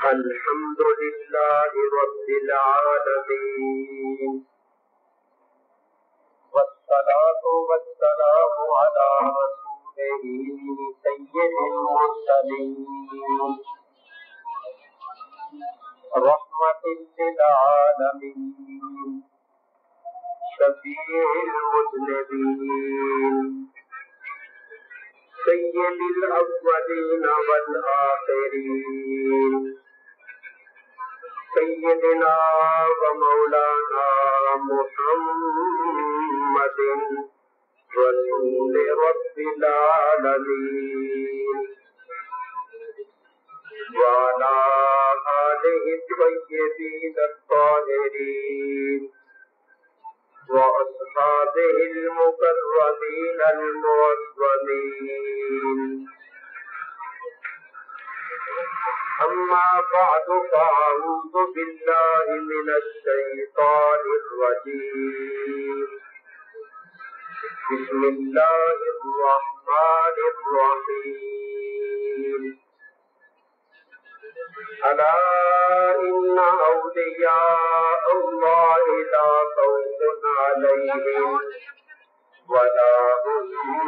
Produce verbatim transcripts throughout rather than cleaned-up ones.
الحمد لله رب العالمين والصلاة والسلام على رسوله سيد المرسلين رحمة للعالمين شفيع المذنبين سيد الأولين والآخرين سيدنا ومولانا محمد رسول رب العالمين وعلى آله الطيبين الطاهرين وأصحابه المكرمين المعظمين أما بعد فأعوذ بالله من الشيطان الرجيم بسم الله الرحمن الرحيم ألا إن أولياء الله لا خوف عليهم ولا هم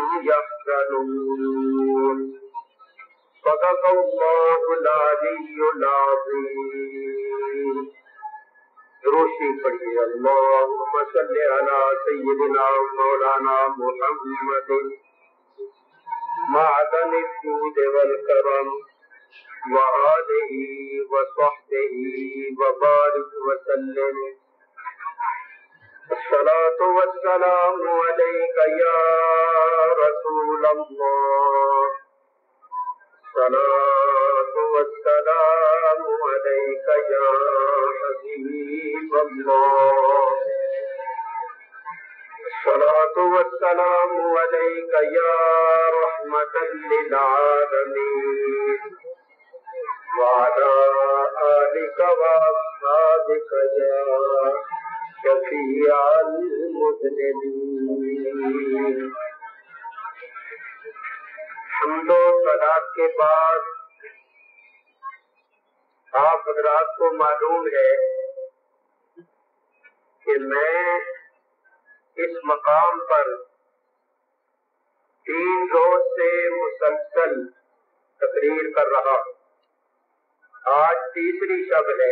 يحزنون صدق الله العلي العظيم روشی پڑھیے اللهم صل على سيدنا مولانا محمد معدن الجود والكرم وآله وصحبه وبارك وسلم الصلاة والسلام عليك يا رسول الله الصلاة والسلام عليك يا حبيب الله الصلاة والسلام عليك يا رحمة للعالمين وعلى آلك وأصحابك يا شفيع المذنبين حمد و صلاۃ کے بعد آپ حضرات کو معلوم ہے کہ میں اس مقام پر تین روز سے مسلسل تقریر کر رہا ہوں. آج تیسری شب ہے.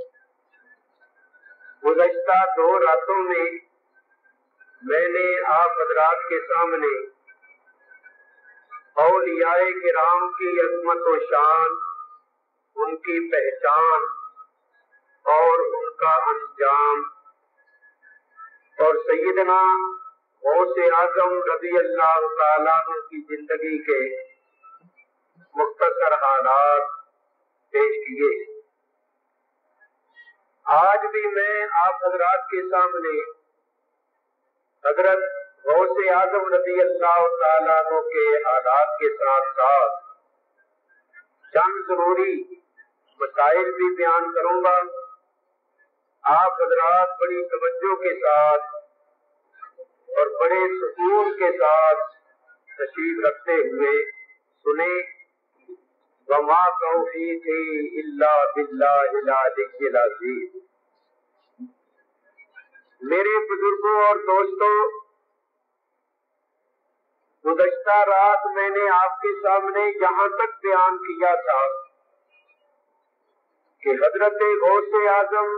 گزشتہ دو راتوں میں میں نے آپ حضرات کے سامنے اولیاء کرام کی عظمت و شان، ان کی پہچان اور ان کا انجام، اور سیدنا غوث اعظم رضی اللہ تعالیٰ عنہ کی زندگی کے مختصر حالات پیش کیے. آج بھی میں آپ حضرات کے سامنے حضرت غوث اعظم رضی اللہ تعالیٰ عنہ کے حالات کے ساتھ ساتھ چند ضروری مسائل بھی بیان کروں گا. آپ حضرات بڑی توجہ کے ساتھ اور بڑے سکون کے ساتھ تشریف رکھتے ہوئے سنیں. وما توفیقی الا باللہ العلی العظیم. میرے بزرگوں اور دوستوں، گزشتہ رات میں نے آپ کے سامنے یہاں تک بیان کیا تھا کہ حضرت غوث اعظم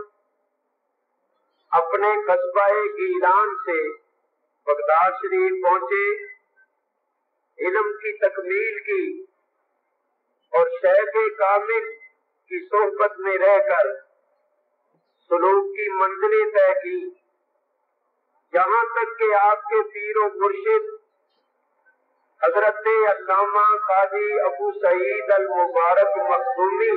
اپنے قصبہ گیلان سے بغداد شریف پہنچے، علم کی تکمیل کی اور شیخ کامل کی صحبت میں رہ کر سلوک کی منزلیں طے کی، یہاں تک کہ آپ کے پیر و مرشد حضرت علامہ قاضی ابو سعید المبارک مخزومی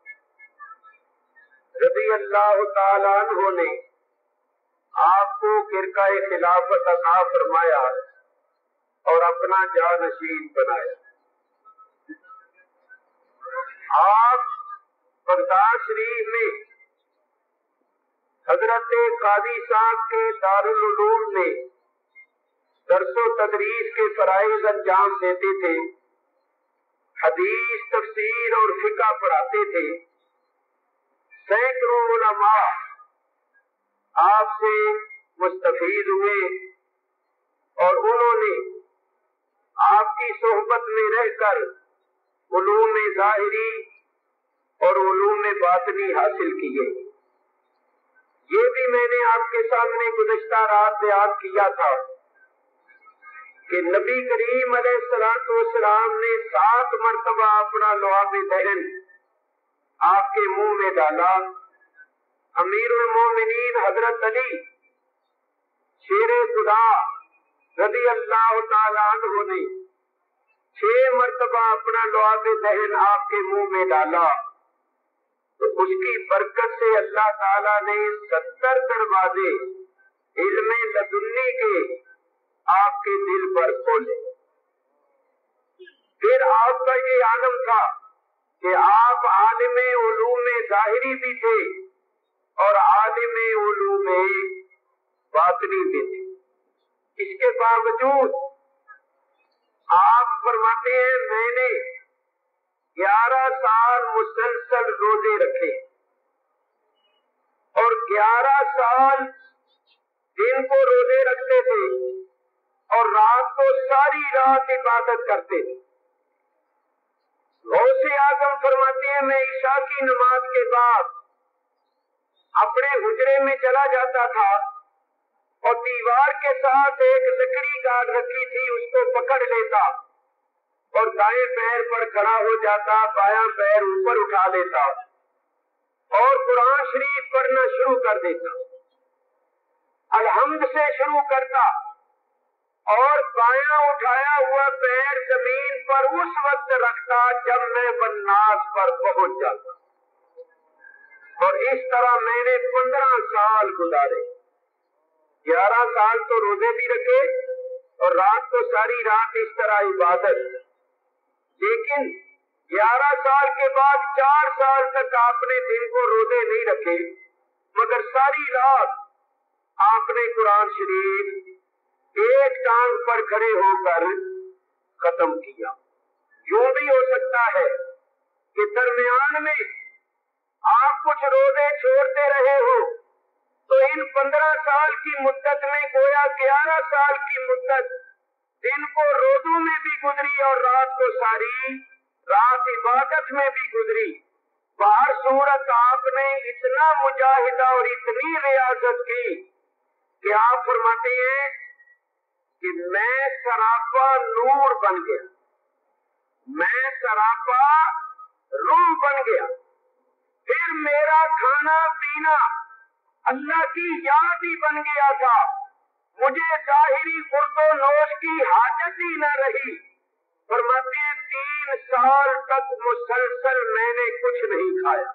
رضی اللہ تعالیٰ عنہ نے آپ کو خرقہ خلافت عطا فرمایا اور اپنا جانشین بنایا. آپ بغداد شریف میں حضرت قاضی صاحب کے دارالعلوم میں درس و تدریس کے فرائض انجام دیتے تھے، حدیث، تفسیر اور فقہ پڑھاتے تھے، سینکڑوں علماء آپ سے مستفید ہوئے اور انہوں نے آپ کی صحبت میں رہ کر علوم ظاہری اور علوم باطنی حاصل کیے. یہ بھی میں نے آپ کے سامنے گزشتہ رات بیان کیا تھا کہ نبی کریم علیہ الصلوۃ والسلام نے سات مرتبہ اپنا لعاب دہن آپ کے منہ میں ڈالا. امیر المومنین حضرت علی شیر خدا رضی اللہ تعالی عنہ نے چھ مرتبہ اپنا لعاب دہن آپ کے منہ میں ڈالا تو اس کی برکت سے اللہ تعالیٰ نے ستر دروازے علم لدنی کے آپ کے دل پر کھولے. پھر آپ کا یہ عالم تھا کہ آپ عالم علوم ظاہری بھی تھے اور عالم علوم باطنی بھی تھے. اس کے باوجود آپ فرماتے ہیں میں نے گیارہ سال مسلسل روزے رکھے اور گیارہ سال دن کو روزے رکھتے تھے اور رات کو ساری رات عبادت کرتے تھے. غوث اعظم فرماتے ہیں میں عشاء کی نماز کے بعد اپنے حجرے میں چلا جاتا تھا اور دیوار کے ساتھ ایک لکڑی گاڑ رکھی تھی اس کو پکڑ لیتا اور دائیں پیر پر کھڑا ہو جاتا, بایاں پیر اوپر اٹھا لیتا اور قرآن شریف پڑھنا شروع کر دیتا. الحمد سے شروع کرتا اور بایاں اٹھایا ہوا پیر زمین پر اس وقت رکھتا جب میں والناس پر پہنچ جاتا. اور اس طرح میں نے پندرہ سال گزارے. گیارہ سال تو روزے بھی رکھے اور رات کو ساری رات اس طرح عبادت. لیکن گیارہ سال کے بعد چار سال تک آپ نے دن کو روزے نہیں رکھے مگر ساری رات آپ نے قرآن شریف ایک ٹانگ پر کھڑے ہو کر ختم کیا. یوں بھی ہو سکتا ہے کہ درمیان میں آپ کچھ روزے چھوڑتے رہے ہو تو ان پندرہ سال کی مدت میں گویا گیارہ سال کی مدت دن کو روزوں میں بھی گزری اور رات کو ساری رات عبادت میں بھی گزری. بہر صورت آپ نے اتنا مجاہدہ اور اتنی ریاضت کی کہ آپ فرماتے ہیں کہ میں سراپا نور بن گیا, میں سراپا روح بن گیا. پھر میرا کھانا پینا اللہ کی یاد ہی بن گیا تھا. مجھے ظاہری خورد و نوش کی حاجت ہی نہ رہی. فرماتے ہیں تین سال تک مسلسل میں نے کچھ نہیں کھایا.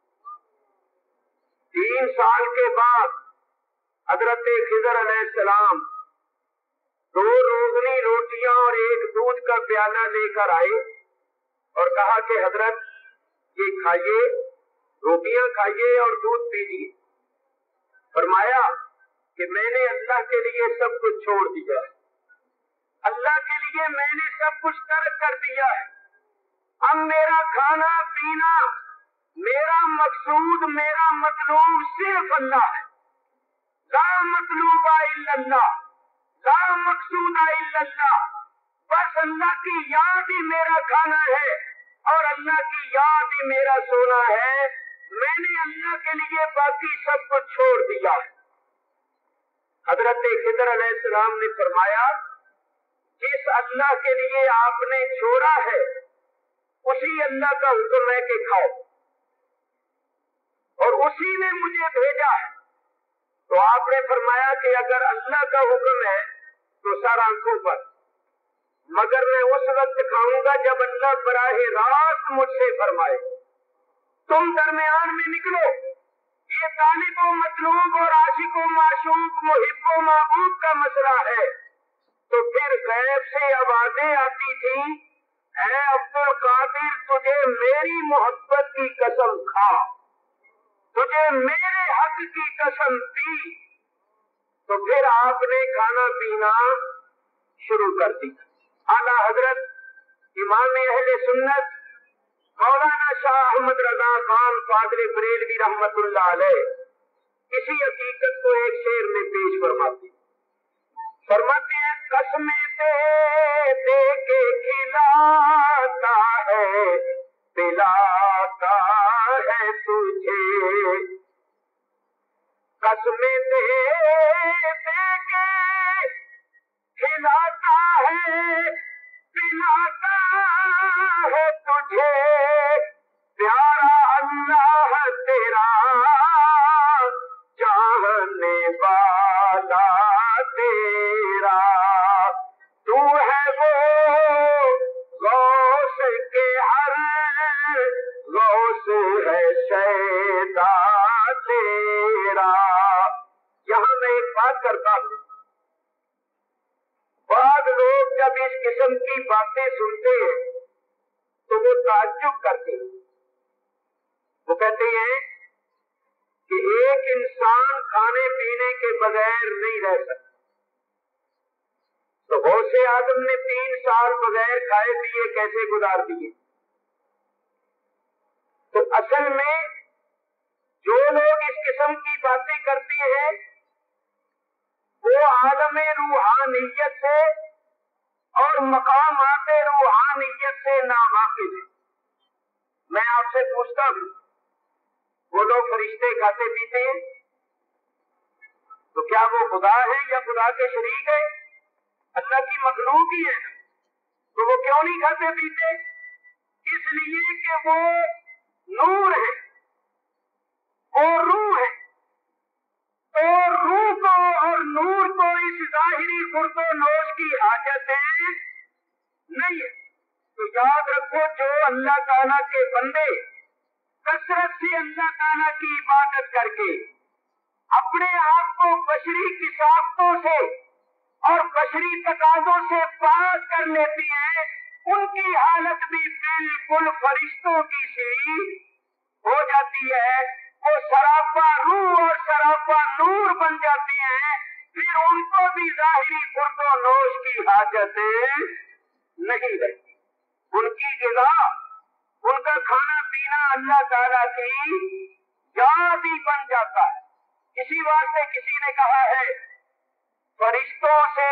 تین سال کے بعد حضرت خضر علیہ السلام دو روغنی روٹیاں اور ایک دودھ کا پیالہ لے کر آئے اور کہا کہ حضرت یہ کھائیے, روٹیاں کھائیے اور دودھ پیجیے. فرمایا کہ میں نے اللہ کے لیے سب کچھ چھوڑ دیا, اللہ کے لیے میں نے سب کچھ ترک کر دیا ہے. اب میرا کھانا پینا, میرا مقصود, میرا مطلوب صرف اللہ ہے. لا مطلوب الا اللہ, لا مقصود الا اللہ. بس اللہ کی یاد ہی میرا کھانا ہے اور اللہ کی یاد ہی میرا سونا ہے. میں نے اللہ کے لیے باقی سب کچھ چھوڑ دیا. حضرت خضر علیہ السلام نے فرمایا جس اللہ کے لیے آپ نے چھوڑا ہے اسی اللہ کا حکم ہے کہ کھاؤ اور اسی نے مجھے بھیجا ہے. تو آپ نے فرمایا کہ اگر اللہ کا حکم ہے تو سر آنکھوں پر, مگر میں اس وقت کھاؤں گا جب اللہ براہ راست مجھ سے فرمائے تم درمیان میں نکلو. یہ طالب و مطلوب اور عاشق و معشوق, محب و محبوب کا مسئلہ ہے. تو پھر غیب سے آوازیں آتی تھی اے عبد القادر تجھے میری محبت کی قسم کھا, تجھے میرے حق کی قسم پی. تو پھر آپ نے کھانا پینا شروع کر دی. اعلیٰ حضرت امام اہل سنت مولانا شاہ احمد رضا خان فاضل بریلوی رحمت اللہ علیہ اسی حقیقت کو ایک شعر میں پیش فرماتے فرماتے ہیں قسمیں دے دے کے کھلاتا ہے پلاتا ہے تجھے، قسمیں دے دے کے کھلاتا ہے پلاتا ہے تجھے، پیارا اللہ تیرا چاہنے والا تیرا، تو ہے وہ غوث کے ہر غوث ہے شیدا تیرا۔ یہاں میں ایک بات کرتا ہوں، بعض لوگ جب اس قسم کی باتیں سنتے ہیں تو وہ تعجب کرتے ہیں، وہ کہتے ہیں کہ ایک انسان کھانے پینے کے بغیر نہیں رہ سکتا، تو غوث اعظم نے تین سال بغیر کھائے پیے کیسے گزار دیے؟ تو اصل میں جو لوگ اس قسم کی باتیں کرتے ہیں وہ عالم روحانیت سے اور مقامات روحانیت سے ناواقف ہیں۔ میں آپ سے پوچھتا ہوں، وہ لوگ فرشتے کھاتے پیتے ہیں تو کیا وہ خدا ہیں یا خدا کے شریک ہیں؟ اللہ کی مخلوق ہی ہے، تو وہ کیوں نہیں کھاتے پیتے؟ اس لیے کہ وہ نور ہے، وہ روح ہے، تو روح کو اور نور کو اس ظاہری خورد و نوش کی حاجت ہے نہیں ہے۔ تو یاد رکھو، جو اللہ تعالیٰ کے بندے کثرت سے اللہ تعالیٰ کی عبادت کر کے اپنے آپ کو بشری کثافتوں سے اور بشری تقاضوں سے پاک کر لیتی ہیں، ان کی حالت بھی بالکل فرشتوں کی سی ہو جاتی ہے، وہ سراپا روح اور سراپا نور بن جاتی ہیں، پھر ان کو بھی ظاہری خورد و نوش کی حاجت نہیں رہتی۔ ان کی غذا، ان کا کھانا پینا اللہ تعالیٰ کی یاد ہی بن جاتا ہے۔ اسی واسطے کسی نے کہا ہے فرشتوں سے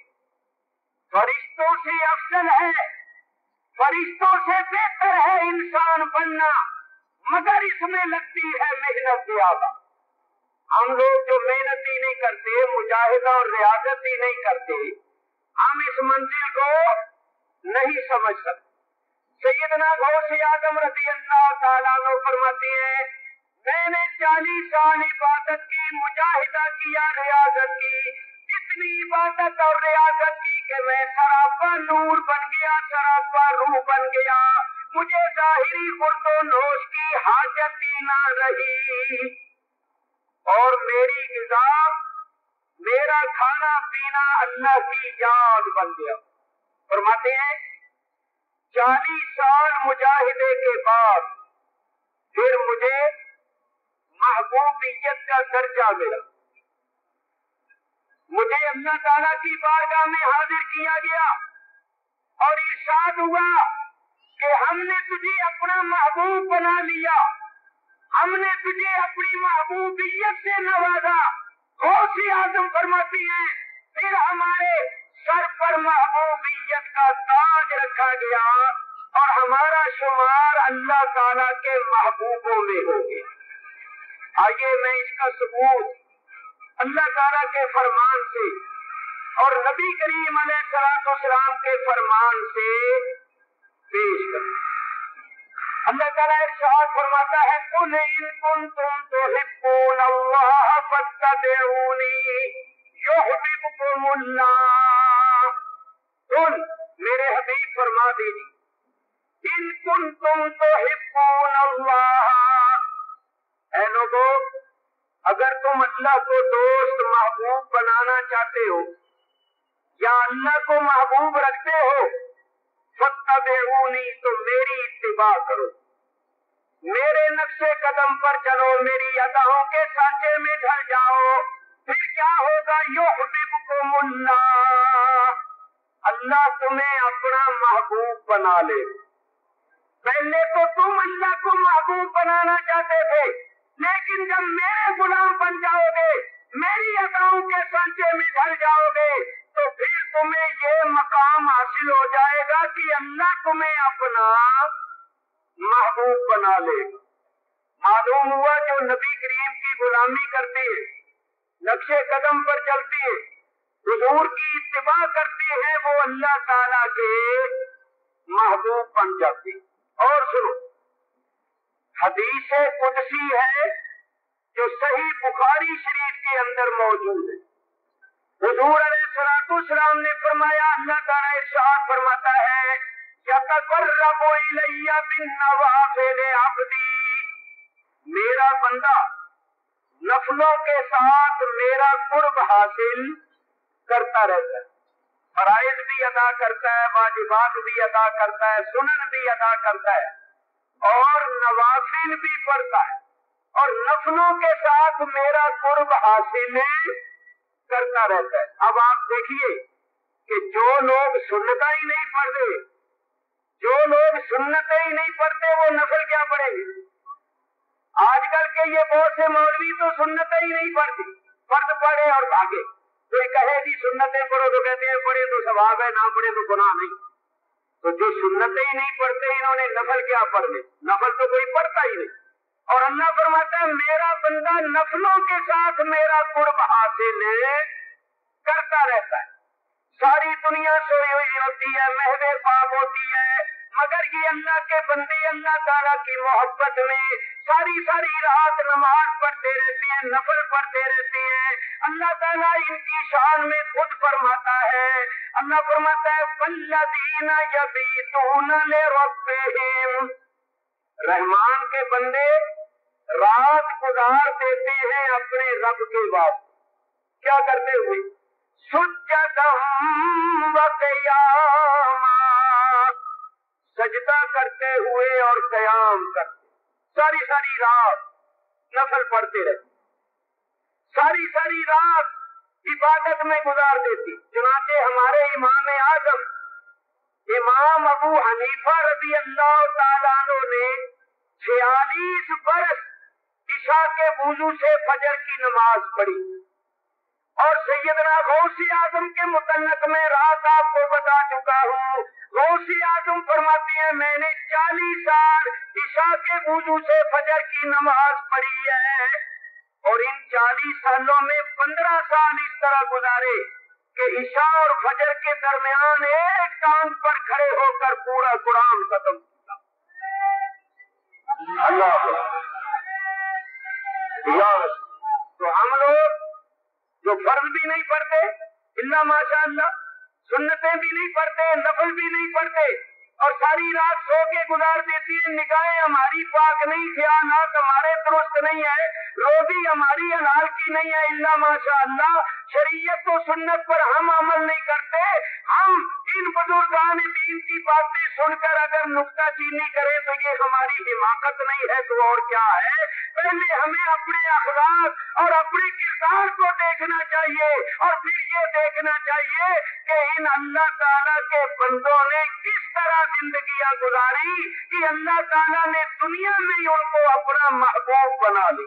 فرشتوں سے افضل ہے، فرشتوں سے بہتر ہے انسان بننا، مگر اس میں لگتی ہے محنت زیادہ۔ ہم لوگ جو محنت ہی نہیں کرتے، مجاہدہ اور ریاضت ہی نہیں کرتے، ہم اس منزل کو نہیں سمجھ سکتے۔ سیدنا غوث اعظم رضی اللہ تعالیٰ عنہ فرماتے ہیں، میں نے چالیس سال عبادت کی، مجاہدہ کیا، ریاضت کی، اتنی عبادت اور ریاضت کی کہ میں سراپا نور بن گیا، سراپا روح بن گیا، مجھے ظاہری خورد و نوش کی حاجت ہی نہ رہی، اور میری غذا، میرا کھانا پینا اللہ کی یاد بن گیا۔ فرماتے ہیں چالیس سال مجاہدے کے بعد پھر مجھے محبوبیت کا درجہ ملا، مجھے اللہ تعالیٰ کی بارگاہ میں حاضر کیا گیا اور ارشاد ہوا کہ ہم نے تجھے اپنا محبوب بنا لیا، ہم نے تجھے اپنی محبوبیت سے نوازا۔ غوث اعظم فرماتی ہیں پھر ہمارے سر پر محبوبیت کا تاج رکھا گیا اور ہمارا شمار اللہ تعالیٰ کے محبوبوں میں ہو گیا۔ آئیے میں اس کا ثبوت اللہ تعالیٰ کے فرمان سے اور نبی کریم علیہ الصلوۃ والسلام کے فرمان سے پیش کروں۔ اللہ تعالیٰ ارشاد فرماتا ہے قُلْ إِن كُنتُمْ تُحِبُّونَ اللَّهَ فَاتَّبِعُونِي يُحْبِبْكُمُ اللَّهُ۔ قُلْ میرے حبیب فرما دیجیے، إِن كُنتُمْ تُحِبُّونَ اللَّهَ، اے لوگو اگر تم اللہ کو دوست محبوب بنانا چاہتے ہو یا اللہ کو محبوب رکھتے ہو، فَاتَّبِعُونِي تو میری اتباع کرو، میرے نقش قدم پر چلو، میری اداؤں کے سانچے میں ڈھل جاؤ، پھر کیا ہوگا؟ یحببکم اللہ، اللہ تمہیں اپنا محبوب بنا لے۔ پہلے تو تم اللہ کو محبوب بنانا چاہتے تھے، لیکن جب میرے غلام بن جاؤ گے، میری عطاؤں کے سانچے میں ڈھل جاؤ گے، تو پھر تمہیں یہ مقام حاصل ہو جائے گا کہ اللہ تمہیں اپنا محبوب بنا لے گا۔ معلوم ہوا جو نبی کریم کی غلامی کرتے ہیں، نقش قدم پر چلتے ہیں، حضور کی اتباع کرتے ہیں، وہ اللہ تعالی کے محبوب بن جاتے ہیں۔ اور سنو، حدیث قدسی ہے جو صحیح بخاری شریف کے اندر موجود ہے۔ حضور علیہ الصلوۃ والسلام نے فرمایا، اللہ تعالیٰ ارشاد فرماتا ہے، یتقرب الی بالنوافل عبدی، میرا بندہ نفلوں کے ساتھ میرا قرب حاصل کرتا رہتا ہے، فرائض بھی ادا کرتا ہے، واجبات بھی ادا کرتا ہے، سنن بھی ادا کرتا ہے، اور نوافل بھی پڑھتا ہے، اور نفلوں کے ساتھ میرا قرب حاصل کرتا رہتا ہے۔ اب آپ دیکھیے کہ جو لوگ سنتیں ہی نہیں پڑھتے، جو لوگ سنتیں ہی نہیں پڑھتے، وہ نفل کیا پڑھیں گے؟ آج کل کے یہ بہت سے مولوی تو سنتیں ہی نہیں پڑھتے، فرض پڑھے اور بھاگے۔ کوئی کہے جی سنتیں پڑھو تو کہتے ہیں پڑھے تو ثواب ہے، نہ پڑھے تو گناہ نہیں۔ تو جو سنتیں ہی نہیں پڑھتے، انہوں نے نفل کیا پڑھنے؟ نفل تو کوئی پڑھتا ہی نہیں۔ اور اللہ فرماتا ہے، میرا بندہ نفلوں کے ساتھ میرا قرب حاصل کرتا رہتا ہے۔ ساری دنیا سوئی ہوئی ہوتی ہے، محو خواب ہوتی ہے، مگر یہ اللہ کے بندے اللہ تعالیٰ کی محبت میں ساری ساری رات نماز پڑھتے رہتے ہیں، نفل پڑھتے رہتے ہیں۔ اللہ تعالیٰ ان کی شان میں خود فرماتا ہے، اللہ فرماتا ہے، والذین یبیتون لربہم، رحمان کے بندے رات گزار دیتے ہیں اپنے رب کے واسطے، کیا کرتے ہوئے؟ سجدہ و قیاما، سجدہ کرتے ہوئے اور قیام کرتے، ساری ساری رات نفل پڑھتے رہتے، ساری ساری رات عبادت میں گزار دیتی۔ چنانچہ ہمارے امام اعظم امام ابو حنیفہ رضی اللہ تعالیٰ عنہ نے چھیالیس برس عشاء کے وضو سے فجر کی نماز پڑھی، اور سیدنا غوث اعظم کے متعلق میں رات آپ کو بتا چکا ہوں۔ غوث اعظم فرماتے ہیں، میں نے چالیس سال عشاء کے وضو سے فجر کی نماز پڑھی ہے، اور ان چالیس سالوں میں پندرہ سال اس طرح گزارے کہ عشاء اور فجر کے درمیان ایک ٹانگ پر کھڑے ہو کر پورا قرآن ختم کیا۔ اللہ تو ہم لوگ جو فرض بھی نہیں پڑھتے اللہ ماشاء اللہ، سنتیں بھی نہیں پڑھتے، نفل بھی نہیں پڑھتے، اور ساری رات سو کے گزار دیتی ہے، نگاہیں ہماری پاک نہیں، خیالات ہمارے درست نہیں ہے، روزی ہماری حلال کی نہیں ہے، اللہ ماشاء اللہ، شریعت و سنت پر ہم عمل نہیں کرتے۔ ہم ان بزرگان دین کی باتیں سن کر اگر نکتہ چینی کریں تو یہ ہماری حماقت نہیں ہے تو اور کیا ہے۔ پہلے ہمیں اپنے اخلاق اور اپنے کردار کو دیکھنا چاہیے، اور پھر یہ دیکھنا چاہیے کہ ان اللہ تعالیٰ کے بندوں نے کس طرح زندگیاں گزاری کہ اللہ تعالیٰ نے دنیا میں ان کو اپنا محبوب بنا لی۔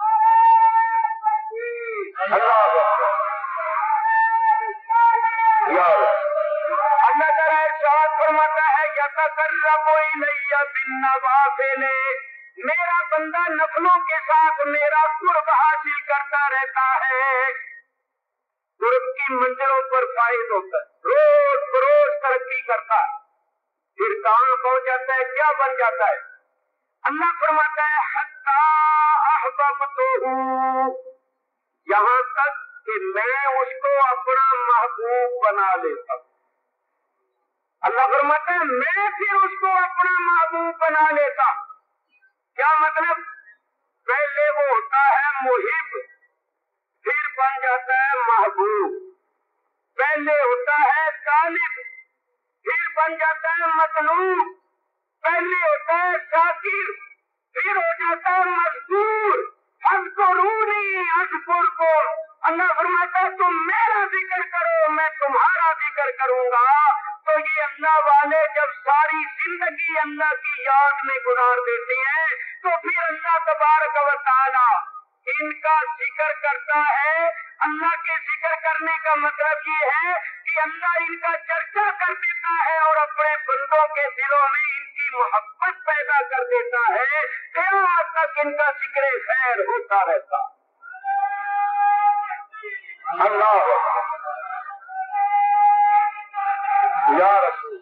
اللہ تعالیٰ ارشاد فرماتا ہے، یتقرب الی بالنوافل، میرا بندہ نفلوں کے ساتھ میرا قرب حاصل کرتا رہتا ہے۔ قرب کی منزلوں پر فائد ہوتا ہے، روز بروز ترقی کرتا ہے، پھر کہاں پہنچ جاتا ہے، کیا بن جاتا ہے؟ اللہ فرماتا ہے، حتی احببتہ، یہاں تک کہ میں اس کو اپنا محبوب بنا لیتا ہوں۔ اللہ فرماتا ہے، میں پھر اس کو اپنا محبوب بنا لیتا ہوں۔ کیا مطلب؟ پہلے وہ ہوتا ہے محب، پھر بن جاتا ہے محبوب، پہلے ہوتا ہے طالب، پھر بن جاتا ہے مطلوب، پہلے ہوتا ہے شاکر، پھر ہو جاتا ہے مذکور۔ اذکرونی اذکرکم، اللہ فرماتا ہے تم میرا ذکر کرو میں تمہارا ذکر کروں گا۔ تو یہ اللہ والے جب ساری زندگی اللہ کی یاد میں گزار دیتے ہیں، تو پھر اللہ تبارک و تعالی ان کا ذکر کرتا ہے۔ اللہ کے ذکر کرنے کا مطلب یہ ہے کہ اللہ ان کا چرچا کر دیتا ہے اور اپنے بندوں کے دلوں میں ان کی محبت پیدا کر دیتا ہے، قیامت تک ان کا ذکر خیر ہوتا رہتا۔ اللہ یا رسول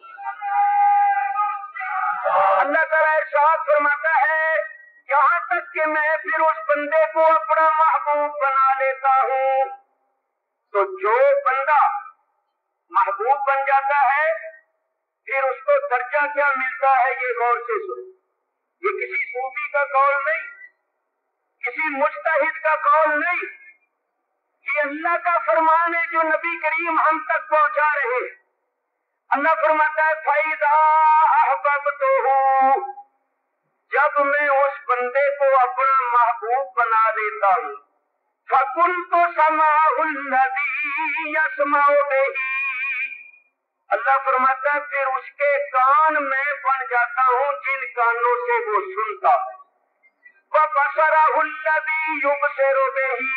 اللہ تعالیٰ ارشاد فرماتا ہے، یہاں تک کہ میں پھر اس بندے کو اپنا محبوب بنا لیتا ہوں۔ تو جو بندہ محبوب بن جاتا ہے پھر اس کو درجہ کیا ملتا ہے، یہ غور سے سنو۔ یہ کسی صوفی کا قول نہیں، کسی مجتہد کا قول نہیں، یہ اللہ کا فرمان ہے جو نبی کریم ہم تک پہنچا رہے ہیں۔ اللہ فرماتا ہے فَإِذَا أَحْبَبْتُهُ، جب میں اس بندے کو اپنا محبوب بنا لیتا ہوں، فَكُنْتُ سَمْعَهُ الَّذِي يَسْمَعُ بِهِ، اللہ فرماتا ہے پھر اس کے کان میں بن جاتا ہوں جن کانوں سے وہ سنتا ہے، وَبَصَرَهُ الَّذِي يُبْصِرُ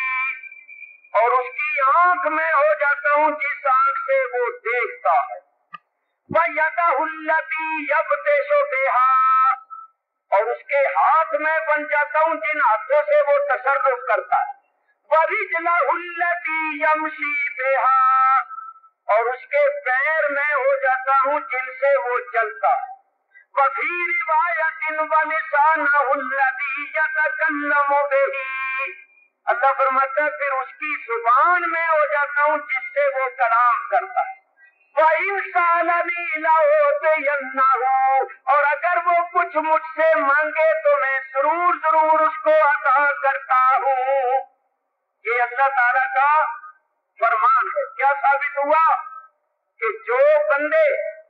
بِهِ، اور اس کی آنکھ میں ہو جاتا ہوں جس آنکھ سے وہ دیکھتا ہے، وَيَدَهُ الَّتِي يَبْطِشُ بِهَا، اور اس کے ہاتھ میں بن جاتا ہوں جن ہاتھوں سے وہ تصرف کرتا ہے، وَرِجْلَهُ الَّتِي يَمْشِي بِهَا، اور اس کے پیر میں ہو جاتا ہوں جن سے وہ چلتا ہے، وَفِي رِوَایَةٍ وَلِسَانَهُ الَّذِي يَتَكَلَّمُ بِهِ، اللہ فرماتا ہے پھر اس کی زبان میں ہو جاتا ہوں جس سے وہ کلام کرتا ہے، وَإِنْ سَأَلَنِي لَأُعْطِيَنَّهُ، اور اگر وہ کچھ مجھ سے مانگے تو میں ضرور ضرور اس کو عطا کرتا ہوں۔ یہ اللہ تعالیٰ کا فرمان ہے۔ کیا ثابت ہوا کہ جو بندے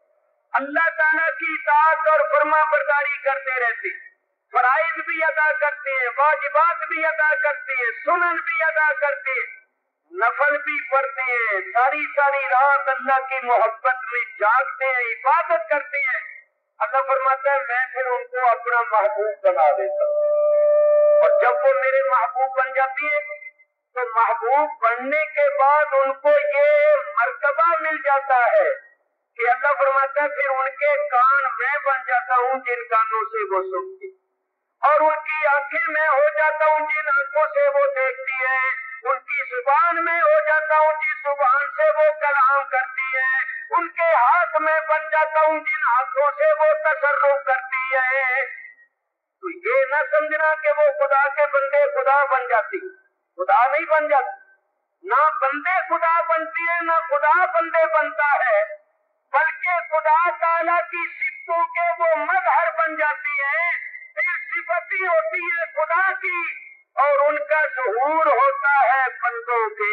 اللہ تعالیٰ کی اطاعت اور فرما برداری کرتے رہتے، فرائض بھی ادا کرتے ہیں، واجبات بھی ادا کرتے ہیں، سنن بھی ادا کرتے ہیں، نفل بھی پڑھتے ہیں، ساری ساری رات اللہ کی محبت میں جاگتے ہیں، عبادت کرتے ہیں، اللہ فرماتا ہے میں پھر ان کو اپنا محبوب بنا دیتا ہوں۔ اور جب وہ میرے محبوب بن جاتی ہے تو محبوب بننے کے بعد ان کو یہ مرتبہ مل جاتا ہے کہ اللہ فرماتا ہے پھر ان کے کان میں بن جاتا ہوں جن کانوں سے وہ سنتی، اور ان کی آنکھیں میں ہو جاتا ہوں جن آنکھوں سے وہ دیکھتی ہے، ان کی زبان میں ہو جاتا ہوں جس زبان سے وہ کلام کرتی ہے، ان کے ہاتھ میں بن جاتا ہوں جن ہاتھوں سے وہ تصرف کرتی ہے۔ تو یہ نہ سمجھنا کہ وہ خدا کے بندے خدا بن جاتی، خدا نہیں بن جاتی، نہ بندے خدا بنتی ہے نہ خدا بندے بنتا ہے، بلکہ خدا تعالیٰ کی صفتوں کے وہ مظہر بن جاتی ہیں، پھر صفت ہی ہوتی ہے خدا کی، اور ان کا ظہور ہوتا ہے بندوں کے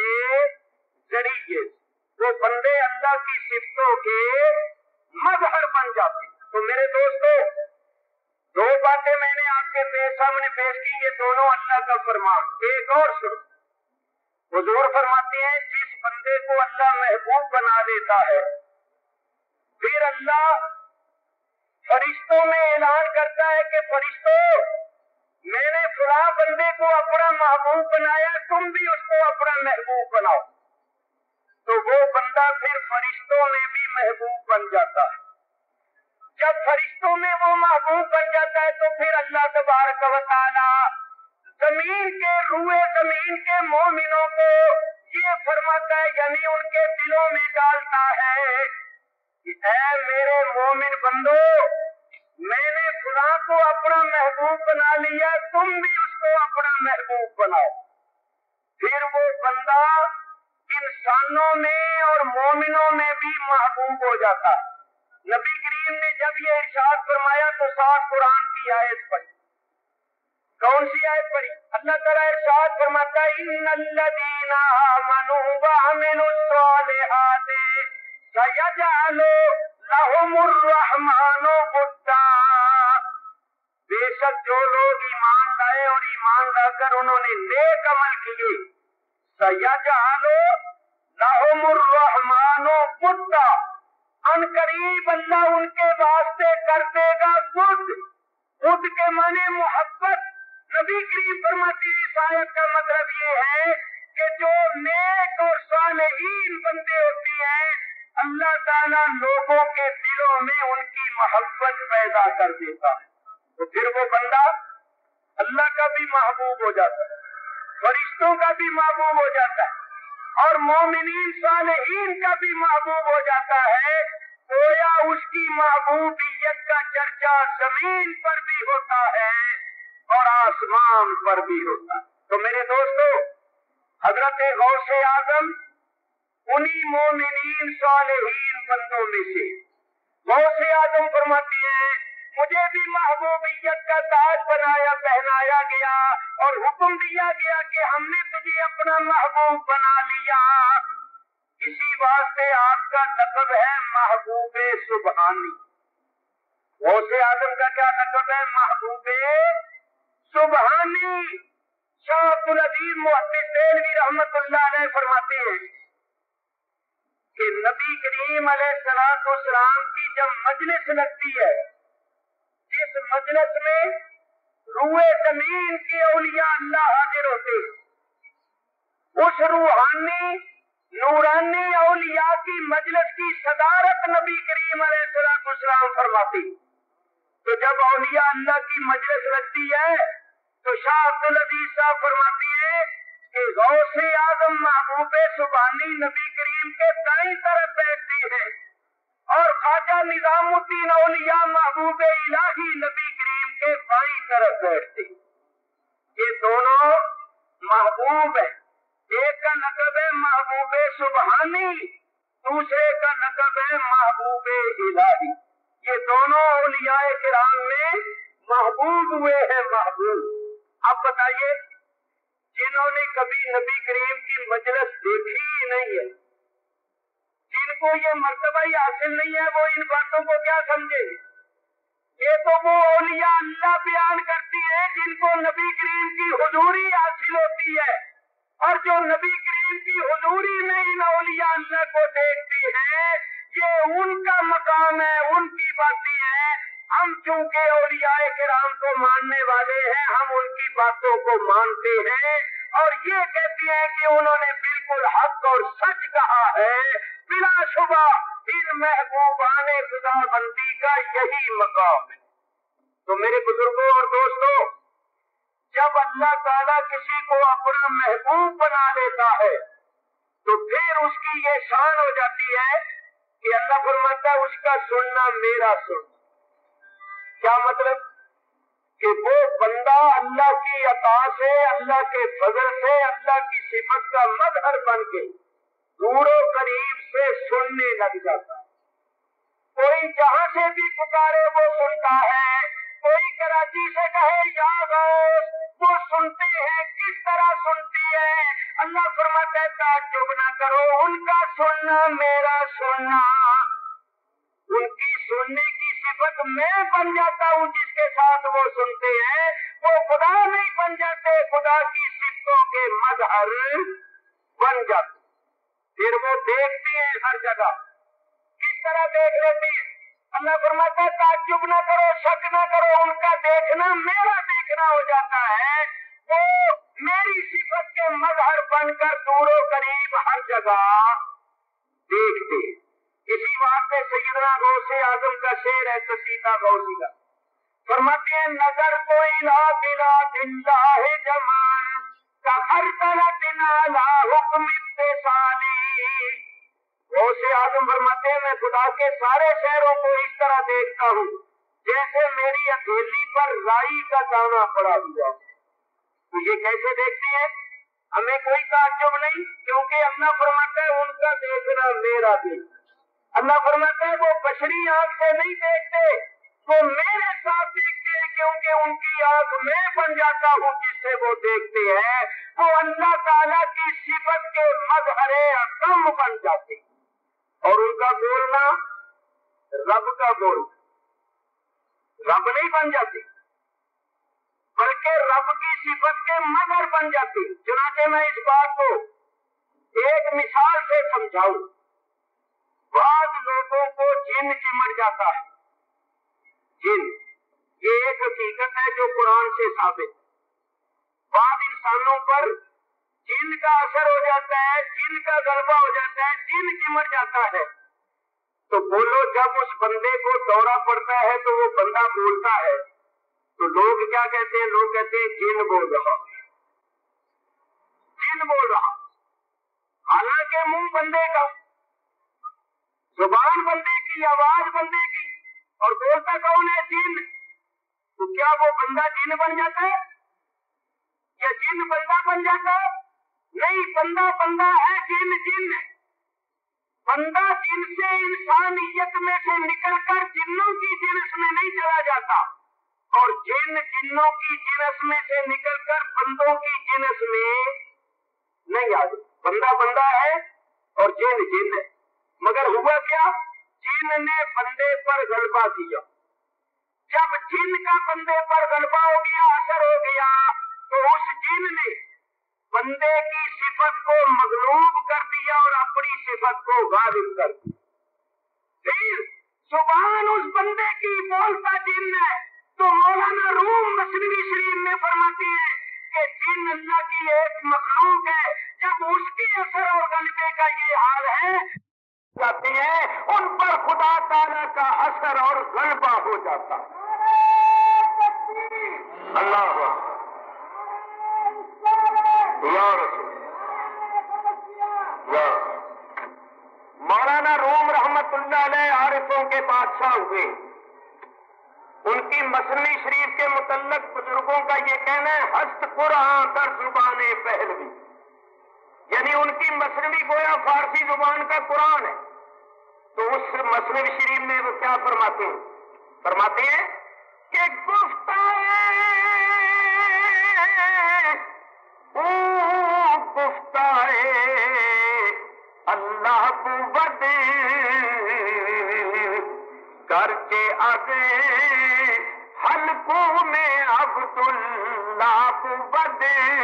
ذریعے، وہ بندے اللہ کی صفتوں کے مظہر بن جاتے۔ تو میرے دوستو، دو باتیں میں نے آپ کے سامنے پیش کی، یہ دونوں اللہ کا فرمان۔ ایک اور سنو، حضور فرماتے ہیں جس بندے کو اللہ محبوب بنا دیتا ہے پھر اللہ فرشتوں میں اعلان کرتا ہے کہ فرشتوں میں نے فلاں بندے کو اپنا محبوب بنایا، تم بھی اس کو اپنا محبوب بناؤ۔ تو وہ بندہ پھر فرشتوں میں بھی محبوب بن جاتا ہے۔ جب فرشتوں میں وہ محبوب بن جاتا ہے تو پھر اللہ تبارک و تعالی زمین کے روئے زمین کے مومنوں کو یہ فرماتا ہے، یعنی ان کے دلوں میں ڈالتا ہے کہ اے میرے مومن بندو، میں نے فلاں کو اپنا محبوب بنا لیا، تم بھی اس کو اپنا محبوب بناؤ۔ پھر وہ بندہ انسانوں میں اور مومنوں میں بھی محبوب ہو جاتا ہے۔ نبی کریم نے جب یہ ارشاد فرمایا تو ساتھ قرآن کی آیت پڑھی۔ کون سی آیت پڑھی؟ اللہ تعالیٰ ارشاد فرماتا ہے ان الذین آمنوا وعملوا الصالحات سیجعل لهم الرحمن ودا، بے شک جو لوگ ایمان لائے اور ایمان لا کر انہوں نے نیک عمل کیے، سیجعل لهم الرحمن ودا، ان قریب اللہ ان کے واسطے کر دے گا ود، خود کے معنی محبت. نبی کریم فرماتے ہیں اس آیت کا مطلب یہ ہے کہ جو نیک اور صالحین بندے ہوتے ہیں اللہ تعالیٰ لوگوں کے دلوں میں ان کی محبت پیدا کر دیتا ہے. تو پھر وہ بندہ اللہ کا بھی محبوب ہو جاتا ہے, فرشتوں کا بھی محبوب ہو جاتا ہے اور مومنین صالحین کا بھی محبوب ہو جاتا ہے. گویا اس کی محبوبیت کا چرچا زمین پر بھی ہوتا ہے اور آسمان پر بھی ہوتا ہے. تو میرے دوستو, حضرت غوث اعظم انہی مومنین صالحین بندوں میں سے. غوث اعظم فرماتی ہیں مجھے بھی محبوبیت کا تاج بنایا پہنایا گیا اور حکم دیا گیا کہ ہم نے تجھے اپنا محبوب بنا لیا. اسی واسطے آپ کا لقب ہے محبوب سبحانی. غوث اعظم کا کیا لقب ہے؟ محبوب سبحانی. شاہ عبد العزیز محدث دہلوی رحمت اللہ علیہ فرماتے ہیں کہ نبی کریم علیہ الصلوۃ والسلام کی جب مجلس لگتی ہے, جس مجلس میں روئے زمین کے اولیاء اللہ حاضر ہوتے, اس روحانی نورانی اولیاء کی مجلس کی صدارت نبی کریم علیہ الصلوۃ والسلام فرماتی. تو جب اولیاء اللہ کی مجلس لگتی ہے تو شاہ عبد العزیز صاحب فرماتی ہے کہ غوث اعظم محبوب سبحانی نبی کریم کے دائیں طرف بیٹھتی ہے اور خواجہ نظام الدین اولیاء محبوب الہی نبی کریم کے بائیں طرف بیٹھتی. یہ دونوں محبوب ہیں. ایک کا لقب ہے محبوب سبحانی, دوسرے کا لقب ہے محبوب الہی. یہ دونوں اولیاء کرام میں محبوب ہوئے ہیں. محبوب. اب بتائیے, جنہوں نے کبھی نبی کریم کی مجلس دیکھی ہی نہیں ہے, جن کو یہ مرتبہ ہی حاصل نہیں ہے, وہ ان باتوں کو کیا سمجھے؟ یہ تو وہ اولیاء اللہ بیان کرتی ہے جن کو نبی کریم کی حضوری حاصل ہوتی ہے, اور جو نبی کریم کی حضوری میں ان اولیاء اللہ کو دیکھتی ہے یہ ان کا مقام ہے, ان کی باتیں ہیں. ہم چونکہ اولیاء کرام کو ماننے والے ہیں, ہم ان کی باتوں کو مانتے ہیں اور یہ کہتے ہیں کہ انہوں نے بالکل حق اور سچ کہا ہے. بلا شبہ ان محبوبان خدا بندی کا یہی مقام ہے. تو میرے بزرگوں اور دوستوں, جب اللہ تعالیٰ کسی کو اپنا محبوب بنا لیتا ہے تو پھر اس کی یہ شان ہو جاتی ہے کہ اللہ فرماتا ہے اس کا سننا میرا سننا. کیا مطلب؟ کہ وہ بندہ اللہ کی عطا سے, اللہ کے فضل سے, اللہ کی صفت کا مظہر بن کے دور و قریب سے سننے لگ جاتا ہے. کوئی جہاں سے بھی پکارے وہ سنتا ہے, کوئی کراچی سے کہے یا غوث وہ سنتے ہیں. کس طرح سنتی ہے؟ اللہ فرماتا ہے تعجب نہ کرو, ان کا سننا میرا سننا. ان کی سننے کی صفت میں بن جاتا ہوں جس کے ساتھ وہ سنتے ہیں. وہ خدا نہیں بن جاتے, خدا کی صفتوں کے مظہر بن جاتے. پھر وہ دیکھتے ہیں ہر جگہ. کس طرح دیکھ لیتے ہیں؟ اللہ فرماتا ہے تعجب نہ کرو, شک نہ کرو, ان کا دیکھنا میرا دیکھنا ہو جاتا ہے. وہ میری صفت کے مظہر بن کر دور و قریب ہر جگہ دیکھتے. اسی واسطے سیدنا غوث اعظم کا شعر ہے قصیدہ غوثی کا, فرماتے ہیں نظر تو الہ بلاد اللہ جمان کا ہر طرح نالا حکم اتصالی. غوث اعظم فرماتے ہیں میں خدا کے سارے شہروں کو اس طرح دیکھتا ہوں جیسے میری ہتھیلی پر رائی کا دانہ پڑا ہوا. تو یہ کیسے دیکھتی ہیں؟ ہمیں کوئی تعجب نہیں, کیونکہ اللہ فرماتا ہے ان کا دیکھنا میرا دیکھنا. اللہ فرماتا ہے وہ بشری آنکھ سے نہیں دیکھتے, وہ میرے ساتھ دیکھتے ہیں کیونکہ ان کی آنکھ میں بن جاتا ہوں جس سے وہ دیکھتے ہیں. وہ اللہ تعالیٰ کی صفت کے مظہر اعظم بن جاتے اور ان کا بولنا رب کا بولنا. رب نہیں بن جاتے بلکہ رب کی صفت کے مظہر بن جاتے. چنانچہ میں اس بات کو ایک مثال سے سمجھاؤں. بعض لوگوں کو جن چمٹ جاتا ہے, جن یہ ایک حقیقت ہے جو قرآن سے ثابت ہے۔ بعض انسانوں پر جن کا اثر ہو جاتا ہے، جن کا غلبہ ہو جاتا ہے، جن چمٹ جاتا ہے، تو بولو جب اس بندے کو دورہ پڑتا ہے تو وہ بندہ بولتا ہے تو لوگ کیا کہتے ہیں؟ لوگ کہتے ہیں جن بول رہا، جن بول رہا، حالانکہ منہ بندے کا، زبان بندے کی، آواز بندے کی، اور بولتا کون ہے؟ جن۔ تو کیا وہ بندہ جن بن جاتا ہے یا جن بندہ بن جاتا ہے؟ نہیں، بندہ بندہ ہے، جن جن ہے۔ بندہ جن سے انسانیت میں سے نکل کر جنوں کی جنس میں نہیں چلا جاتا، اور جن جنوں کی جنس میں سے نکل کر بندوں کی جنس میں نہیں آتا۔ بندہ بندہ ہے اور جن جن ہے، مگر ہوا کیا؟ جن نے بندے پر غلبہ کیا۔ جب جن کا بندے پر غلبہ ہو گیا، اثر ہو گیا، تو اس جن نے بندے کی صفت کو مغلوب کر دیا اور اپنی صفت کو غالب کر دیا۔ پھر زبان اس بندے کی بولتا جن ہے، تو مولانا روم مثنوی شریف میں فرماتی ہے کہ جن اللہ کی ایک مخلوق ہے، جب اس کے اثر اور غلبے کا یہ حال ہے جاتے ہیں، ان پر خدا تعالیٰ کا اثر اور غلبہ ہو جاتا۔ اللہ یا رسول یا مولانا روم رحمت اللہ علیہ عارفوں کے بادشاہ ہوئے۔ ان کی مثنوی شریف کے متعلق بزرگوں کا یہ کہنا ہے ہست قرآن در زبان پہلوی، یعنی ان کی مثنوی گویا فارسی زبان کا قرآن ہے۔ تو اس مثنوی شریف میں وہ کیا فرماتے ہیں؟ فرماتے ہیں کہ گفتائے او گفتائے اللہ بود کر کے آگے حلقوں میں عبداللہ بود۔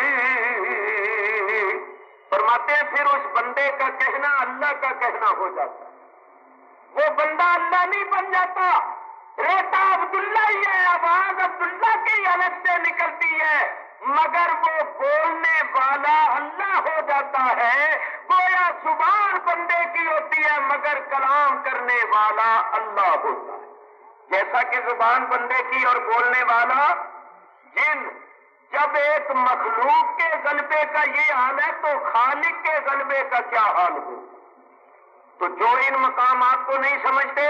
فرماتے ہیں پھر اس بندے کا کہنا اللہ کا کہنا ہو جاتا، وہ بندہ اللہ نہیں بن جاتا، رہتا عبداللہ ہی ہے، آواز عبداللہ کی الگ سے نکلتی ہے، مگر وہ بولنے والا اللہ ہو جاتا ہے۔ گویا زبان بندے کی ہوتی ہے مگر کلام کرنے والا اللہ ہوتا ہے۔ جیسا کہ زبان بندے کی اور بولنے والا جن۔ جب ایک مخلوق کے غلبے کا یہ حال ہے تو خالق کے غلبے کا کیا حال ہو؟ تو جو ان مقامات کو نہیں سمجھتے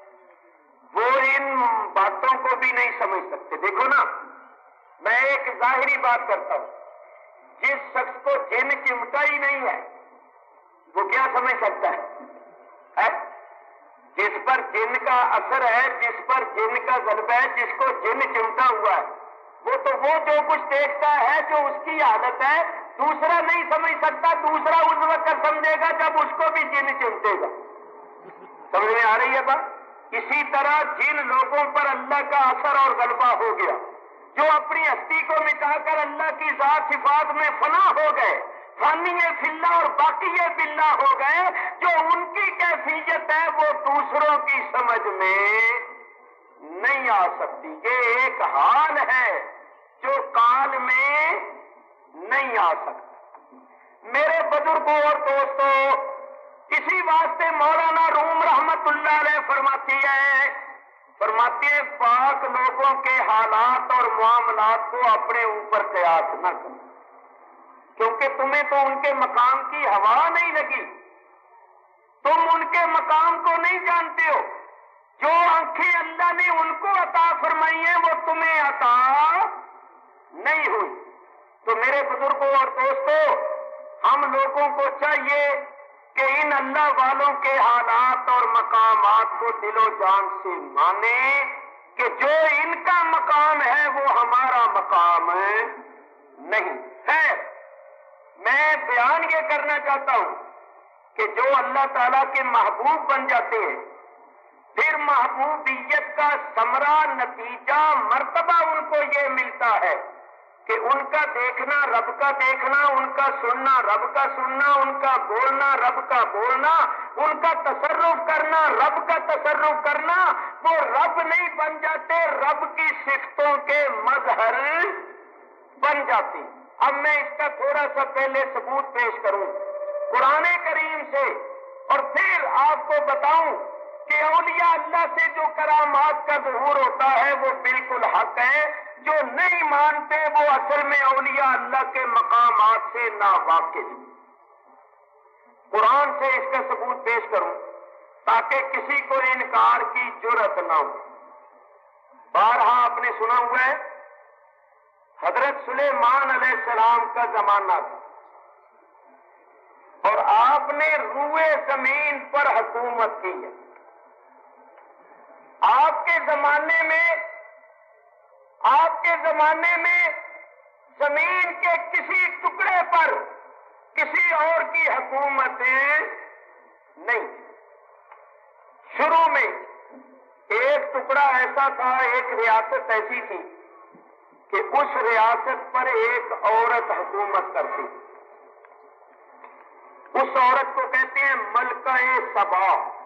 وہ ان باتوں کو بھی نہیں سمجھ سکتے۔ دیکھو نا، میں ایک ظاہری بات کرتا ہوں، جس شخص کو جن چمٹا ہی نہیں ہے وہ کیا سمجھ سکتا ہے؟ جس پر جن کا اثر ہے، جس پر جن کا غلبہ ہے، جس کو جن چمٹا ہوا ہے، وہ تو وہ جو کچھ دیکھتا ہے جو اس کی عادت ہے، دوسرا نہیں سمجھ سکتا۔ دوسرا اس وقت سمجھے گا جب اس کو بھی جن چمٹے گا۔ سمجھ میں آ رہی ہے بات؟ اسی طرح جن لوگوں پر اللہ کا اثر اور غلبہ ہو گیا، جو اپنی ہستی کو مٹا کر اللہ کی ذات صفات میں فنا ہو گئے، فانی فی اللہ اور باقی فی اللہ ہو گئے، جو ان کی کیفیت ہے وہ دوسروں کی سمجھ میں نہیں آ سکتی۔ یہ ایک حال ہے جو کال میں نہیں آ سکتا۔ میرے بزرگوں اور دوستوں، اسی واسطے مولانا روم رحمت اللہ علیہ فرماتی ہے فرماتے ہیں پاک لوگوں کے حالات اور معاملات کو اپنے اوپر قیاس نہ کرو، کیونکہ تمہیں تو ان کے مقام کی ہوا نہیں لگی، تم ان کے مقام کو نہیں جانتے ہو۔ جو آنکھیں اللہ نے ان کو عطا فرمائی ہیں وہ تمہیں عطا نہیں ہوئی۔ تو میرے بزرگوں اور دوستوں، ہم لوگوں کو چاہیے کہ ان اللہ والوں کے حالات اور مقامات کو دل و جان سے مانیں کہ جو ان کا مقام ہے وہ ہمارا مقام نہیں ہے۔ میں بیان یہ کرنا چاہتا ہوں کہ جو اللہ تعالیٰ کے محبوب بن جاتے ہیں، پھر محبوبیت کا ثمرہ، نتیجہ، مرتبہ ان کو یہ ملتا ہے کہ ان کا دیکھنا رب کا دیکھنا، ان کا سننا رب کا سننا، ان کا بولنا رب کا بولنا، ان کا تصرف کرنا رب کا تصرف کرنا، وہ رب نہیں بن جاتے، رب کی صفتوں کے مظہر بن جاتے۔ اب میں اس کا تھوڑا سا پہلے ثبوت پیش کروں قرآن کریم سے، اور پھر آپ کو بتاؤں کہ اولیاء اللہ سے جو کرامات کا ظہور ہوتا ہے وہ بالکل حق ہے۔ جو نہیں مانتے وہ اصل میں اولیاء اللہ کے مقامات سے ناواقف۔ قرآن سے اس کا ثبوت پیش کروں تاکہ کسی کو انکار کی جرأت نہ ہو۔ بارہا آپ نے سنا ہوا ہے حضرت سلیمان علیہ السلام کا زمانہ تھا اور آپ نے روئے زمین پر حکومت کی ہے۔ آپ کے زمانے میں آپ کے زمانے میں زمین کے کسی ٹکڑے پر کسی اور کی حکومت نہیں۔ شروع میں ایک ٹکڑا ایسا تھا، ایک ریاست ایسی تھی کہ اس ریاست پر ایک عورت حکومت کرتی۔ اس عورت کو کہتے ہیں ملکہ سبا۔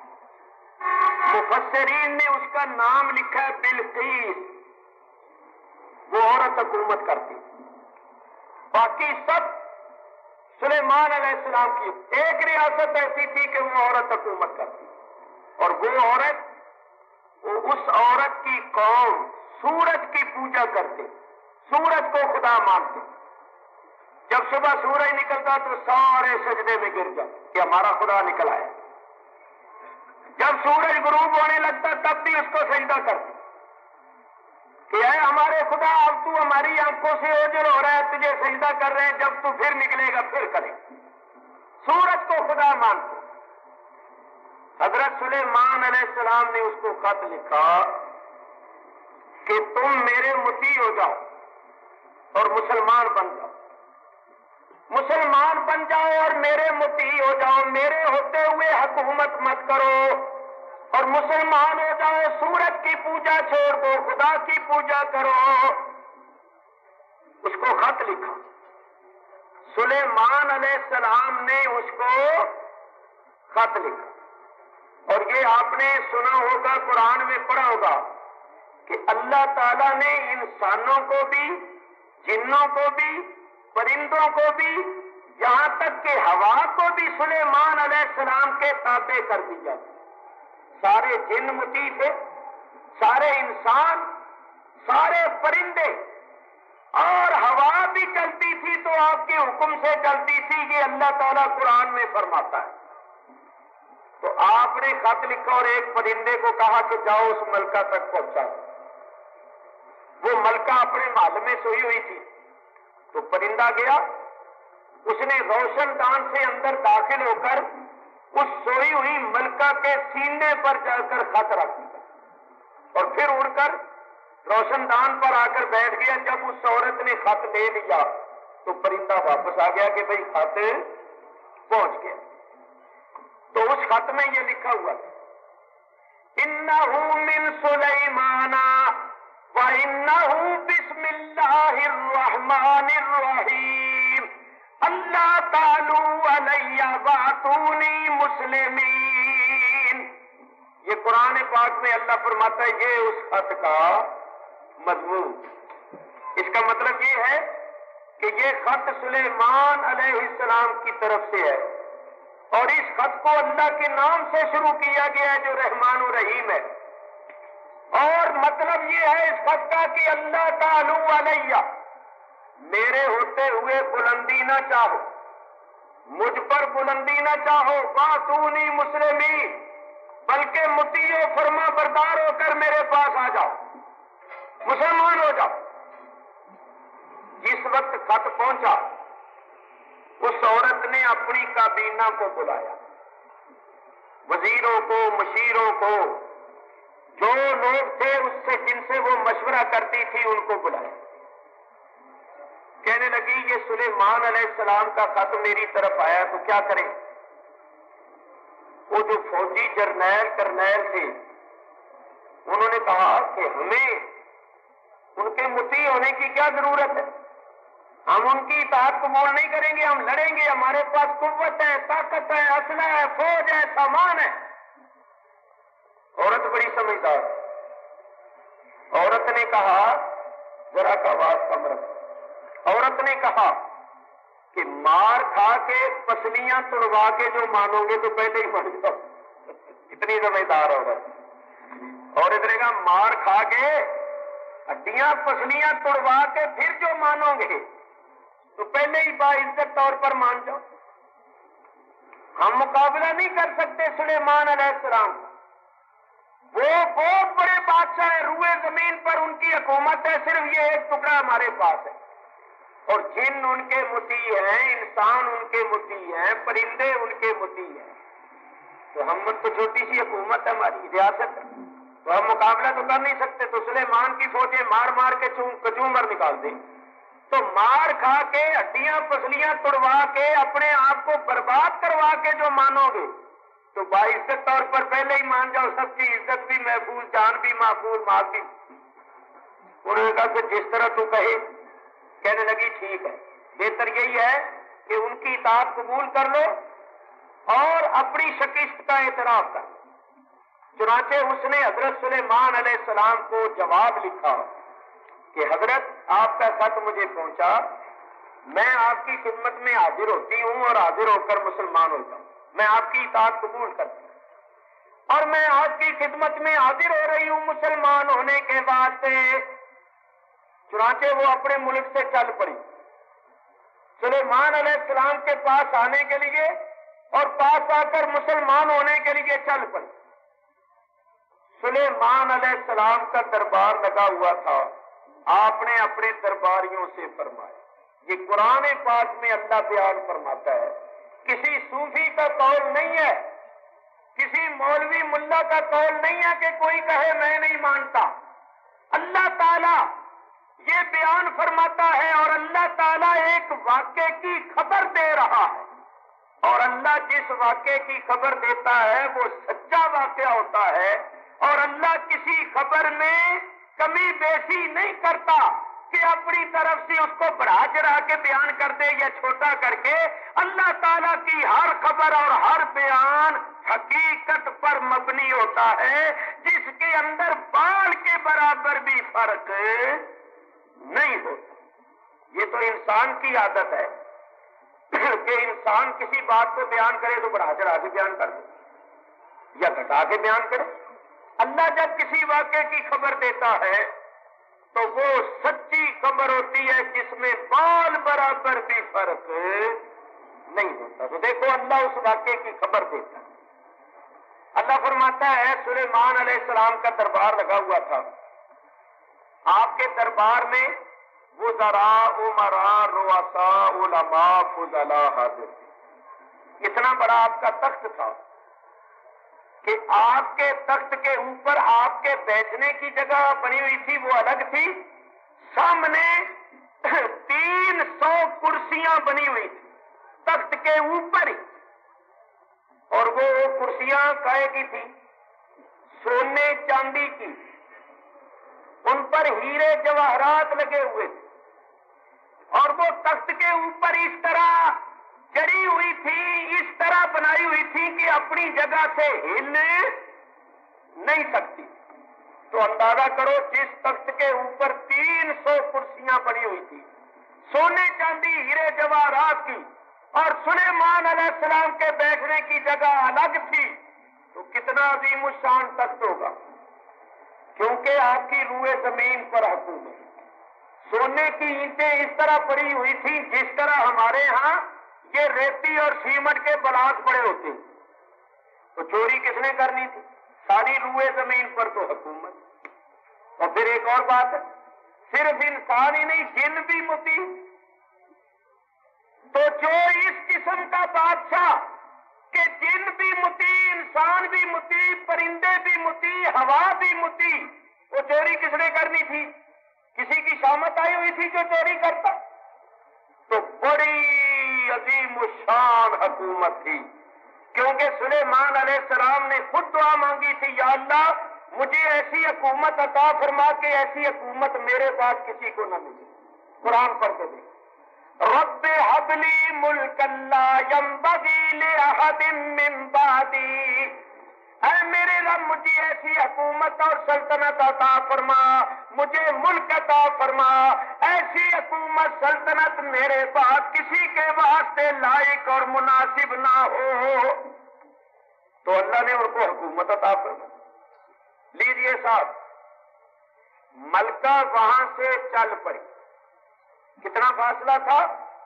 مفسرین نے اس کا نام لکھا ہے بلقیس۔ وہ عورت حکومت کرتی، باقی سب سلیمان علیہ السلام کی۔ ایک ریاست ایسی تھی کہ وہ عورت حکومت کرتی، اور وہ عورت اس عورت کی قوم سورج کی پوجا کرتے، سورج کو خدا مانتے۔ جب صبح سورج نکلتا تو سارے سجدے میں گر جاتے کہ ہمارا خدا نکل آیا۔ جب سورج غروب ہونے لگتا تب بھی اس کو سجدہ کرتے کہ اے ہمارے خدا اب تو ہماری آنکھوں سے اوجھل ہو رہا ہے، تجھے سجدہ کر رہے ہیں، جب تو پھر نکلے گا پھر کرے۔ سورج کو خدا مانتے۔ حضرت سلیمان علیہ السلام نے اس کو خط لکھا کہ تم میرے مطیع ہو جاؤ اور مسلمان بن جاؤ، مسلمان بن جاؤ اور میرے مطیع ہو جاؤ، میرے ہوتے ہوئے حکومت مت کرو، اور مسلمان ہو جاؤ، سورج کی پوجا چھوڑ دو، خدا کی پوجا کرو۔ اس کو خط لکھا۔ سلیمان علیہ السلام نے اس کو خط لکھا، اور یہ آپ نے سنا ہوگا، قرآن میں پڑھا ہوگا کہ اللہ تعالیٰ نے انسانوں کو بھی، جنوں کو بھی، پرندوں کو بھی، یہاں تک کہ ہوا کو بھی سلیمان علیہ السلام کے تابع کر دیا۔ سارے جن مطیع تھے، سارے انسان، سارے پرندے، اور ہوا بھی چلتی تھی تو آپ کے حکم سے چلتی تھی، یہ اللہ تعالیٰ قرآن میں فرماتا ہے۔ تو آپ نے خط لکھا اور ایک پرندے کو کہا کہ جاؤ اس ملکہ تک پہنچا۔ وہ ملکہ اپنے محل میں سوئی ہوئی تھی، تو پرندہ گیا، اس نے روشن دان سے اندر داخل ہو کر اس سوئی ہوئی ملکہ کے سینے پر جا کر خط رکھ دیا، اور پھر اڑ کر روشن دان پر آ کر بیٹھ گیا۔ جب اس عورت نے خط لے لیا تو پرندہ واپس آ گیا کہ بھئی خط پہنچ گیا۔ تو اس خط میں یہ لکھا ہوا تھا اِنَّهُ مِن سُلَيْمَانَ وَإِنَّهُ بِسْمِ اللَّهِ الرَّحْمَنِ الرَّحِيمِ اللہ تعالیٰ علیہ وَأْتُونِی مسلمین۔ یہ قرآن پاک میں اللہ فرماتا ہے یہ اس خط کا مضمون۔ اس کا مطلب یہ ہے کہ یہ خط سلیمان علیہ السلام کی طرف سے ہے، اور اس خط کو اللہ کے نام سے شروع کیا گیا ہے جو رحمان و رحیم ہے، اور مطلب یہ ہے اس خط کا کہ اللہ تعالیٰ علیہ، میرے ہوتے ہوئے بلندی نہ چاہو، مجھ پر بلندی نہ چاہو، وَأْتُونِی مسلمین، بلکہ مطیع و فرما بردار ہو کر میرے پاس آ جاؤ، مسلمان ہو جاؤ۔ جس وقت خط پہنچا اس عورت نے اپنی کابینہ کو بلایا، وزیروں کو، مشیروں کو، جو لوگ تھے اس سے جن سے وہ مشورہ کرتی تھی ان کو بلایا۔ کہنے لگی یہ سلیمان علیہ السلام کا خط میری طرف آیا تو کیا کریں؟ وہ جو فوجی جرنیل کرنیل تھے انہوں نے کہا کہ ہمیں ان کے مطیع ہونے کی کیا ضرورت ہے، ہم ان کی اطاعت قبول نہیں کریں گے، ہم لڑیں گے، ہمارے پاس قوت ہے، طاقت ہے، اسلحہ ہے، فوج ہے، سامان ہے۔ عورت بڑی سمجھدار، عورت نے کہا ذرا کا آواز کم رکھ، عورت نے کہا کہ مار کھا کے پسلیاں توڑوا کے جو مانو گے تو پہلے ہی مان جاؤ۔ اتنی سمجھدار عورت، عورت نے کہا مار کھا کے ہڈیاں پسلیاں توڑوا کے پھر جو مانو گے تو پہلے ہی باعزت طور پر مان جاؤ۔ ہم مقابلہ نہیں کر سکتے سلیمان علیہ السلام، وہ بہت بڑے بادشاہ ہیں روئے زمین پر، ان کی حکومت ہے، صرف یہ ایک ٹکڑا ہمارے پاس ہے، اور جن ان کے مطیع ہیں، انسان ان کے مطیع ہیں، پرندے ان کے مطیع ہیں، تو ہم تو چھوٹی سی حکومت ہے، ہماری ریاست ہے، تو ہم مقابلہ تو کر نہیں سکتے۔ تو سلیمان کی فوجیں مار مار کے کچومر نکال دیں، تو مار کھا کے ہڈیاں پسلیاں توڑوا کے اپنے آپ کو برباد کروا کے جو مانو گے تو باعزت طور پر پہلے ہی مان جاؤ، سب کی عزت بھی محفوظ، جان بھی محفوظ، مال بھی۔ انہوں نے کہا کہ جس طرح تو کہے۔ کہنے لگی ٹھیک ہے، بہتر یہی ہے کہ ان کی اطاعت قبول کر لو اور اپنی شکست کا اعتراف کر۔ چنانچہ اس نے حضرت سلیمان علیہ السلام کو جواب لکھا کہ حضرت آپ کا خط مجھے پہنچا، میں آپ کی خدمت میں حاضر ہوتی ہوں اور حاضر ہو کر مسلمان ہوتا ہوں، میں آپ کی اطاعت قبول کرتی ہوں اور میں آپ کی خدمت میں حاضر ہو رہی ہوں مسلمان ہونے کے بعد سے۔ چنانچہ وہ اپنے ملک سے چل پڑی سلیمان علیہ السلام کے پاس آنے کے لیے اور پاس آ کر مسلمان ہونے کے لیے چل پڑی۔ سلیمان علیہ السلام کا دربار لگا ہوا تھا، آپ نے اپنے درباریوں سے فرمایا، یہ قرآن پاک میں اللہ بیان فرماتا ہے، کسی صوفی کا قول نہیں ہے، کسی مولوی ملا کا قول نہیں ہے کہ کوئی کہے میں نہیں مانتا۔ اللہ تعالی یہ بیان فرماتا ہے اور اللہ تعالیٰ ایک واقعے کی خبر دے رہا ہے، اور اللہ جس واقعے کی خبر دیتا ہے وہ سچا واقعہ ہوتا ہے، اور اللہ کسی خبر میں کمی بیشی نہیں کرتا کہ اپنی طرف سے اس کو بڑھا چڑھا کے بیان کر دے یا چھوٹا کر کے۔ اللہ تعالیٰ کی ہر خبر اور ہر بیان حقیقت پر مبنی ہوتا ہے، جس کے اندر بال کے برابر بھی فرق نہیں ہوتا۔ یہ تو انسان کی عادت ہے کہ انسان کسی بات کو بیان کرے تو بڑھا چڑھا کے بیان کر دے یا گھٹا کے بیان کرے۔ اللہ جب کسی واقعے کی خبر دیتا ہے تو وہ سچی خبر ہوتی ہے جس میں بال برابر بھی فرق نہیں ہوتا۔ تو دیکھو اللہ اس واقعے کی خبر دیتا ہے۔ اللہ فرماتا ہے سلیمان علیہ السلام کا دربار لگا ہوا تھا، آپ کے دربار میں وزراء، امراء، رؤساء، علماء، فضلاء حاضر تھے۔ اتنا بڑا آپ کا تخت تھا کہ آپ کے تخت کے اوپر آپ کے بیٹھنے کی جگہ بنی ہوئی تھی، وہ الگ تھی، سامنے تین سو کرسیاں بنی ہوئی تھی تخت کے اوپر ہی، اور وہ کرسیاں کائے کی تھی؟ سونے چاندی کی، ان پر ہیرے جواہرات لگے ہوئے تھے، اور وہ تخت کے اوپر اس طرح چڑھی ہوئی تھی، اس طرح بنائی ہوئی تھی کہ اپنی جگہ سے ہل نہیں سکتی۔ تو اندازہ کرو جس تخت کے اوپر تین سو کرسیاں بنی ہوئی تھی، سونے چاندی ہیرے جواہرات کی، اور سلیمان علیہ السلام کے بیٹھنے کی جگہ الگ تھی، تو کتنا عظیم الشان تخت ہوگا، کیونکہ آپ کی روئے زمین پر حکومت۔ سونے کی اینٹیں اس طرح پڑی ہوئی تھی جس طرح ہمارے ہاں یہ ریتی اور سیمنٹ کے بلاک پڑے ہوتے ہیں، تو چوری کس نے کرنی تھی؟ ساری روئے زمین پر تو حکومت۔ اور پھر ایک اور بات ہے، صرف انسان ہی نہیں، جن بھی مطیع۔ تو جو اس قسم کا بادشاہ کہ جن بھی مطیع، انسان بھی مطیع، پرندے بھی مطیع، ہوا بھی مطیع، وہ چوری کس نے کرنی تھی؟ کسی کی شامت آئی ہوئی تھی جو چوری کرتا؟ تو بڑی عظیم الشان حکومت تھی، کیونکہ سلیمان علیہ السلام نے خود دعا مانگی تھی، یا اللہ مجھے ایسی حکومت عطا فرما کہ ایسی حکومت میرے بعد کسی کو نہ ملے۔ قرآن پڑھ کے دیکھ، رب هب لي ملكا لا ينبغي لأحد من بعدي، اے میرے رب مجھے ایسی حکومت اور سلطنت عطا فرما، مجھے ملک عطا فرما، ایسی حکومت سلطنت میرے بعد کسی کے واسطے لائق اور مناسب نہ ہو۔ تو اللہ نے ان کو حکومت عطا فرما۔ لیجیے صاحب، ملکہ وہاں سے چل پڑی، کتنا فاصلہ تھا؟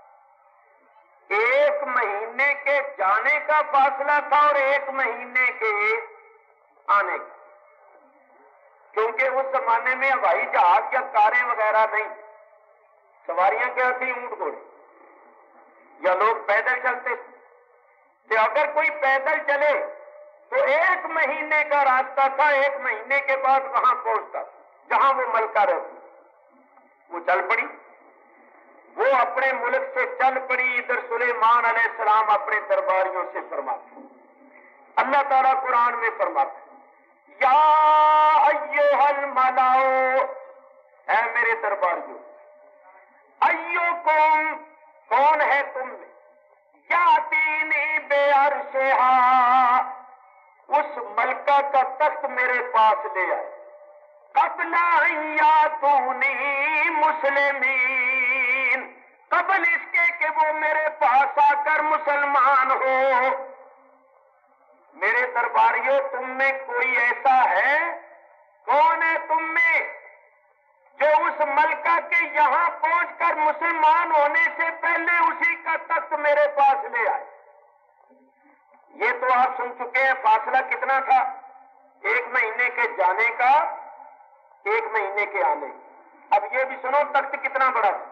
ایک مہینے کے جانے کا فاصلہ تھا اور ایک مہینے کے آنے کا، کیونکہ اس زمانے میں ہوائی جہاز یا کاریں وغیرہ نہیں، سواریاں کیا تھی؟ اونٹ گھوڑے، یا لوگ پیدل چلتے تھے۔ تو اگر کوئی پیدل چلے تو ایک مہینے کا راستہ تھا، ایک مہینے کے بعد وہاں پہنچتا جہاں وہ ملکہ رہتی۔ وہ چل پڑی، وہ اپنے ملک سے چل پڑی۔ ادھر سلیمان علیہ السلام اپنے درباریوں سے فرماتے، اللہ تعالیٰ قرآن میں فرماتے، یا ایھا الملاؤ، اے میرے درباریوں، ایھکم، کون ہے تم میں، یاتینی بعرشھا، اس ملکہ کا تخت میرے پاس لے آئے، قبل ان یاتونی مسلمین، قبل اس کے کہ وہ میرے پاس آ کر مسلمان ہو۔ میرے درباریوں، تم میں کوئی ایسا ہے؟ کون ہے تم میں جو اس ملکہ کے یہاں پہنچ کر مسلمان ہونے سے پہلے اسی کا تخت میرے پاس لے آئے؟ یہ تو آپ سن چکے ہیں، فاصلہ کتنا تھا؟ ایک مہینے کے جانے کا، ایک مہینے کے آنے۔ اب یہ بھی سنو، تخت کتنا بڑا تھا؟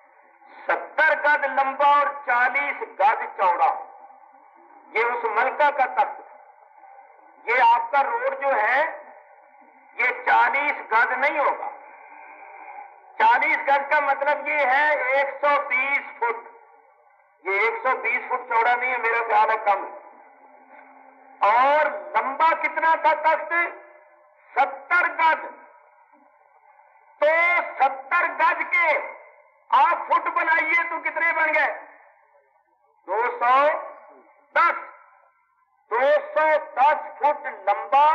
ستر گز لمبا اور چالیس گز چوڑا، یہ اس ملکہ کا تخت تھا۔ یہ آپ کا روڈ جو ہے یہ چالیس گز نہیں ہوگا، چالیس گز کا مطلب یہ ہے ایک سو بیس فٹ، یہ ایک سو بیس فٹ چوڑا نہیں ہے، میرا خیال ہے کم ہے۔ اور لمبا کتنا تھا تخت؟ ستر گز، تو ستر گز کے آپ فٹ بنائیے تو کتنے بن گئے؟ دو سو دس، دو سو دس فٹ لمبا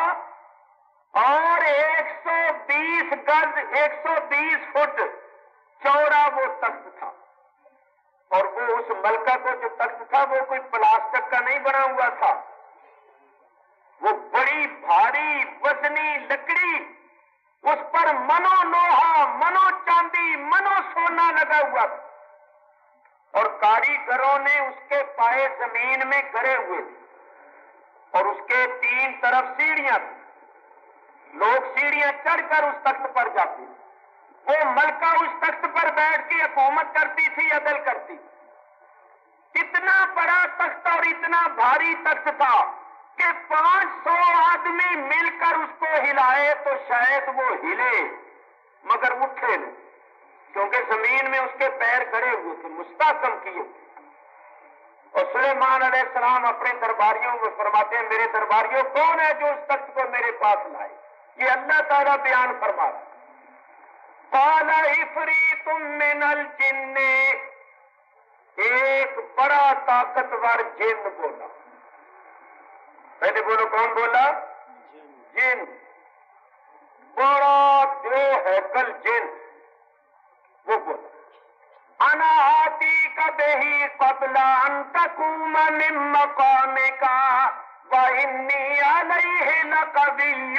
اور ایک سو بیس گز، ایک سو بیس فٹ چوڑا وہ تخت تھا۔ اور وہ اس ملکہ کو جو تخت تھا وہ کوئی پلاسٹک کا نہیں بنا ہوا تھا، وہ بڑی بھاری وزنی لکڑی، اس پر منو لوہا، منو چاندی، منو سونا لگا ہوا تھا، اور کاریگروں نے اس کے پائے زمین میں گڑے ہوئے تھے، اور اس کے تین طرف سیڑھیاں تھیں، لوگ سیڑھیاں چڑھ کر اس تخت پر جاتے، وہ ملکہ اس تخت پر بیٹھ کے حکومت کرتی تھی، عدل کرتی۔ اتنا بڑا تخت اور اتنا بھاری تخت تھا کہ پانچ سو آدمی مل کر اس کو ہلائے تو شاید وہ ہلے مگر اٹھے نہیں، کیونکہ زمین میں اس کے پیر گڑے ہوئے تھے، مستحکم کیے۔ اور سلیمان علیہ السلام اپنے درباریوں کو فرماتے ہیں، میرے درباریوں، کون ہے جو اس تخت کو میرے پاس لائے؟ یہ اللہ تعالیٰ بیان فرماتا، قال عفریت من الجن، ایک بڑا طاقتور جن بولا۔ پہلے بولو، کون بولا؟ جن، بڑا جو ہے کل جن، وہ بولا، انا آتی کا بہی قبل ان تقوم من مقامک وانی علیہ لقوی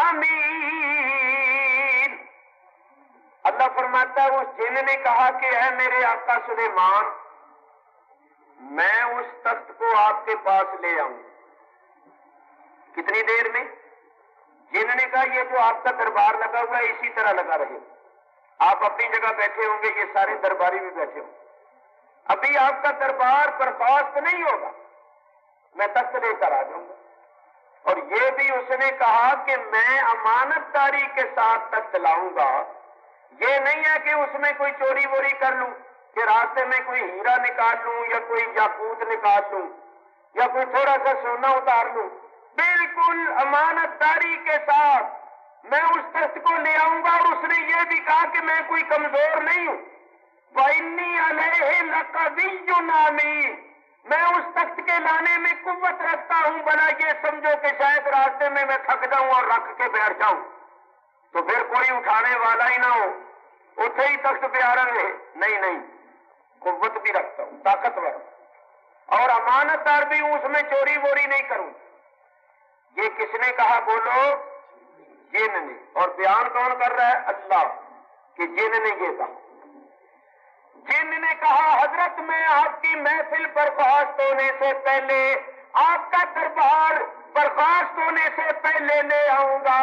امین۔ اللہ فرماتا ہے اس جن نے کہا کہ اے میرے آقا سلیمان، میں اس تخت کو آپ کے پاس لے آؤں، کتنی دیر میں؟ جن نے کہا یہ جو آپ کا دربار لگا ہوا ہے اسی طرح لگا رہے، آپ اپنی جگہ بیٹھے ہوں گے، یہ سارے درباری بھی بیٹھے ہوں، ابھی آپ کا دربار برخاست نہیں ہوگا، میں تخت لے کر آ جاؤں گا۔ اور یہ بھی اس نے کہا کہ میں امانت داری کے ساتھ تخت لاؤں گا، یہ نہیں ہے کہ اس میں کوئی چوری ووری کر لوں، کہ راستے میں کوئی ہیرا نکال لوں یا کوئی یاقوت نکال لوں یا کوئی تھوڑا سا سونا اتار لوں، بالکل امانت داری کے ساتھ میں اس تخت کو لے آؤں گا۔ اور اس نے یہ بھی کہا کہ میں کوئی کمزور نہیں ہوں، وَإِنِّي عَلَيْهِ لَقَوِيٌّ أَمِينٌ، میں اس تخت کے لانے میں قوت رکھتا ہوں، بنا یہ سمجھو کہ شاید راستے میں میں تھک جاؤں اور رکھ کے بیٹھ جاؤں تو پھر کوئی اٹھانے والا ہی نہ ہو، اتنے ہی تخت پہ آ رہے. نہیں نہیں، قوت بھی رکھتا ہوں، طاقتور، اور امانت دار بھی ہوں، اس میں چوری ووری نہیں کروں. یہ کس نے کہا بولو؟ جن نے. اور بیان کون کر رہا ہے؟ اللہ. کہ جن نے یہ کہا، جن نے کہا حضرت میں آپ کی محفل برخاست ہونے سے پہلے، آپ کا دربار برخاست ہونے سے پہلے لے آؤں گا.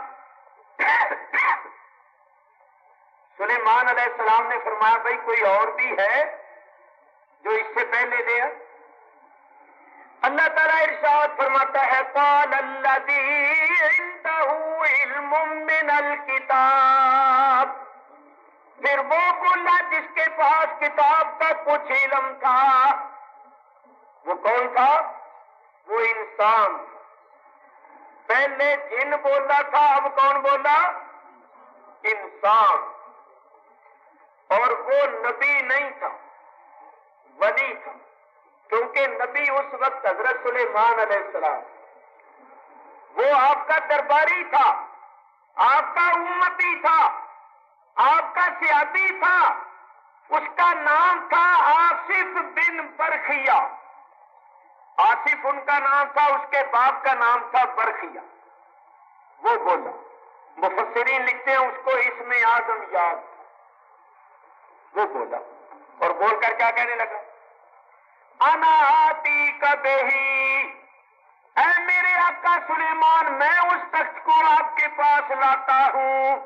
سلیمان علیہ السلام نے فرمایا بھائی کوئی اور بھی ہے جو اس سے پہلے لے آئے؟ اللہ تعالیٰ ارشاد فرماتا ہے قال الذی عنده علم من الکتاب، پھر وہ بولا جس کے پاس کتاب کا کچھ علم تھا. وہ کون تھا؟ وہ انسان. پہلے جن بولا تھا، اب کون بولا؟ انسان. اور وہ نبی نہیں تھا، ولی تھا، کیونکہ نبی اس وقت حضرت سلیمان علیہ السلام، وہ آپ کا درباری تھا، آپ کا امتی تھا، آپ کا سیادی تھا. اس کا نام تھا آصف بن برخیا. آصف ان کا نام تھا، اس کے باپ کا نام تھا برخیا. وہ بولا، مفسرین لکھتے ہیں اس کو اسم اعظم یاد تھا. وہ بولا اور بول کر کیا کہنے لگا؟ انا آتی کبھی، اے میرے آقا سلیمان میں اس تخت کو آپ کے پاس لاتا ہوں.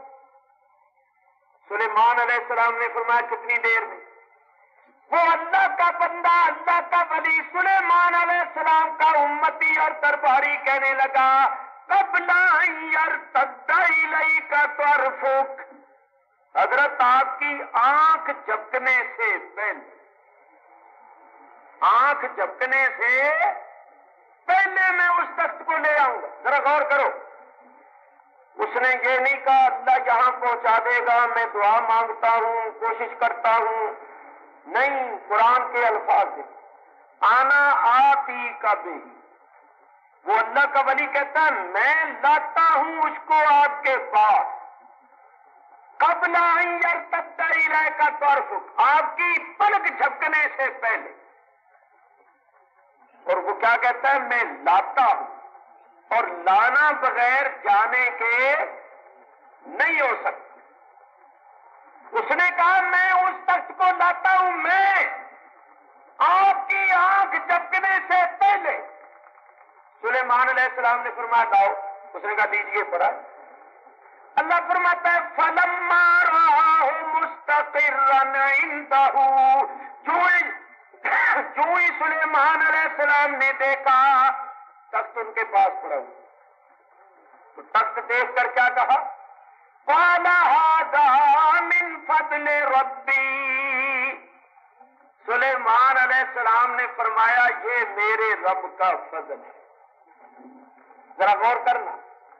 سلیمان علیہ السلام نے فرمایا کتنی دیر میں؟ وہ اللہ کا بندہ، اللہ کا ولی سلیمان علیہ السلام کا امتی اور درباری کہنے لگا قبل ان یرتد الیک طرفک، حضرت آپ کی آنکھ جھپکنے سے پہلے، آنکھ جھپکنے سے پہلے میں اس تخت کو لے آؤں گا. ذرا غور کرو، اس نے یہ نہیں کہا اللہ یہاں پہنچا دے گا، میں دعا مانگتا ہوں، کوشش کرتا ہوں. نہیں، قرآن کے الفاظ ہیں آنا آتی کا بھی. وہ اللہ کا ولی کہتا ہے میں لاتا ہوں اس کو آپ کے پاس قبل ان یرتد الیک طرفک، آپ کی پلک جھپکنے سے پہلے. اور وہ کیا کہتا ہے؟ میں لاتا ہوں، اور لانا بغیر جانے کے نہیں ہو سکتا. اس نے کہا میں اس تخت کو لاتا ہوں، میں آپ کی آنکھ جھپکنے سے پہلے. سلیمان علیہ السلام نے فرمایا لاؤ. اس نے کہا دیجیے پڑا. اللہ فرماتا ہے فلما رآہ مستقرا عنده، جو ہی سلیمان علیہ السلام نے دیکھا تخت ان کے پاس پڑا ہوا، تو تخت دیکھ کر کیا کہا؟ قال هذا من فضل ربی. سلیمان علیہ السلام نے فرمایا یہ میرے رب کا فضل ہے. ذرا غور کرنا،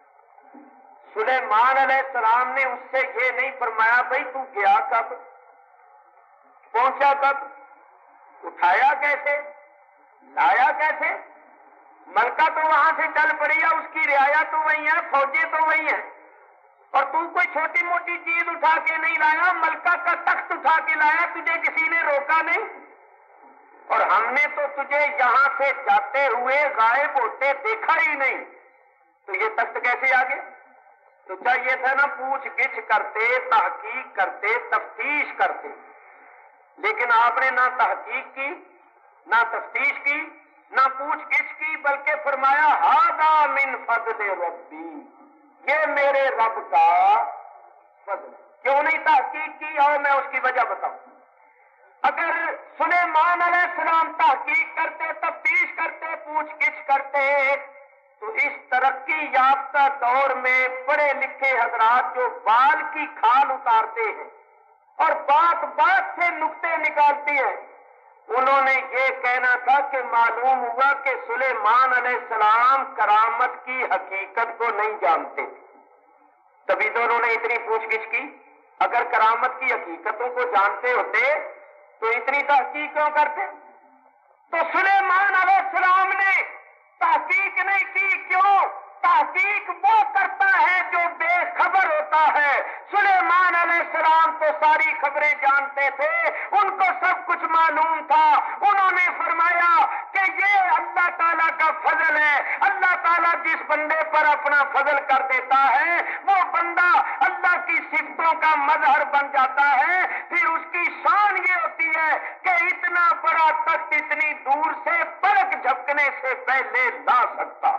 سلیمان علیہ السلام نے اس سے یہ نہیں فرمایا بھائی تو گیا کب، پہنچا کب، اٹھایا کیسے، لایا کیسے. ملکہ تو وہاں سے چل پڑی ہے، اس کی رعایا تو وہی ہے، فوجیں تو وہی ہیں، اور تو کوئی چھوٹی موٹی چیز اٹھا کے نہیں لایا، ملکہ کا تخت اٹھا کے لایا. تجھے کسی نے روکا نہیں، اور ہم نے تو تجھے یہاں سے جاتے ہوئے غائب ہوتے دیکھا ہی نہیں، تو یہ تخت کیسے آ گیا؟ تو چاہیے تھا نا پوچھ گچھ کرتے، تحقیق کرتے، تفتیش کرتے. لیکن آپ نے نہ تحقیق کی، نہ تفتیش کی، نہ پوچھ گچھ کی، بلکہ فرمایا ھذا من فضل ربی، یہ میرے رب کا فضل. کیوں نہیں تحقیق کی؟ اور میں اس کی وجہ بتاؤں. اگر سلیمان علیہ السلام تحقیق کرتے، تفتیش کرتے، پوچھ گچھ کرتے، تو اس ترقی یافتہ دور میں پڑھے لکھے حضرات جو بال کی کھال اتارتے ہیں اور بات بات سے نکتے نکالتے ہیں، انہوں نے یہ کہنا تھا کہ معلوم ہوا کہ سلیمان علیہ السلام کرامت کی حقیقت کو نہیں جانتے، تبھی تو انہوں نے اتنی پوچھ گچھ کی. اگر کرامت کی حقیقتوں کو جانتے ہوتے تو اتنی تحقیق کیوں کرتے؟ تو سلیمان علیہ السلام نے تحقیق نہیں کی، کیوں؟ تحقیق وہ کرتا ہے جو بے خبر ہوتا ہے۔ سلیمان علیہ السلام تو ساری خبریں جانتے تھے، ان کو سب کچھ معلوم تھا۔ انہوں نے فرمایا کہ یہ اللہ تعالیٰ کا فضل ہے، اللہ تعالیٰ جس بندے پر اپنا فضل کر دیتا ہے وہ بندہ اللہ کی صفتوں کا مظہر بن جاتا ہے۔ پھر اس کی شان یہ ہوتی ہے کہ اتنا بڑا تخت اتنی دور سے پلک جھپکنے سے پہلے لا سکتا۔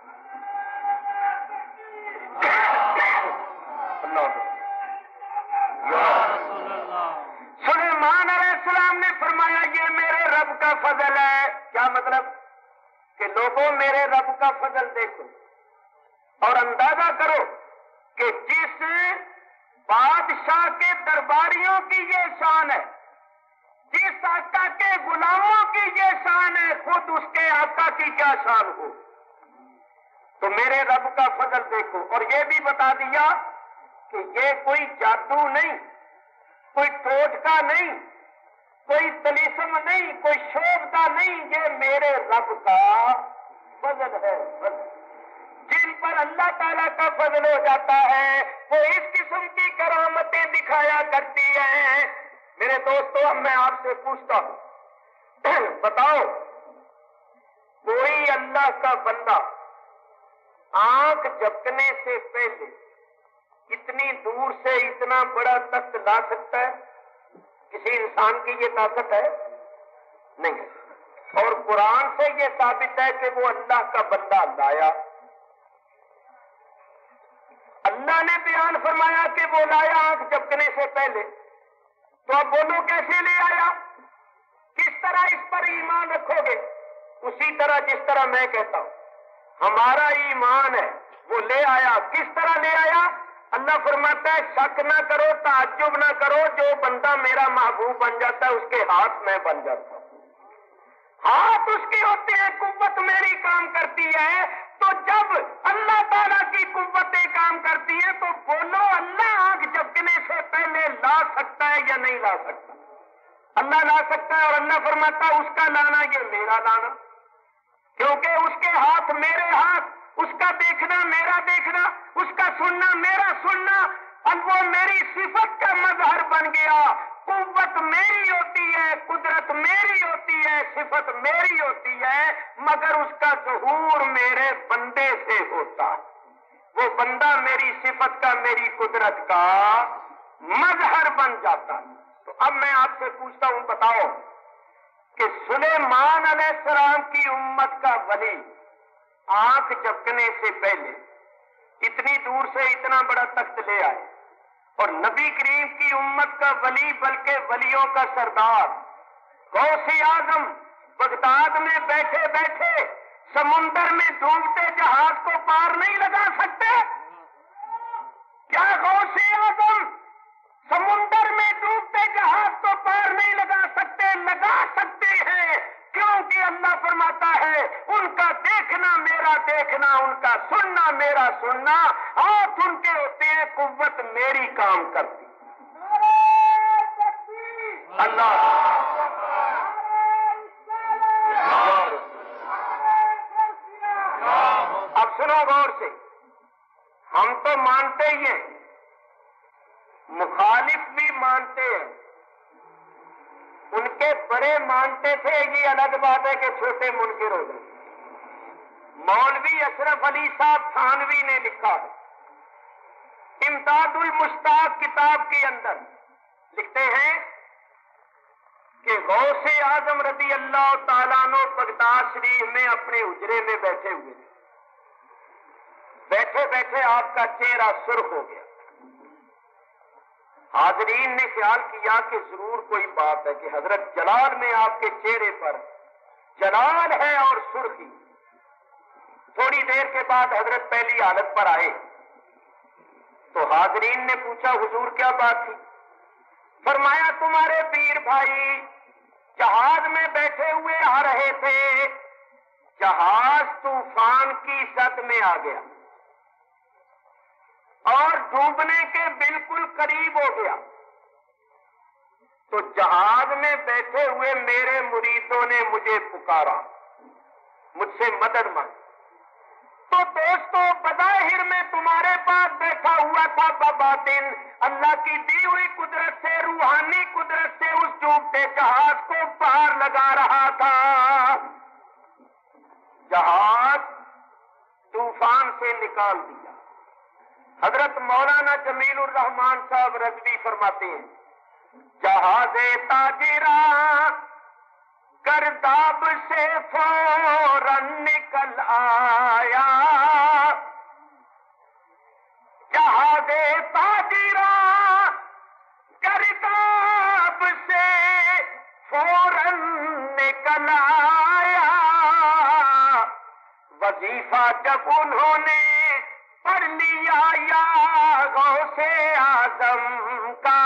سلیمان علیہ السلام نے فرمایا یہ میرے رب کا فضل ہے۔ کیا مطلب؟ کہ لوگوں میرے رب کا فضل دیکھو اور اندازہ کرو کہ جس بادشاہ کے درباریوں کی یہ شان ہے، جس آقا کے غلاموں کی یہ شان ہے، خود اس کے آقا کی کیا شان ہو۔ تو میرے رب کا فضل دیکھو۔ اور یہ بھی بتا دیا کہ یہ کوئی جادو نہیں، کوئی ٹوٹکا نہیں، کوئی طلیسم نہیں، کوئی شوبدہ نہیں، یہ میرے رب کا فضل ہے۔ جن پر اللہ تعالیٰ کا فضل ہو جاتا ہے وہ اس قسم کی کرامتیں دکھایا کرتی ہیں۔ میرے دوستو، اب میں آپ سے پوچھتا ہوں، بتاؤ کوئی اللہ کا بندہ آنکھ جھپکنے سے پہلے اتنی دور سے اتنا بڑا تخت لا سکتا ہے؟ کسی انسان کی یہ طاقت ہے؟ نہیں۔ اور قرآن سے یہ ثابت ہے کہ وہ اللہ کا بندہ لایا۔ اللہ نے بیان فرمایا کہ وہ لایا آنکھ جھپکنے سے پہلے، تو اب بولو کیسے لے آیا؟ کس طرح اس پر ایمان رکھو گے؟ اسی طرح جس طرح میں کہتا ہوں ہمارا ایمان ہے، وہ لے آیا۔ کس طرح لے آیا؟ اللہ فرماتا ہے شک نہ کرو، تعجب نہ کرو، جو بندہ میرا محبوب بن جاتا ہے اس کے ہاتھ میں بن جاتا ہوں۔ ہاتھ اس کے ہوتے ہیں، قوت میری کام کرتی ہے۔ تو جب اللہ تعالیٰ کی قوتیں کام کرتی ہیں تو بولو اللہ آنکھ جھپکنے سے پہلے لا سکتا ہے یا نہیں لا سکتا؟ اللہ لا سکتا ہے، اور اللہ فرماتا ہے اس کا لانا یہ میرا لانا، کیونکہ اس کے ہاتھ میرے ہاتھ، اس کا دیکھنا میرا دیکھنا، اس کا سننا میرا سننا، اب وہ میری صفت کا مظہر بن گیا۔ قوت میری ہوتی ہے، قدرت میری ہوتی ہے، صفت میری ہوتی ہے، مگر اس کا ظہور میرے بندے سے ہوتا ہے۔ وہ بندہ میری صفت کا، میری قدرت کا مظہر بن جاتا ہے۔ تو اب میں آپ سے پوچھتا ہوں، بتاؤ کہ سلیمان علیہ السلام کی امت کا ولی آنکھ جھپکنے سے پہلے اتنی دور سے اتنا بڑا تخت لے آئے، اور نبی کریم کی امت کا ولی بلکہ ولیوں کا سردار غوث اعظم بغداد میں بیٹھے بیٹھے سمندر میں ڈوبتے جہاز کو پار نہیں لگا سکتے؟ کیا غوث اعظم سمندر میں ڈوبتے جہاز کو پار نہیں لگا سکتے؟ لگا سکتے ہیں، کیونکہ اللہ فرماتا ہے ان کا دیکھنا میرا دیکھنا، ان کا سننا میرا سننا، ہاتھ ان کے ہوتے ہیں، قوت میری کام کرتی۔ اللہ اب سنو غور سے، ہم تو مانتے ہی ہیں، مخالف بھی مانتے ہیں، ان کے بڑے مانتے تھے، یہ الگ بات ہے کہ چھوٹے منکر ہو گئے۔ مولوی اشرف علی صاحب تھانوی نے لکھا ہے امداد المشتاق کتاب کے اندر، لکھتے ہیں کہ غوث اعظم رضی اللہ تعالیٰ عنہ بغداد شریف میں اپنے حجرے میں بیٹھے ہوئے تھے، بیٹھے بیٹھے آپ کا چہرہ سرخ ہو گیا۔ حاضرین نے خیال کیا کہ ضرور کوئی بات ہے کہ حضرت جلال میں آپ کے چہرے پر جلال ہے اور سرخی۔ تھوڑی دیر کے بعد حضرت پہلی حالت پر آئے تو حاضرین نے پوچھا حضور کیا بات تھی؟ فرمایا تمہارے پیر بھائی جہاز میں بیٹھے ہوئے آ رہے تھے، جہاز طوفان کی زد میں آ گیا اور ڈوبنے کے بالکل قریب ہو گیا تو جہاز میں بیٹھے ہوئے میرے مریدوں نے مجھے پکارا، مجھ سے مدد مانگی۔ تو دوستو بظاہر میں تمہارے پاس بیٹھا ہوا تھا، بباطن اللہ کی دی ہوئی قدرت سے، روحانی قدرت سے اس ڈوبتے جہاز کو پار لگا رہا تھا۔ جہاز طوفان سے نکال دیا۔ حضرت مولانا جمیل الرحمان صاحب رضوی فرماتے ہیں، جہاز تاجرا گرداب سے فوراً نکل آیا، جہاز تاجرا گرداب سے فوراً نکل آیا، وظیفہ جب انہوں نے پڑھ لیا یا غوث اعظم کا،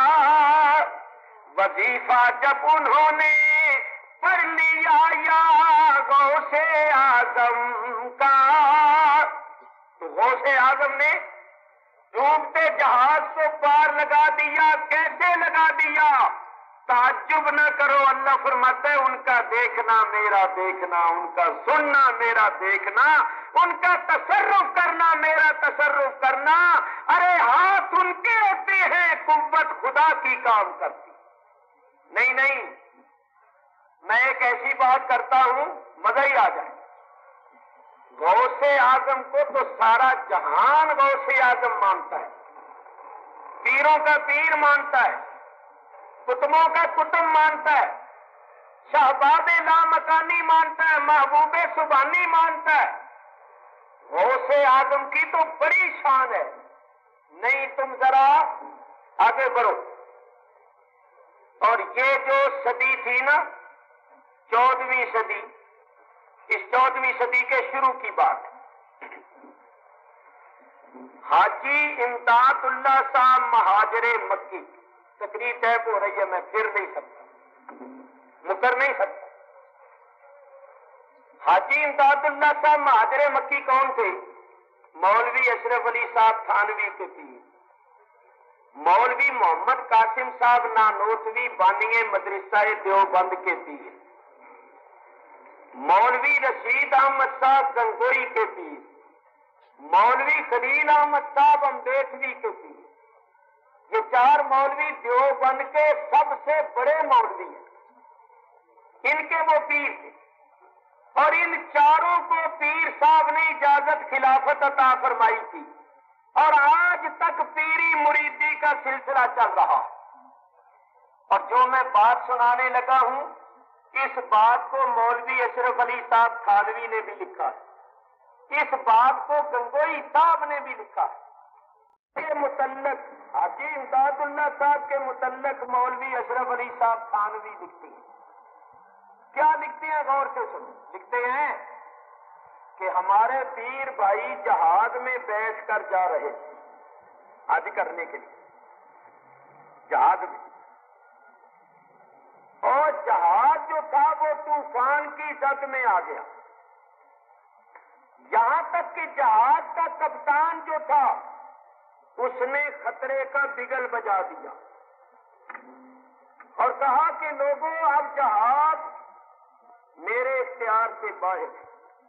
وظیفہ جب انہوں نے پڑھ لیا یا غوث اعظم کا، تو غوث اعظم نے ڈوبتے جہاز کو پار لگا دیا۔ کیسے لگا دیا؟ تعجب نہ کرو، اللہ فرماتا ہے ان کا دیکھنا میرا دیکھنا، ان کا سننا میرا دیکھنا، ان کا تصرف کرنا میرا تصرف کرنا۔ ارے ہاتھ ان کے ہوتے ہیں، قوت خدا کی کام کرتی۔ نہیں نہیں، میں ایک ایسی بات کرتا ہوں مزہ ہی آ جائے۔ غوث اعظم کو تو سارا جہان غوث اعظم مانتا ہے، پیروں کا پیر مانتا ہے، کتبوں کا کتب مانتا ہے، شہباز لامکانی مانتا ہے، محبوب سبحانی مانتا ہے۔ غوث اعظم کی تو بڑی شان ہے۔ نہیں، تم ذرا آگے بڑھو۔ اور یہ جو صدی تھی نا، چودہویں صدی، اس چودہویں صدی کے شروع کی بات، حاجی امداد اللہ صاحب مہاجر مکی، تقریر ٹیپ ہو رہی ہے، میں پھر نہیں سکتا، مکر نہیں سکتا۔ حاجی امداد اللہ صاحب مہاجر مکی کون تھے؟ مولوی اشرف علی صاحب تھانوی کے پیر، مولوی محمد قاسم صاحب نانوتوی بانی مدرسہ دیوبند کے پیر، مولوی رشید احمد صاحب گنگوئی کے پیر، مولوی خلیل احمد صاحب امبیٹوی کے پیر۔ یہ چار مولوی دیوبند کے سب سے بڑے مولوی ہیں، ان کے وہ پیر تھے، اور ان چاروں کو پیر صاحب نے اجازت خلافت عطا فرمائی تھی، اور آج تک پیری مریدی کا سلسلہ چل رہا۔ اور جو میں بات سنانے لگا ہوں، اس بات کو مولوی اشرف علی صاحب تھانوی نے بھی لکھا ہے، اس بات کو گنگوئی صاحب نے بھی لکھا ہے۔ کے متعلق حاجی امداد اللہ صاحب کے متعلق مولوی اشرف علی صاحب تھانوی لکھتے ہیں۔ کیا لکھتے ہیں؟ غور سے سنو۔ لکھتے ہیں کہ ہمارے پیر بھائی جہاز میں بیٹھ کر جا رہے حج کرنے کے لیے، جہاز میں، اور جہاز جو تھا وہ طوفان کی زد میں آ گیا، یہاں تک کہ جہاز کا کپتان جو تھا اس نے خطرے کا بگل بجا دیا اور کہا کہ لوگوں اب جہاز میرے اختیار سے باہر ہے،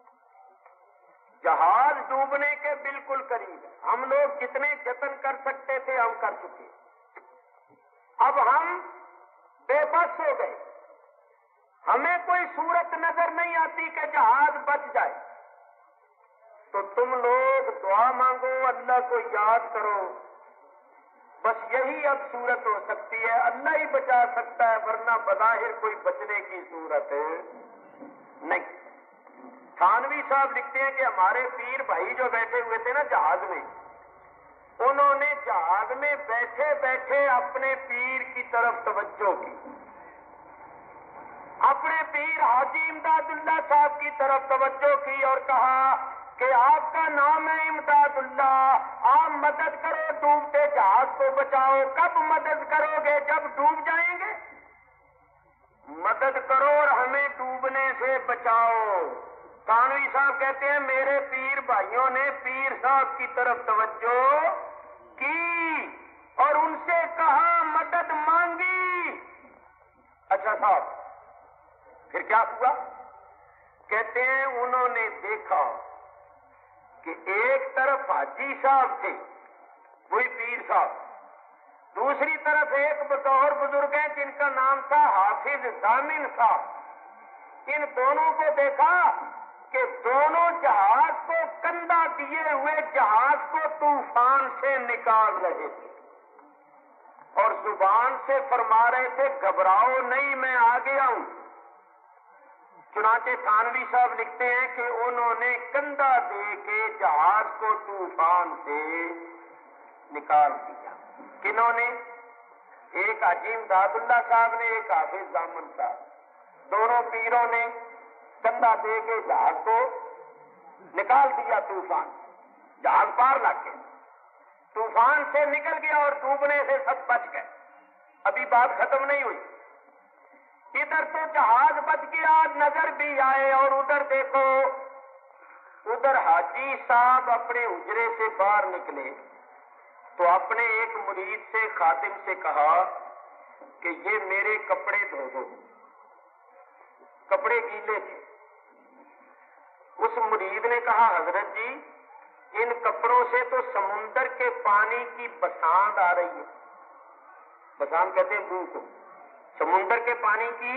جہاز ڈوبنے کے بالکل قریب ہے، ہم لوگ جتنے جتن کر سکتے تھے ہم کر چکے، اب ہم بے بس ہو گئے، ہمیں کوئی صورت نظر نہیں آتی کہ جہاز بچ جائے، تو تم لوگ دعا مانگو، اللہ کو یاد کرو، بس یہی اب صورت ہو سکتی ہے، اللہ ہی بچا سکتا ہے، ورنہ بظاہر کوئی بچنے کی صورت نہیں۔ تھانوی صاحب لکھتے ہیں کہ ہمارے پیر بھائی جو بیٹھے ہوئے تھے نا جہاز میں، انہوں نے جہاز میں بیٹھے بیٹھے اپنے پیر کی طرف توجہ کی، اپنے پیر حاجی امداد اللہ صاحب کی طرف توجہ کی اور کہا کہ آپ کا نام ہے امداد اللہ، آپ مدد کرو، ڈوبتے جہاز کو بچاؤ۔ کب مدد کرو گے؟ جب ڈوب جائیں گے؟ مدد کرو اور ہمیں ڈوبنے سے بچاؤ۔ تھانوی صاحب کہتے ہیں میرے پیر بھائیوں نے پیر صاحب کی طرف توجہ کی اور ان سے کہا مدد مانگی. اچھا صاحب پھر کیا ہوا؟ کہتے ہیں انہوں نے دیکھا کہ ایک طرف حاجی صاحب تھے وہی پیر صاحب، دوسری طرف ایک بطور بزرگ ہیں جن کا نام تھا حافظ ضامن صاحب. ان دونوں کو دیکھا کہ دونوں جہاز کو کندھا دیے ہوئے جہاز کو طوفان سے نکال رہے تھے اور زبان سے فرما رہے تھے گھبراؤ نہیں میں آ گیا ہوں. چنانچہ تھانوی صاحب لکھتے ہیں کہ انہوں نے کندھا دے کے جہاز کو طوفان سے نکال دیا. کنہوں نے؟ ایک حاجی امداد اللہ صاحب نے، ایک حافظ ضامن صاحب. دونوں پیروں نے کندھا دے کے جہاز کو نکال دیا طوفان. جہاز پار لگ گئے، طوفان سے نکل گیا اور ڈوبنے سے سب بچ گئے. ابھی بات ختم نہیں ہوئی. ادھر تو جہاز بچ گیا، نظر بھی آئے، اور ادھر دیکھو ادھر حاجی صاحب اپنے حجرے سے باہر نکلے تو اپنے ایک مرید سے خادم سے کہا کہ یہ میرے کپڑے دھو دو. کپڑے گیلے تھے. اس مرید نے کہا حضرت جی ان کپڑوں سے تو سمندر کے پانی کی بساند آ رہی ہے. بساند کہتے ہیں بو کو. سمندر کے پانی کی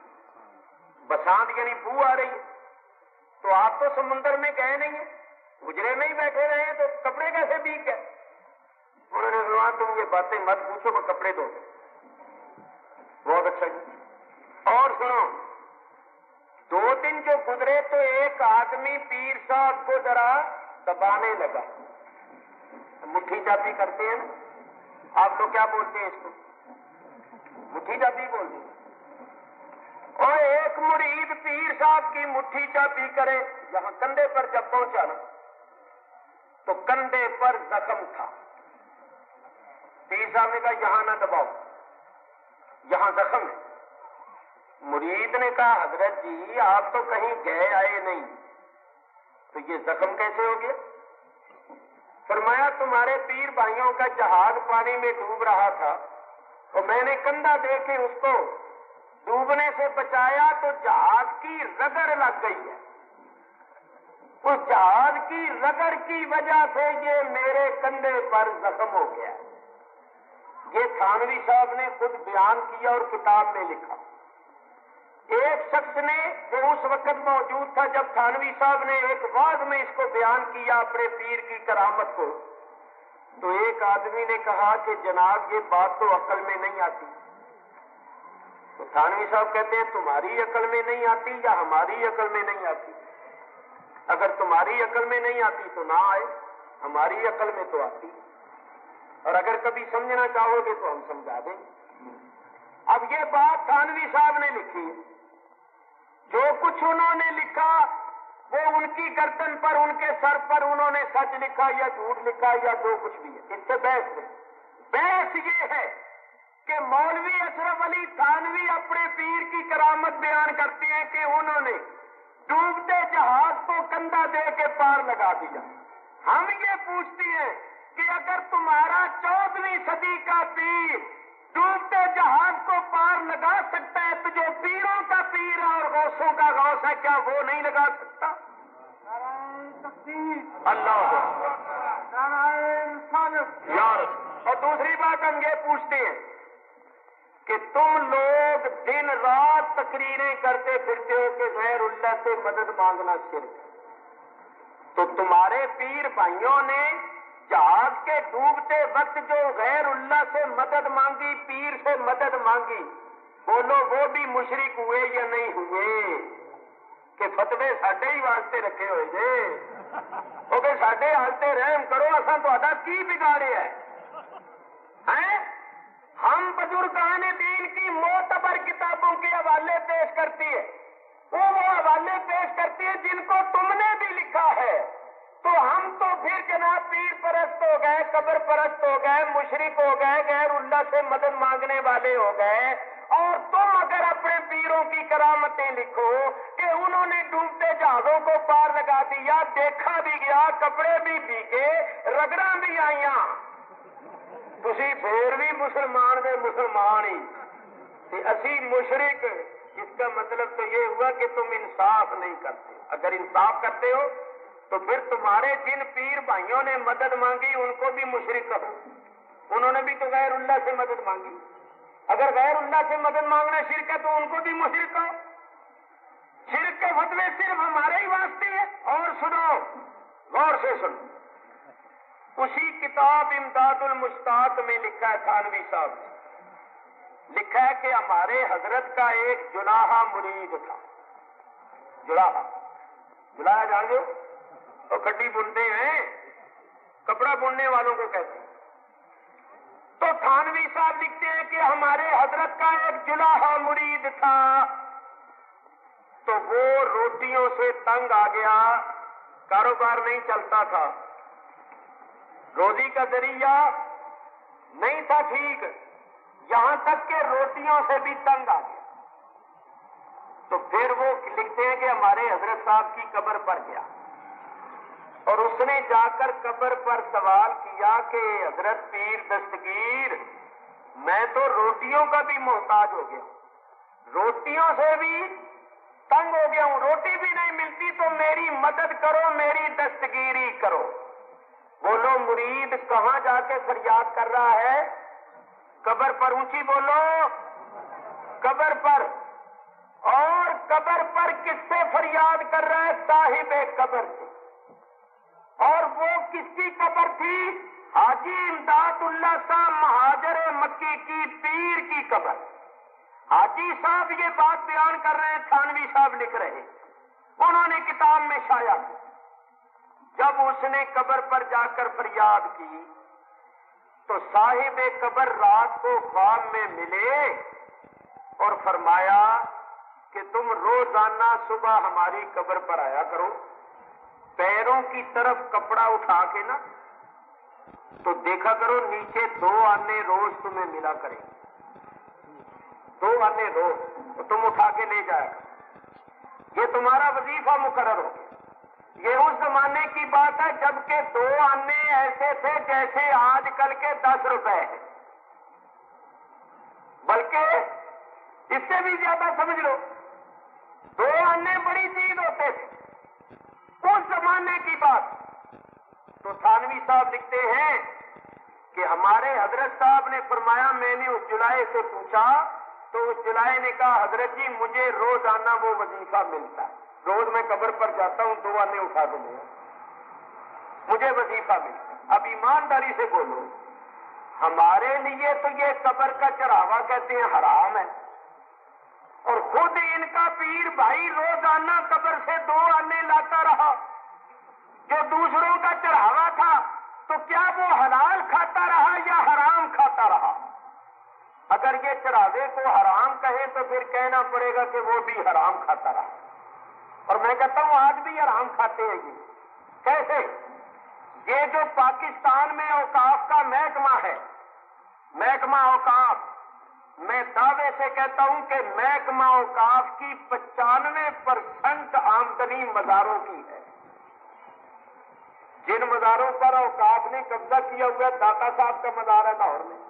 بساند یعنی بو آ رہی ہے. تو آپ تو سمندر میں گئے نہیں ہیں، حجرے میں ہی بیٹھے رہے ہیں، تو کپڑے کیسے بھیگ گئے؟ انہوں نے کہا تم یہ باتیں مت پوچھو، وہ کپڑے دو. بہت اچھا جی. اور سنو، دو دن جو گزرے تو ایک آدمی پیر صاحب کو ذرا دبانے لگا. مٹھی چاپی کرتے ہیں، آپ لوگ کیا بولتے ہیں اس کو؟ مٹھی چاپی بولتے ہیں. اور ایک مرید پیر صاحب کی مٹھی چاپی کرے. یہاں کندھے پر جب پہنچا نا تو کندھے پر زخم تھا. پیر صاحب نے کہا یہاں نہ دباؤ، یہاں زخم ہے. مرید نے کہا حضرت جی آپ تو کہیں گئے آئے نہیں، تو یہ زخم کیسے ہو گیا؟ فرمایا تمہارے پیر بھائیوں کا جہاز پانی میں ڈوب رہا تھا اور میں نے کندھا دے کے اس کو ڈوبنے سے بچایا تو جہاز کی رگڑ لگ گئی ہے. اس جہاز کی رگڑ کی وجہ سے یہ میرے کندھے پر زخم ہو گیا. یہ تھانوی صاحب نے خود بیان کیا اور کتاب میں لکھا. ایک شخص نے جو اس وقت موجود تھا جب تھانوی صاحب نے ایک واعظ میں اس کو بیان کیا اپنے پیر کی کرامت کو، تو ایک آدمی نے کہا کہ جناب یہ بات تو عقل میں نہیں آتی. تو تھانوی صاحب کہتے ہیں تمہاری عقل میں نہیں آتی یا ہماری عقل میں نہیں آتی؟ اگر تمہاری عقل میں نہیں آتی تو نہ آئے، ہماری عقل میں تو آتی، اور اگر کبھی سمجھنا چاہو گے تو ہم سمجھا دیں گے. اب یہ بات تھانوی صاحب نے لکھی ہے. جو کچھ انہوں نے لکھا وہ ان کی گردن پر، ان کے سر پر انہوں نے سچ لکھا یا جھوٹ لکھا یا جو کچھ بھی ہے، اس سے بحث نہیں. بحث یہ ہے کہ مولوی اشرف علی تھانوی اپنے پیر کی کرامت بیان کرتے ہیں کہ انہوں نے ڈوبتے جہاز کو کندھا دے کے پار لگا دیا. ہم یہ پوچھتے ہیں کہ اگر تمہارا چودہویں صدی کا پیر ڈوبتے جہاز کو پار لگا سکتا ہے تو جو پیروں کا پیر ہے اور غوثوں کا غوث ہے کیا وہ نہیں لگا سکتا؟ اللہ یار. اور دوسری بات ہم یہ پوچھتے ہیں کہ تم لوگ دن رات تقریریں کرتے پھرتے ہو کہ غیر اللہ سے مدد مانگنا شرک، تو تمہارے پیر بھائیوں نے جہاز کے ڈوبتے وقت جو غیر اللہ سے مدد مانگی، پیر سے مدد مانگی، بولو وہ بھی مشرک ہوئے یا نہیں ہوئے؟ کہ فتوے ساڈے ہی واسطے رکھے ہوئے جے وہ کہ ساڈے حالتے رحم کرو، اصا تو کی بگاڑے ہے. ہم بزرگان دین کی معتبر کتابوں کے حوالے پیش کرتی ہے، وہ وہ حوالے پیش کرتی ہے جن کو تم نے بھی لکھا ہے. تو ہم تو پھر جناب پیر پرست ہو گئے، قبر پرست ہو گئے، مشرک ہو گئے، غیر اللہ سے مدد مانگنے والے ہو گئے. اور تم اگر اپنے پیروں کی کرامتیں لکھو کہ انہوں نے ڈوبتے جہازوں کو پار لگا دیا، دیکھا بھی گیا، کپڑے بھی بھیگے، رگڑاں بھی آئیاں، تسی پھر بھی مسلمان دے مسلمان ہی تے اسی مشرک، اس کا مطلب تو یہ ہوا کہ تم انصاف نہیں کرتے۔ اگر انصاف کرتے ہو تو پھر تمہارے جن پیر بھائیوں نے مدد مانگی ان کو بھی مشرک کہو، انہوں نے بھی تو غیر اللہ سے مدد مانگی۔ اگر غیر اللہ سے مدد مانگنا شرک ہے تو ان کو بھی مشرک کہو۔ شرک کے فتوے صرف ہمارے ہی واسطے ہیں۔ اور سنو، غور سے سنو، اسی کتاب امداد المشتاق میں لکھا ہے تھانوی صاحب نے، لکھا ہے کہ ہمارے حضرت کا ایک جلاحہ مرید تھا۔ جلاحہ، جلاحہ جان دو تو کٹی بنتے ہیں، کپڑا بننے والوں کو کہتے ہیں۔ تو تھانوی صاحب لکھتے ہیں کہ ہمارے حضرت کا ایک جلاحہ مرید تھا، تو وہ روٹیوں سے تنگ آ گیا، کاروبار نہیں چلتا تھا، روزی کا ذریعہ نہیں تھا ٹھیک، یہاں تک کہ روٹیوں سے بھی تنگ آ گیا۔ تو پھر وہ لکھتے ہیں کہ ہمارے حضرت صاحب کی قبر پر گیا اور اس نے جا کر قبر پر سوال کیا کہ حضرت پیر دستگیر، میں تو روٹیوں کا بھی محتاج ہو گیا، روٹیوں سے بھی تنگ ہو گیا ہوں، روٹی بھی نہیں ملتی، تو میری مدد کرو، میری دستگیری کرو۔ بولو مرید کہاں جا کے فریاد کر رہا ہے؟ قبر پر، اونچی بولو، قبر پر۔ اور قبر پر کس سے فریاد کر رہا ہے؟ صاحب قبر سے۔ اور وہ کس کی قبر تھی؟ حاجی امداد اللہ صاحب مہاجر مکی کی پیر کی قبر۔ حاجی صاحب یہ بات بیان کر رہے ہیں، تھانوی صاحب لکھ رہے ہیں، انہوں نے کتاب میں شائع کی۔ جب اس نے قبر پر جا کر فریاد کی تو صاحب قبر رات کو خواب میں ملے اور فرمایا کہ تم روزانہ صبح ہماری قبر پر آیا کرو، پیروں کی طرف کپڑا اٹھا کے نا تو دیکھا کرو نیچے دو آنے روز تمہیں ملا کریں، دو آنے روز تو تم اٹھا کے لے جایا کرو، یہ تمہارا وظیفہ مقرر ہو گیا۔ یہ اس زمانے کی بات ہے جبکہ دو آنے ایسے تھے جیسے آج کل کے دس روپے ہیں، بلکہ اس سے بھی زیادہ سمجھ لو، دو آنے بڑی چیز ہوتے تھے اس زمانے کی بات۔ تو تھانوی صاحب لکھتے ہیں کہ ہمارے حضرت صاحب نے فرمایا، میں نے اس جلائے سے پوچھا تو اس جلائے نے کہا حضرت جی مجھے روزانہ وہ وظیفہ ملتا ہے، روز میں قبر پر جاتا ہوں، دو آنے اٹھا دوں گا، مجھے وظیفہ ملتا ہے۔ اب ایمانداری سے بولو، ہمارے لیے تو یہ قبر کا چڑھاوا کہتے ہیں حرام ہے، اور خود ان کا پیر بھائی روزانہ قبر سے دو آنے لاتا رہا، جو دوسروں کا چڑھاوا تھا، تو کیا وہ حلال کھاتا رہا یا حرام کھاتا رہا؟ اگر یہ چڑھاوے کو حرام کہے تو پھر کہنا پڑے گا کہ وہ بھی حرام کھاتا رہا، اور میں کہتا ہوں آج بھی حرام کھاتے ہیں۔ یہ کیسے؟ یہ جو پاکستان میں اوقاف کا محکمہ ہے، محکمہ اوقاف، میں دعوے سے کہتا ہوں کہ محکمہ اوقاف کی پچانوے پرسنٹ آمدنی مزاروں کی ہے۔ جن مزاروں پر اوقاف نے قبضہ کیا ہوا ہے، داتا صاحب کا مزار ہے لاہور میں،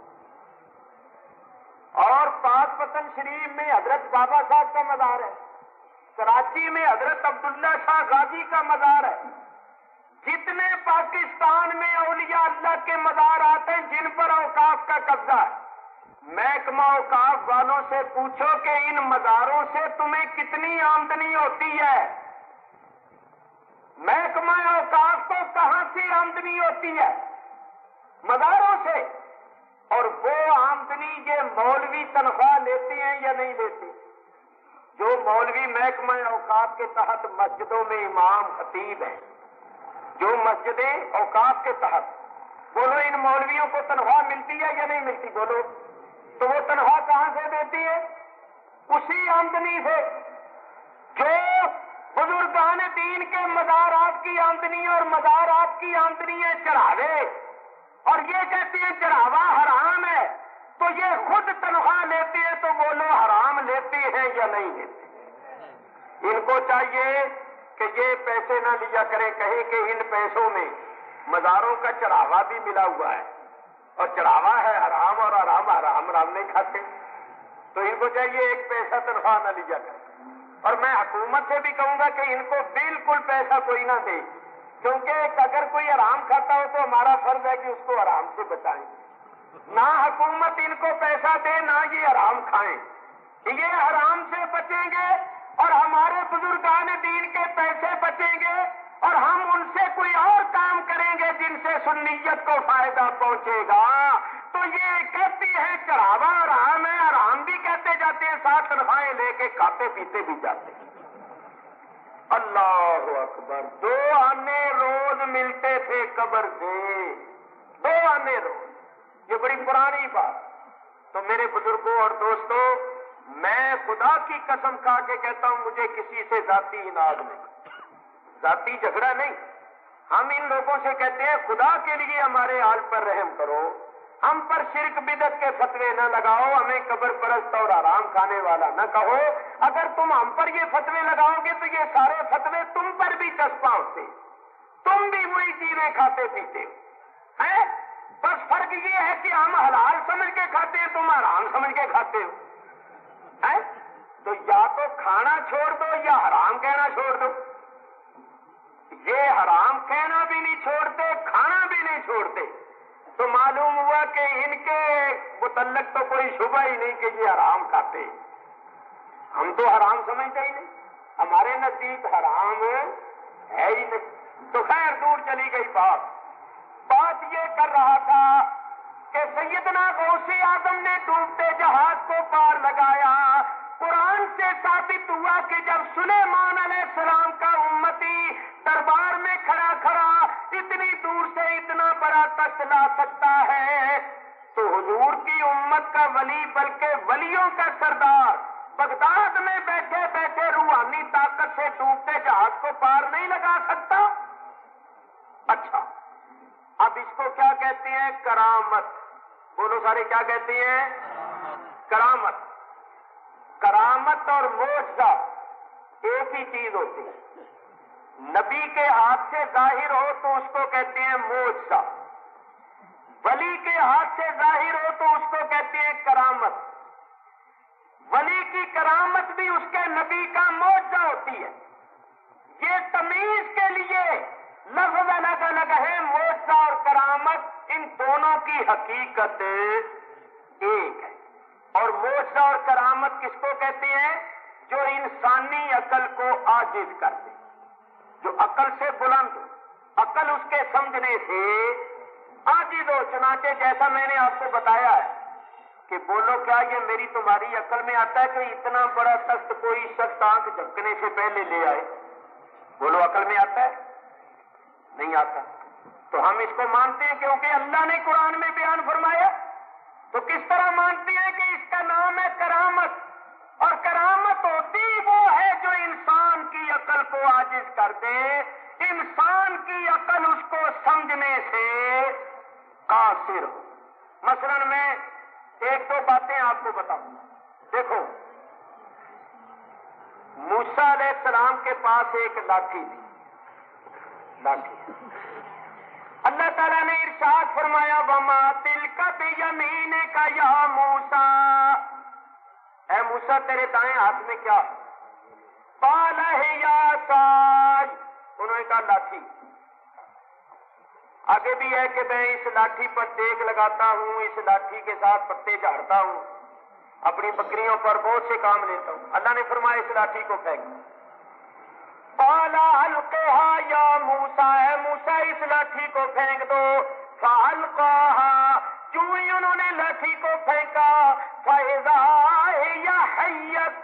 اور پاک پتن شریف میں حضرت بابا صاحب کا مزار ہے، کراچی میں حضرت عبداللہ شاہ غازی کا مزار ہے۔ جتنے پاکستان میں اولیاء اللہ کے مزارات ہیں جن پر اوقاف کا قبضہ ہے، محکمہ اوقاف والوں سے پوچھو کہ ان مزاروں سے تمہیں کتنی آمدنی ہوتی ہے، محکمہ اوقاف کو کہاں سے آمدنی ہوتی ہے؟ مزاروں سے۔ اور وہ آمدنی یہ مولوی تنخواہ لیتے ہیں یا نہیں لیتے؟ جو مولوی محکمہ اوقاف کے تحت مسجدوں میں امام خطیب ہیں، جو مسجدیں اوقاف کے تحت، بولو ان مولویوں کو تنخواہ ملتی ہے یا نہیں ملتی؟ بولو، تو وہ تنخواہ کہاں سے دیتی ہے؟ اسی آمدنی سے جو بزرگان دین کے مزارات کی آمدنی اور مزارات کی آمدنی ہے چڑھاوے، اور یہ کہتے ہیں چڑھاوا حرام ہے، تو یہ خود تنخواہ لیتے ہیں، تو بولو حرام لیتے ہیں یا نہیں لیتے؟ ان کو چاہیے کہ یہ پیسے نہ لیا کریں، کہیں کہ ان پیسوں میں مزاروں کا چڑھاوا بھی ملا ہوا ہے، اور چڑھاوا ہے حرام اور حرام حرام حرام نہیں کھاتے، تو ان کو چاہیے ایک پیسہ تنخواہ نہ لیا کر. اور میں حکومت سے بھی کہوں گا کہ ان کو بالکل پیسہ کوئی نہ دے، کیونکہ اگر کوئی حرام کھاتا ہو تو ہمارا فرض ہے کہ اس کو حرام سے بچائیں. نہ حکومت ان کو پیسہ دے، نہ یہ حرام کھائیں. یہ حرام سے بچیں گے اور ہمارے بزرگان دین کے پیسے بچیں گے، اور ہم ان سے کوئی اور کام کریں گے جن سے سنیت کو فائدہ پہنچے گا. تو یہ کہتی ہے چڑھاوا حرام ہے، حرام بھی کہتے جاتے ہیں، ساتھ تنخواہیں لے کے کھاتے پیتے بھی جاتے ہیں. اللہ اکبر. دو آنے روز ملتے تھے قبر سے، دو آنے روز. یہ بڑی پرانی بات. تو میرے بزرگوں اور دوستوں، میں خدا کی قسم کھا کے کہتا ہوں مجھے کسی سے ذاتی اناد نہیں، ذاتی جھگڑا نہیں. ہم ان لوگوں سے کہتے ہیں خدا کے لیے ہمارے حال پر رحم کرو، ہم پر شرک بدعت کے فتوے نہ لگاؤ، ہمیں قبر پرست اور حرام کھانے والا نہ کہو. اگر تم ہم پر یہ فتوے لگاؤ گے تو یہ سارے فتوے تم پر بھی چسپاں ہوتے، تم بھی وہی چیزیں کھاتے پیتے ہو. ہے بس فرق یہ ہے کہ ہم حلال سمجھ کے کھاتے ہیں، تم حرام سمجھ کے کھاتے ہو. ہے تو یا تو کھانا چھوڑ دو یا حرام کہنا چھوڑ دو. یہ حرام کہنا بھی نہیں چھوڑتے، کھانا بھی نہیں چھوڑتے. تو معلوم ہوا کہ ان کے متعلق تو کوئی شبہ ہی نہیں کہ یہ حرام کھاتے. ہم تو حرام سمجھتے ہی نہیں، ہمارے نزدیک حرام ہے ہی نہیں. تو خیر دور چلی گئی بات. بات یہ کر رہا تھا کہ سیدنا غوث اعظم نے ڈوبتے جہاز کو پار لگایا. قرآن سے ثابت ہوا کہ جب سلیمان علیہ السلام کا امتی دربار میں کھڑا کھڑا اتنی دور سے اتنا بڑا تخت لا سکتا ہے، تو حضور کی امت کا ولی بلکہ ولیوں کا سردار بغداد میں بیٹھے بیٹھے روحانی طاقت سے ڈوبتے جہاز کو پار نہیں لگا سکتا. اچھا اب اس کو کیا کہتے ہیں؟ کرامت. بولو سارے کیا کہتے ہیں؟ کرامت. کرامت اور معجزہ ایک ہی چیز ہوتی ہے. نبی کے ہاتھ سے ظاہر ہو تو اس کو کہتے ہیں معجزہ، ولی کے ہاتھ سے ظاہر ہو تو اس کو کہتے ہیں کرامت. ولی کی کرامت بھی اس کے نبی کا معجزہ ہوتی ہے. یہ تمیز کے لیے لفظ الگ الگ ہے. معجزہ اور کرامت ان دونوں کی حقیقت ایک ہے. اور معجزہ اور کرامت کس کو کہتے ہیں؟ جو انسانی عقل کو عاجز کر دے، جو عقل سے بلند، عقل اس کے سمجھنے سے عاجز ہو. چنانچہ جیسا میں نے آپ کو بتایا ہے کہ بولو کیا یہ میری تمہاری عقل میں آتا ہے کہ اتنا بڑا تخت کوئی شخص آنکھ جھپکنے سے پہلے لے آئے؟ بولو عقل میں آتا ہے؟ نہیں آتا. تو ہم اس کو مانتے ہیں کیونکہ اللہ نے قرآن میں بیان فرمایا. تو کس طرح مانتے ہیں کہ اس کا نام ہے کرامت؟ اور کرامت ہوتی وہ ہے جو انسان کی عقل کو عاجز کر دے، انسان کی عقل اس کو سمجھنے سے قاصر ہو. مثلا میں ایک دو باتیں آپ کو بتاؤں. دیکھو موسیٰ علیہ السلام کے پاس ایک لاٹھی تھی. لاٹھی اللہ تعالیٰ نے ارشاد فرمایا وما تلک بیمینک یا موسیٰ، اے موسیٰ تیرے دائیں ہاتھ میں کیا؟ قال ہی عصائی، انہوں نے کہا لاٹھی. آگے بھی ہے کہ میں اس لاٹھی پر دیگ لگاتا ہوں، اس لاٹھی کے ساتھ پتے جھاڑتا ہوں، اپنی بکریوں پر بہت سے کام لیتا ہوں. اللہ نے فرمایا اس لاٹھی کو پھینک. قال القها یا موسیٰ، اے موسیٰ اس لاٹھی کو پھینک دو. فالقاها، جو ہی انہوں نے لاٹھی کو پھینکا فاذا ہی حیۃ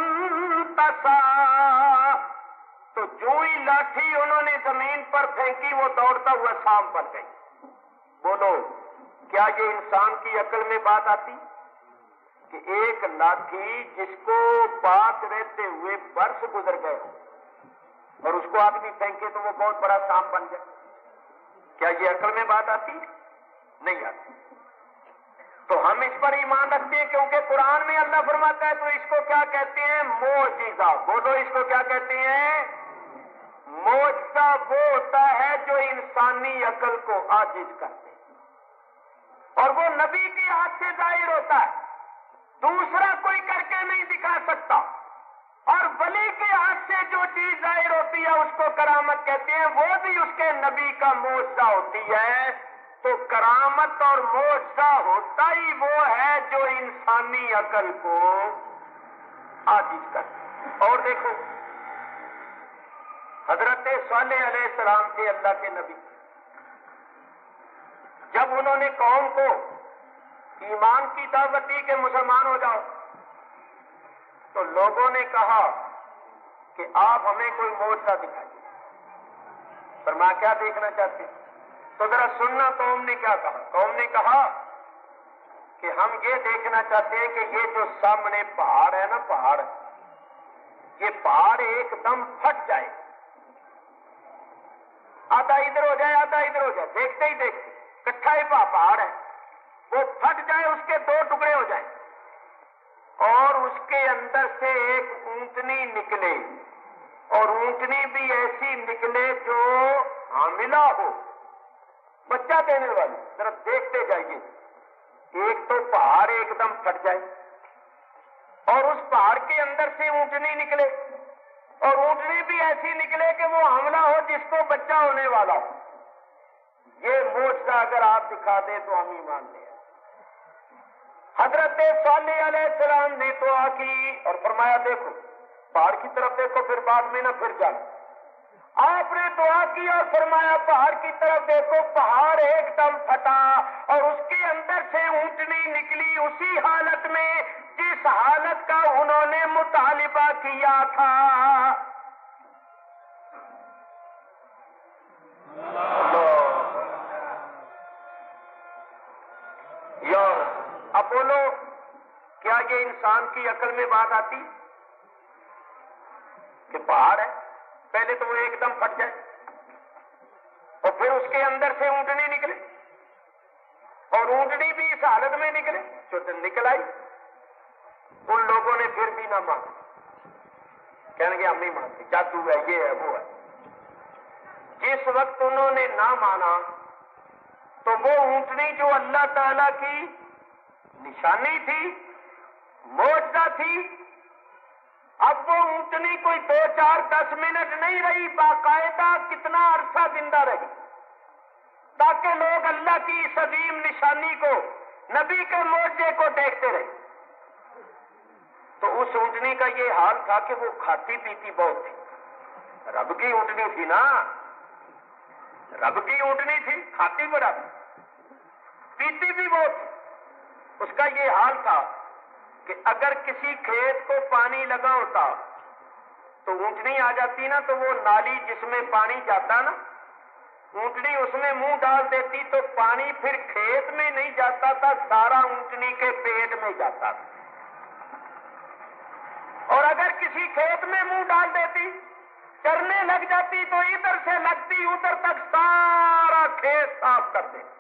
تسعی، تو جو ہی لاٹھی انہوں نے زمین پر پھینکی وہ دوڑتا ہوا سانپ بن گئی. بولو کیا یہ انسان کی عقل میں بات آتی کہ ایک لاٹھی جس کو بات رہتے ہوئے برس گزر گئے اور اس کو آدمی پھینکے تو وہ بہت بڑا سانپ بن جائے؟ کیا یہ عقل میں بات آتی؟ نہیں آتی. تو ہم اس پر ایمان رکھتے ہیں کیونکہ قرآن میں اللہ فرماتا ہے. تو اس کو کیا کہتے ہیں؟ معجزہ. بولو اس کو کیا کہتے ہیں؟ معجزہ وہ ہوتا ہے جو انسانی عقل کو عاجز کرتے. اور وہ نبی کے ہاتھ سے ظاہر ہوتا ہے، دوسرا کوئی کر کے نہیں دکھا سکتا۔ اور ولی کے ہاتھ سے جو چیز ظاہر ہوتی ہے اس کو کرامت کہتے ہیں، وہ بھی اس کے نبی کا معجزہ ہوتی ہے۔ تو کرامت اور معجزہ ہوتا ہی وہ ہے جو انسانی عقل کو عاجز کرتا۔ اور دیکھو حضرت صالح علیہ السلام تھے اللہ کے نبی، جب انہوں نے قوم کو ایمان کی دعوت دی کہ مسلمان ہو جاؤ، تو لوگوں نے کہا کہ آپ ہمیں کوئی معجزہ دکھائیے۔ فرمایا کیا دیکھنا چاہتے ہیں؟ تو ذرا سننا قوم نے کیا کہا۔ قوم نے کہا کہ ہم یہ دیکھنا چاہتے ہیں کہ یہ جو سامنے پہاڑ ہے نا، پہاڑ یہ پہاڑ ایک دم پھٹ جائے، آدھا ادھر ہو جائے آدھا ادھر ہو جائے، دیکھتے ہی دیکھتے کٹھا ہی پہاڑ ہے، وہ پھٹ جائے، اس کے دو ٹکڑے ہو جائیں، اور اس کے اندر سے ایک اونٹنی نکلے، اور اونٹنی بھی ایسی نکلے جو حاملہ ہو، بچہ دینے والی۔ ذرا دیکھتے جائیے، ایک تو پہاڑ ایک دم پھٹ جائے، اور اس پہاڑ کے اندر سے اونٹنی نکلے، اور اونٹنی بھی ایسی نکلے کہ وہ حاملہ ہو جس کو بچہ ہونے والا ہو۔ یہ معجزہ اگر آپ دکھا دیں تو ہم ایمان لیں۔ حضرت صالح علیہ السلام نے دعا کی اور فرمایا دیکھو پہاڑ کی طرف دیکھو، پھر بعد میں نہ پھر جانا۔ آپ نے دعا کی اور فرمایا پہاڑ کی طرف دیکھو، پہاڑ ایک دم پھٹا اور اس کے اندر سے اونٹنی نکلی اسی حالت میں جس حالت کا انہوں نے مطالبہ کیا تھا۔ یار اب بولو، کیا یہ انسان کی عقل میں بات آتی کہ پہاڑ ہے، پہلے تو وہ ایک دم پھٹ جائے اور پھر اس کے اندر سے اونٹنی نکلے، اور اونٹنی بھی اس حالت میں نکلے جو نکل آئی؟ ان لوگوں نے پھر بھی نہ مانا، کہنے گے ہم نہیں مانتے، جادو ہے، یہ ہے وہ ہے۔ جس وقت انہوں نے نہ مانا تو وہ اونٹنی جو اللہ تعالی کی نشانی تھی، معجزہ تھی، اب وہ اونٹنی کوئی دو چار دس منٹ نہیں رہی، باقاعدہ کتنا عرصہ زندہ رہی، تاکہ لوگ اللہ کی اس عظیم نشانی کو، نبی کے معجزے کو دیکھتے رہے۔ تو اس اونٹنی کا یہ حال تھا کہ وہ کھاتی پیتی بہت تھی، رب کی اونٹنی تھی نا، رب کی اونٹنی تھی، کھاتی بڑا تھی، پیتی بھی بہت تھی۔ اس کا یہ حال تھا کہ اگر کسی کھیت کو پانی لگا ہوتا تو اونٹنی آ جاتی نا، تو وہ نالی جس میں پانی جاتا نا، اونٹنی اس میں منہ ڈال دیتی تو پانی پھر کھیت میں نہیں جاتا تھا، سارا اونٹنی کے پیٹ میں جاتا تھا۔ اور اگر کسی کھیت میں منہ ڈال دیتی، چرنے لگ جاتی تو ادھر سے لگتی ادھر تک سارا کھیت صاف کر دیتی،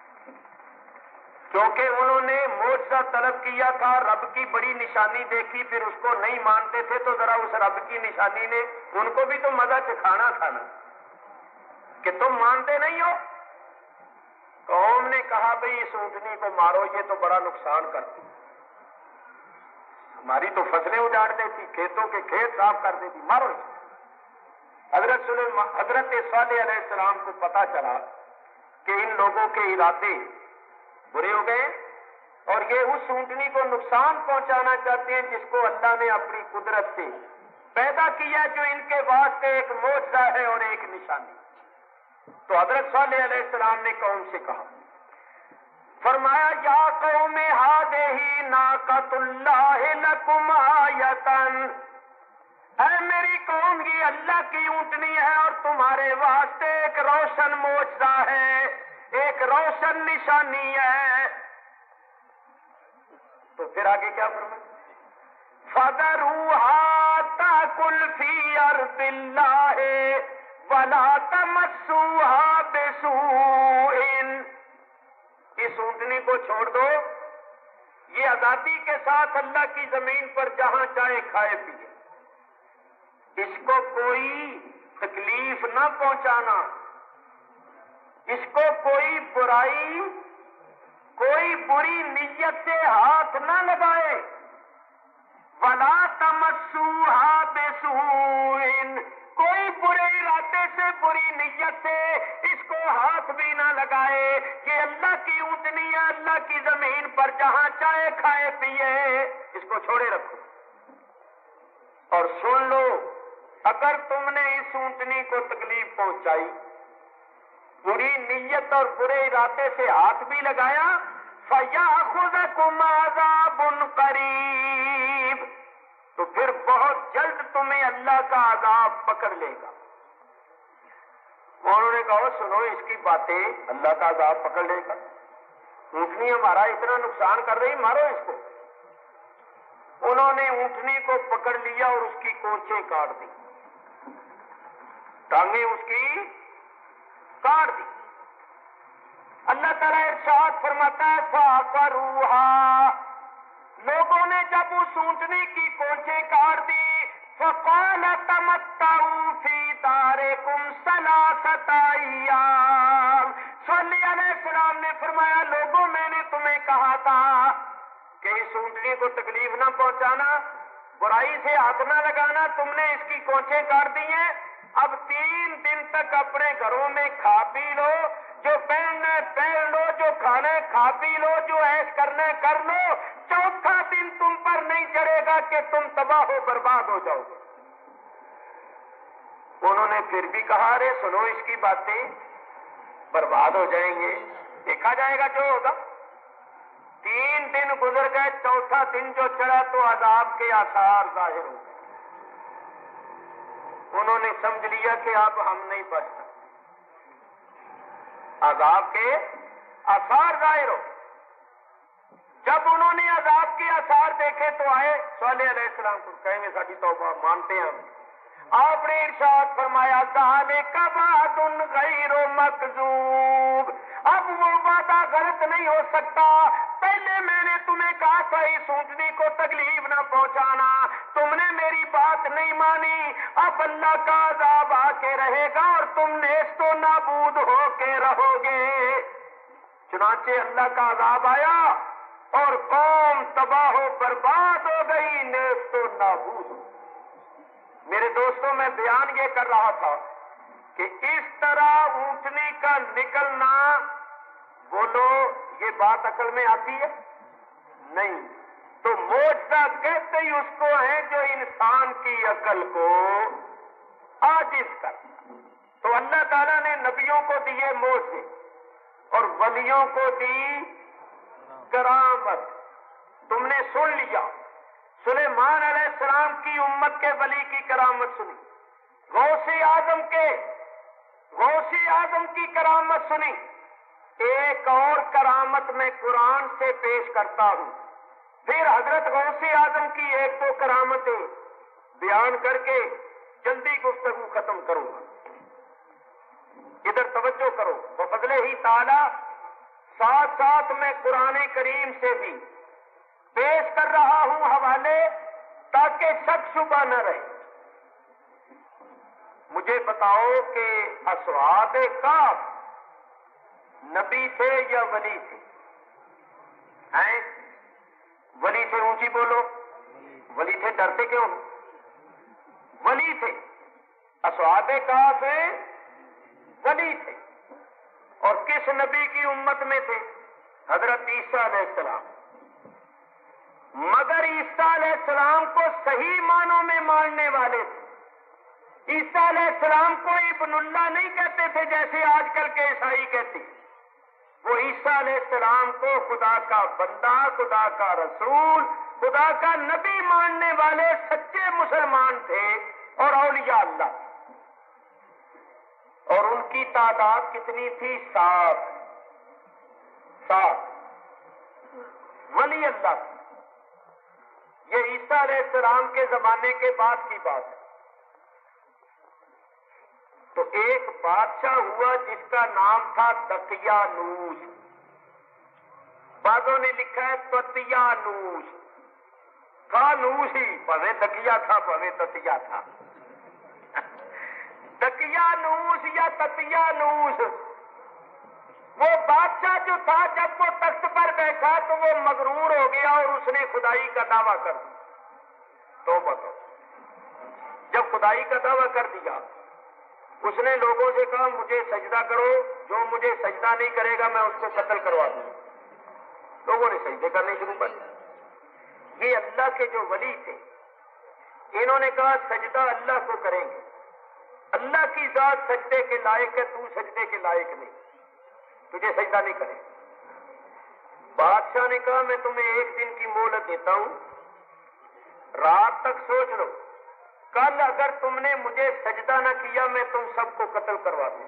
کیونکہ انہوں نے معجزہ طلب کیا تھا، رب کی بڑی نشانی دیکھی، پھر اس کو نہیں مانتے تھے، تو ذرا اس رب کی نشانی نے ان کو بھی تو مزہ چکھانا تھا نا کہ تم مانتے نہیں ہو۔ قوم نے کہا بھئی اس اونٹنی کو مارو، یہ تو بڑا نقصان کرتی، ہماری تو فصلیں اجاڑ دیتی، کھیتوں کے کھیت صاف کر دیتی، مارو۔ حضرت سلیمان حضرت صالح علیہ السلام کو پتا چلا کہ ان لوگوں کے ارادے برے ہو گئے اور یہ اس اونٹنی کو نقصان پہنچانا چاہتے ہیں جس کو اللہ نے اپنی قدرت سے پیدا کیا، جو ان کے واسطے ایک معجزہ ہے اور ایک نشانی۔ تو حضرت صالح علیہ السلام نے قوم سے کہا، فرمایا یا قوم ہذہ ناقۃ اللہ لکم آیۃ، اے میری قوم یہ اللہ کی اونٹنی ہے اور تمہارے واسطے ایک روشن معجزہ ہے، ایک روشن نشانی ہے۔ تو پھر آگے کیا فرمایا؟ فَذَرُوهَا تَأْكُلْ فِي أَرْضِ اللَّهِ وَلَا تَمَسُّوهَا بِسُوءٍ، اس اونٹنی کو چھوڑ دو، یہ آزادی کے ساتھ اللہ کی زمین پر جہاں چاہے کھائے پیے، اس کو کوئی تکلیف نہ پہنچانا، اس کو کوئی برائی، کوئی بری نیت سے ہاتھ نہ لگائے، ولا تمسوها بسوء، کوئی برے ارادے سے بری نیت سے اس کو ہاتھ بھی نہ لگائے۔ یہ اللہ کی اونٹنی ہے، اللہ کی زمین پر جہاں چاہے کھائے پیے، اس کو چھوڑے رکھو۔ اور سن لو، اگر تم نے اس اونٹنی کو تکلیف پہنچائی، بری نیت اور برے ارادے سے ہاتھ بھی لگایا، فَيَأْخُذَكُمْ عَذَابٌ قَرِيبٌ، تو پھر بہت جلد تمہیں اللہ کا عذاب پکڑ لے گا۔ انہوں نے کہا سنو اس کی باتیں، اللہ کا عذاب پکڑ لے گا، اونٹنی ہمارا اتنا نقصان کر رہی، مارو اس کو۔ انہوں نے اونٹنی کو پکڑ لیا اور اس کی کونچیں کاٹ دی، ٹانگیں اس کی کاٹ دی۔ اللہ تعالیٰ ارشاد فرماتا ہے فَعَقَرُوهَا، لوگوں نے جب اس اونٹنی کی کونچیں کاٹ دی، فَقَالَ تَمَتَّعُوا فِي دَارِكُمْ ثَلَاثَةَ أَيَّامٍ، صلی علیہ السلام نے فرمایا لوگوں میں نے تمہیں کہا تھا کہ اس اونٹنی کو تکلیف نہ پہنچانا، برائی سے ہاتھ نہ لگانا، تم نے اس کی کونچیں کاٹ دی ہیں، اب تین دن تک اپنے گھروں میں کھا پی لو، جو پہننا ہے پہن لو، جو کھانا ہے کھا پی لو، جو عیش کرنا ہے کر لو، چوتھا دن تم پر نہیں چڑھے گا کہ تم تباہ و برباد ہو جاؤ۔ انہوں نے پھر بھی کہا رے سنو اس کی باتیں، برباد ہو جائیں گے، دیکھا جائے گا جو ہوگا۔ تین دن گزر گئے، چوتھا دن جو چڑھا تو عذاب کے آثار ظاہر ہو گئے۔ انہوں نے سمجھ لیا کہ اب ہم نہیں بچ سکتے، عذاب کے آثار ظاہر ہو۔ جب انہوں نے عذاب کے آثار دیکھے تو آئے صالح علیہ السلام کو، کہیں گے ساڈی توبہ مانتے ہیں ہم۔ آپ نے ارشاد فرمایا ذالک وعد غیر مکذوب، اب وہ وعدہ غلط نہیں ہو سکتا۔ پہلے میں نے تمہیں کہا تھا اس اونٹنی کو تکلیف نہ پہنچانا، تم نے میری بات نہیں مانی، اب اللہ کا عذاب آ کے رہے گا اور تم نیست و نابود ہو کے رہو گے۔ چنانچہ اللہ کا عذاب آیا اور قوم تباہ و برباد ہو گئی، نیست و نابود۔ میرے دوستوں میں بیان یہ کر رہا تھا کہ اس طرح اونٹنی کا نکلنا، بولو یہ بات عقل میں آتی ہے؟ نہیں۔ تو معجزہ کہتے ہی اس کو ہے جو انسان کی عقل کو عاجز کرتا۔ تو اللہ تعالیٰ نے نبیوں کو دیے معجزے اور ولیوں کو دی کرامت۔ تم نے سن لیا سلیمان علیہ السلام کی امت کے ولی کی کرامت سنی، غوث اعظم کے غوث اعظم کی کرامت سنی۔ ایک اور کرامت میں قرآن سے پیش کرتا ہوں، پھر حضرت غوث اعظم کی ایک دو کرامتیں بیان کر کے جلدی گفتگو ختم کروں گا۔ ادھر توجہ کرو، بفضلہ ہی تعالی ساتھ ساتھ میں قرآن کریم سے بھی پیش کر رہا ہوں حوالے، تاکہ شک شبہ نہ رہے۔ مجھے بتاؤ کہ اصحاب کہف نبی تھے یا ولی تھے؟ ہیں؟ ولی تھے، اونچی بولو۔ ولی تھے، ڈرتے کیوں؟ ولی تھے۔ اصحاب کہف ولی تھے، اور کس نبی کی امت میں تھے؟ حضرت عیسیٰ علیہ السلام۔ مگر عیسیٰ علیہ السلام کو صحیح معنوں میں ماننے والے تھے۔ عیسیٰ علیہ السلام کو ابن اللہ نہیں کہتے تھے جیسے آج کل کے عیسائی کہتے، وہ عیسیٰ علیہ السلام کو خدا کا بندہ، خدا کا رسول، خدا کا نبی ماننے والے سچے مسلمان تھے اور اولیاء اللہ۔ اور ان کی تعداد کتنی تھی؟ سات سات ولی اللہ۔ یہ عیسیٰ علیہ السلام کے زمانے کے بعد کی بات ہے۔ تو ایک بادشاہ ہوا جس کا نام تھا دقیانوس، بعضوں نے لکھا ہے تتیانوس، تھا نوس ہی، پویں دقیا تھا پویں تتیا تھا، دقیانوس یا تتیانوس۔ وہ بادشاہ جو تھا جب وہ تخت پر بیٹھا تو وہ مغرور ہو گیا اور اس نے خدائی کا دعویٰ کر دیا۔ تو بتاؤ، جب خدائی کا دعویٰ کر دیا اس نے لوگوں سے کہا مجھے سجدہ کرو، جو مجھے سجدہ نہیں کرے گا میں اس کو قتل کروا دوں۔ لوگوں نے سجدے کرنے شروع کر دیا۔ یہ اللہ کے جو ولی تھے انہوں نے کہا سجدہ اللہ کو کریں گے، اللہ کی ذات سجدے کے لائق ہے، تو سجدے کے لائق نہیں، تجھے سجدہ نہیں کرے۔ بادشاہ نے کہا میں تمہیں ایک دن کی مہلت دیتا ہوں، رات تک سوچ لو، کل اگر تم نے مجھے سجدہ نہ کیا میں تم سب کو قتل کروا دوں۔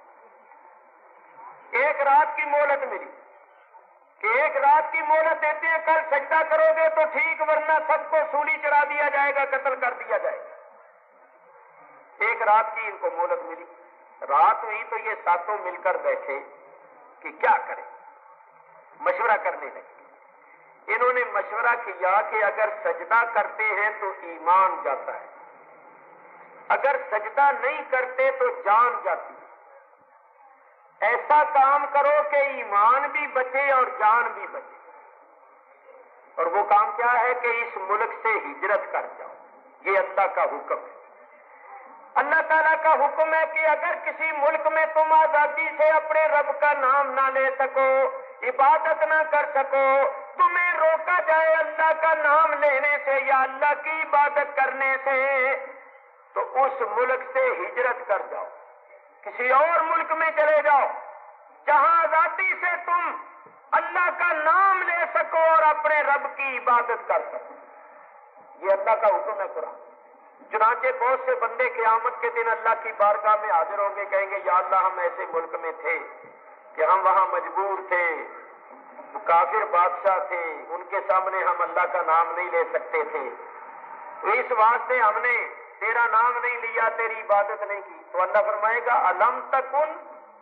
ایک رات کی مہلت ملی کہ ایک رات کی مہلت دیتے ہیں، کل سجدہ کرو گے تو ٹھیک، ورنہ سب کو سولی چڑھا دیا جائے گا، قتل کر دیا جائے گا۔ ایک رات کی ان کو مہلت ملی۔ رات ہوئی تو یہ ساتوں مل کر بیٹھے کہ کیا کریں، مشورہ کرنے لگے۔ انہوں نے مشورہ کیا کہ اگر سجدہ کرتے ہیں تو ایمان جاتا ہے، اگر سجدہ نہیں کرتے تو جان جاتی ہے۔ ایسا کام کرو کہ ایمان بھی بچے اور جان بھی بچے، اور وہ کام کیا ہے کہ اس ملک سے ہجرت کر جاؤ۔ یہ اللہ کا حکم ہے۔ اللہ تعالیٰ کا حکم ہے کہ اگر کسی ملک میں تم آزادی سے اپنے رب کا نام نہ لے سکو، عبادت نہ کر سکو، تمہیں روکا جائے اللہ کا نام لینے سے یا اللہ کی عبادت کرنے سے، تو اس ملک سے ہجرت کر جاؤ، کسی اور ملک میں چلے جاؤ جہاں آزادی سے تم اللہ کا نام لے سکو اور اپنے رب کی عبادت کر سکو۔ یہ اللہ کا حکم ہے قرآن۔ چنانچہ بہت سے بندے قیامت کے دن اللہ کی بارگاہ میں حاضر ہوں گے، کہیں گے یا اللہ ہم ایسے ملک میں تھے کہ ہم وہاں مجبور تھے، کافر بادشاہ تھے، ان کے سامنے ہم اللہ کا نام نہیں لے سکتے تھے، تو اس واسطے ہم نے تیرا نام نہیں لیا، تیری عبادت نہیں کی۔ تو اللہ فرمائے گا الم تکن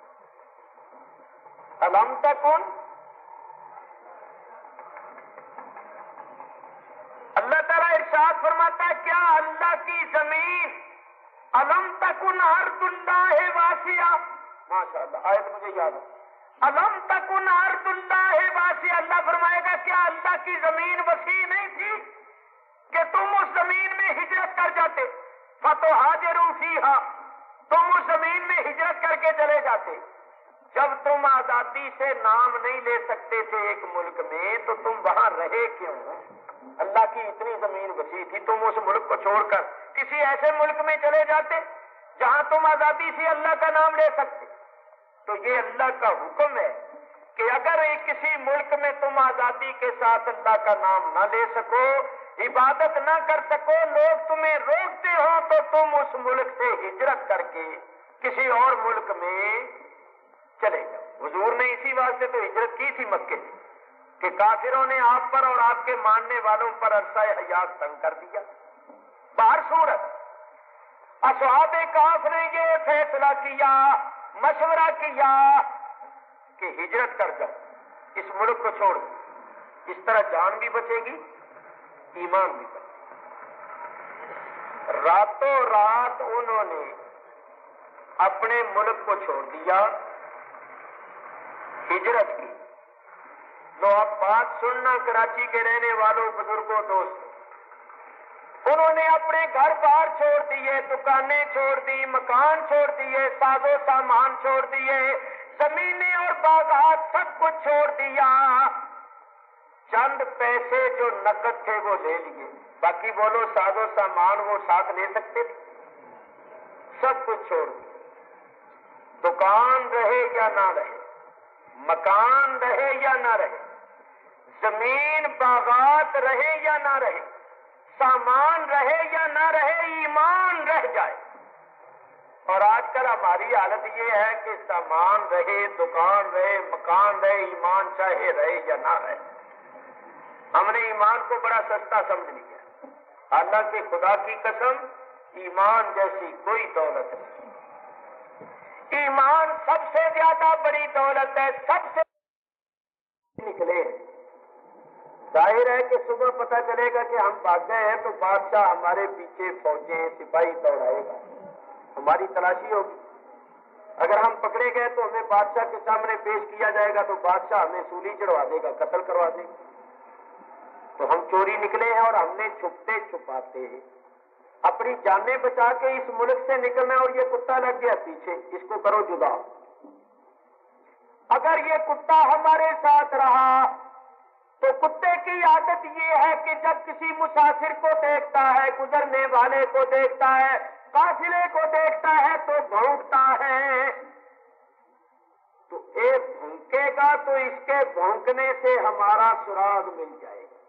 الم تکن اللہ تعالیٰ ارشاد فرماتا ہے کیا اللہ کی زمین الم تکن ارض اللہ واسعہ، ماشاء اللہ آیت مجھے یاد ہے، الم تکن ارض اللہ واسعہ، اللہ فرمائے گا کیا اللہ کی زمین وسیع نہیں تھی کہ تم اس زمین میں ہجرت کر جاتے، فتہاجروا فیہا، تم اس زمین میں ہجرت کر کے چلے جاتے۔ جب تم آزادی سے نام نہیں لے سکتے تھے ایک ملک میں تو تم وہاں رہے کیوں؟ اللہ کی اتنی زمین وسیع تھی، تم اس ملک کو چھوڑ کر کسی ایسے ملک میں چلے جاتے جہاں تم آزادی سے اللہ کا نام لے سکتے۔ تو یہ اللہ کا حکم ہے کہ اگر ایک کسی ملک میں تم آزادی کے ساتھ اللہ کا نام نہ لے سکو، عبادت نہ کر سکو، لوگ تمہیں روکتے ہو، تو تم اس ملک سے ہجرت کر کے کسی اور ملک میں چلے جاؤ۔ حضور نے اسی واسطے تو ہجرت کی تھی مکے سے کہ کافروں نے آپ پر اور آپ کے ماننے والوں پر عرصہ حیات تنگ کر دیا۔ باہر صورت اصحاب کہف نے یہ فیصلہ کیا، مشورہ کیا کہ ہجرت کر جاؤ، اس ملک کو چھوڑ دو، اس طرح جان بھی بچے گی، ایمان بھی بچے گا۔ راتوں رات انہوں نے اپنے ملک کو چھوڑ دیا، ہجرت کی۔ تو اب بات سننا کراچی کے رہنے والوں، بزرگوں، دوستوں، انہوں نے اپنے گھر بار چھوڑ دیے، دکانیں چھوڑ دی، مکان چھوڑ دیے، ساز و سامان چھوڑ دیے، زمینیں اور باغات سب کچھ چھوڑ دیا۔ چند پیسے جو نقد تھے وہ لے لیے، باقی بولو ساز و سامان وہ ساتھ لے سکتے تھے، سب کچھ چھوڑ دیا۔ دکان رہے یا نہ رہے، مکان رہے یا نہ رہے، زمین باغات رہے یا نہ رہے، سامان رہے یا نہ رہے، ایمان رہ جائے۔ اور آج کل ہماری حالت یہ ہے کہ سامان رہے، دکان رہے، مکان رہے، ایمان چاہے رہے یا نہ رہے۔ ہم نے ایمان کو بڑا سستا سمجھ لیا، حالانکہ خدا کی قسم ایمان جیسی کوئی دولت نہیں۔ ایمان سب سے زیادہ بڑی دولت ہے، سب سے نکلے۔ ظاہر ہے کہ صبح پتہ چلے گا کہ ہم بھاگ گئے ہیں تو بادشاہ ہمارے پیچھے فوجیں سپاہی دوڑائے گا، ہماری تلاشی ہوگی۔ اگر ہم پکڑے گئے تو ہمیں بادشاہ کے سامنے پیش کیا جائے گا تو بادشاہ ہمیں سولی چڑھوا دے گا، قتل کروا دے گا۔ تو ہم چوری نکلے ہیں اور ہم نے چھپتے چھپاتے اپنی جانیں بچا کے اس ملک سے نکلنا ہے، اور یہ کتا لگ گیا پیچھے، اس کو کرو جدا۔ اگر یہ کتا ہمارے ساتھ رہا تو کتے کی عادت یہ ہے کہ جب کسی مسافر کو دیکھتا ہے، گزرنے والے کو دیکھتا ہے، قافلے کو دیکھتا ہے تو بھونکتا ہے۔ تو ایک بھونکے گا تو اس کے بھونکنے سے ہمارا سراغ مل جائے گا،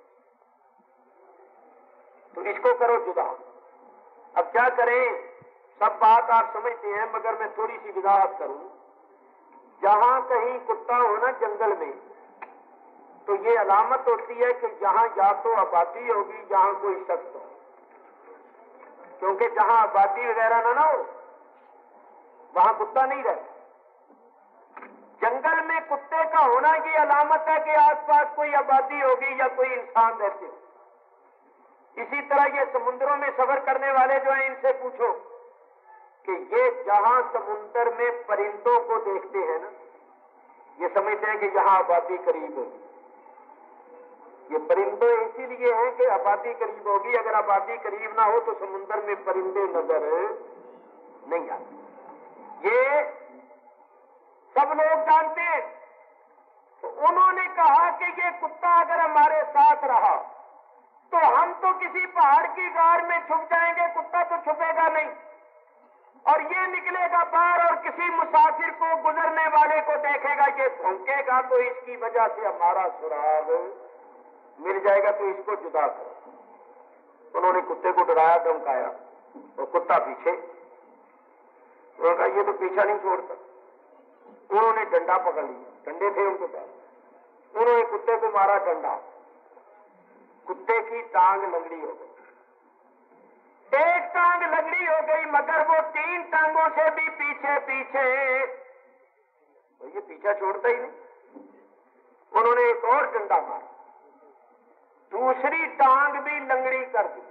تو اس کو کرو جدا۔ اب کیا کریں؟ سب بات آپ سمجھتے ہیں مگر میں تھوڑی سی وضاحت کروں۔ جہاں کہیں کتا ہو نا جنگل میں تو یہ علامت ہوتی ہے کہ یہاں یا تو آبادی ہوگی، یہاں کوئی شخص ہو، کیونکہ جہاں آبادی وغیرہ نہ نہ ہو وہاں کتا نہیں رہتا۔ جنگل میں کتے کا ہونا یہ علامت ہے کہ آس پاس کوئی آبادی ہوگی یا کوئی انسان رہتے ہو۔ اسی طرح یہ سمندروں میں سفر کرنے والے جو ہیں ان سے پوچھو کہ یہ جہاں سمندر میں پرندوں کو دیکھتے ہیں نا، یہ سمجھتے ہیں کہ یہاں آبادی قریب ہوگی۔ یہ پرندے اسی لیے ہیں کہ آبادی قریب ہوگی، اگر آبادی قریب نہ ہو تو سمندر میں پرندے نظر نہیں آتے۔ یہ سب لوگ جانتے ہیں۔ تو انہوں نے کہا کہ یہ کتا اگر ہمارے ساتھ رہا تو ہم تو کسی پہاڑ کی غار میں چھپ جائیں گے، کتا تو چھپے گا نہیں، اور یہ نکلے گا باہر اور کسی مسافر کو، گزرنے والے کو دیکھے گا، یہ بھونکے گا تو اس کی وجہ سے ہمارا سراغ مل جائے گا، تو اس کو جدا کرو۔ انہوں نے کتے کو ڈرایا، دھمکایا، اور کتا پیچھے۔ انہوں نے کہا یہ تو پیچھا نہیں چھوڑتا۔ انہوں نے ڈنڈا پکڑ لیا، ڈنڈے تھے ان کے پاس، انہوں نے کتے کو مارا ڈنڈا، کتے کی ٹانگ لنگڑی ہو گئی، ایک ٹانگ لنگڑی ہو گئی مگر وہ تین ٹانگوں سے بھی پیچھے پیچھے، یہ پیچھا چھوڑتا ہی نہیں۔ انہوں نے ایک اور ڈنڈا مارا، دوسری ٹانگ بھی لنگڑی کر دی۔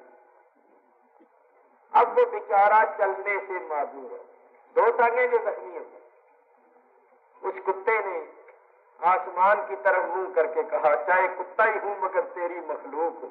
اب وہ بیچارہ چلنے سے معذور ہے، دو ٹانگیں جو زخمی ہو گئی۔ اس کتے نے آسمان کی طرف منہ کر کے کہا، چاہے کتا ہی ہوں مگر تیری مخلوق ہوں،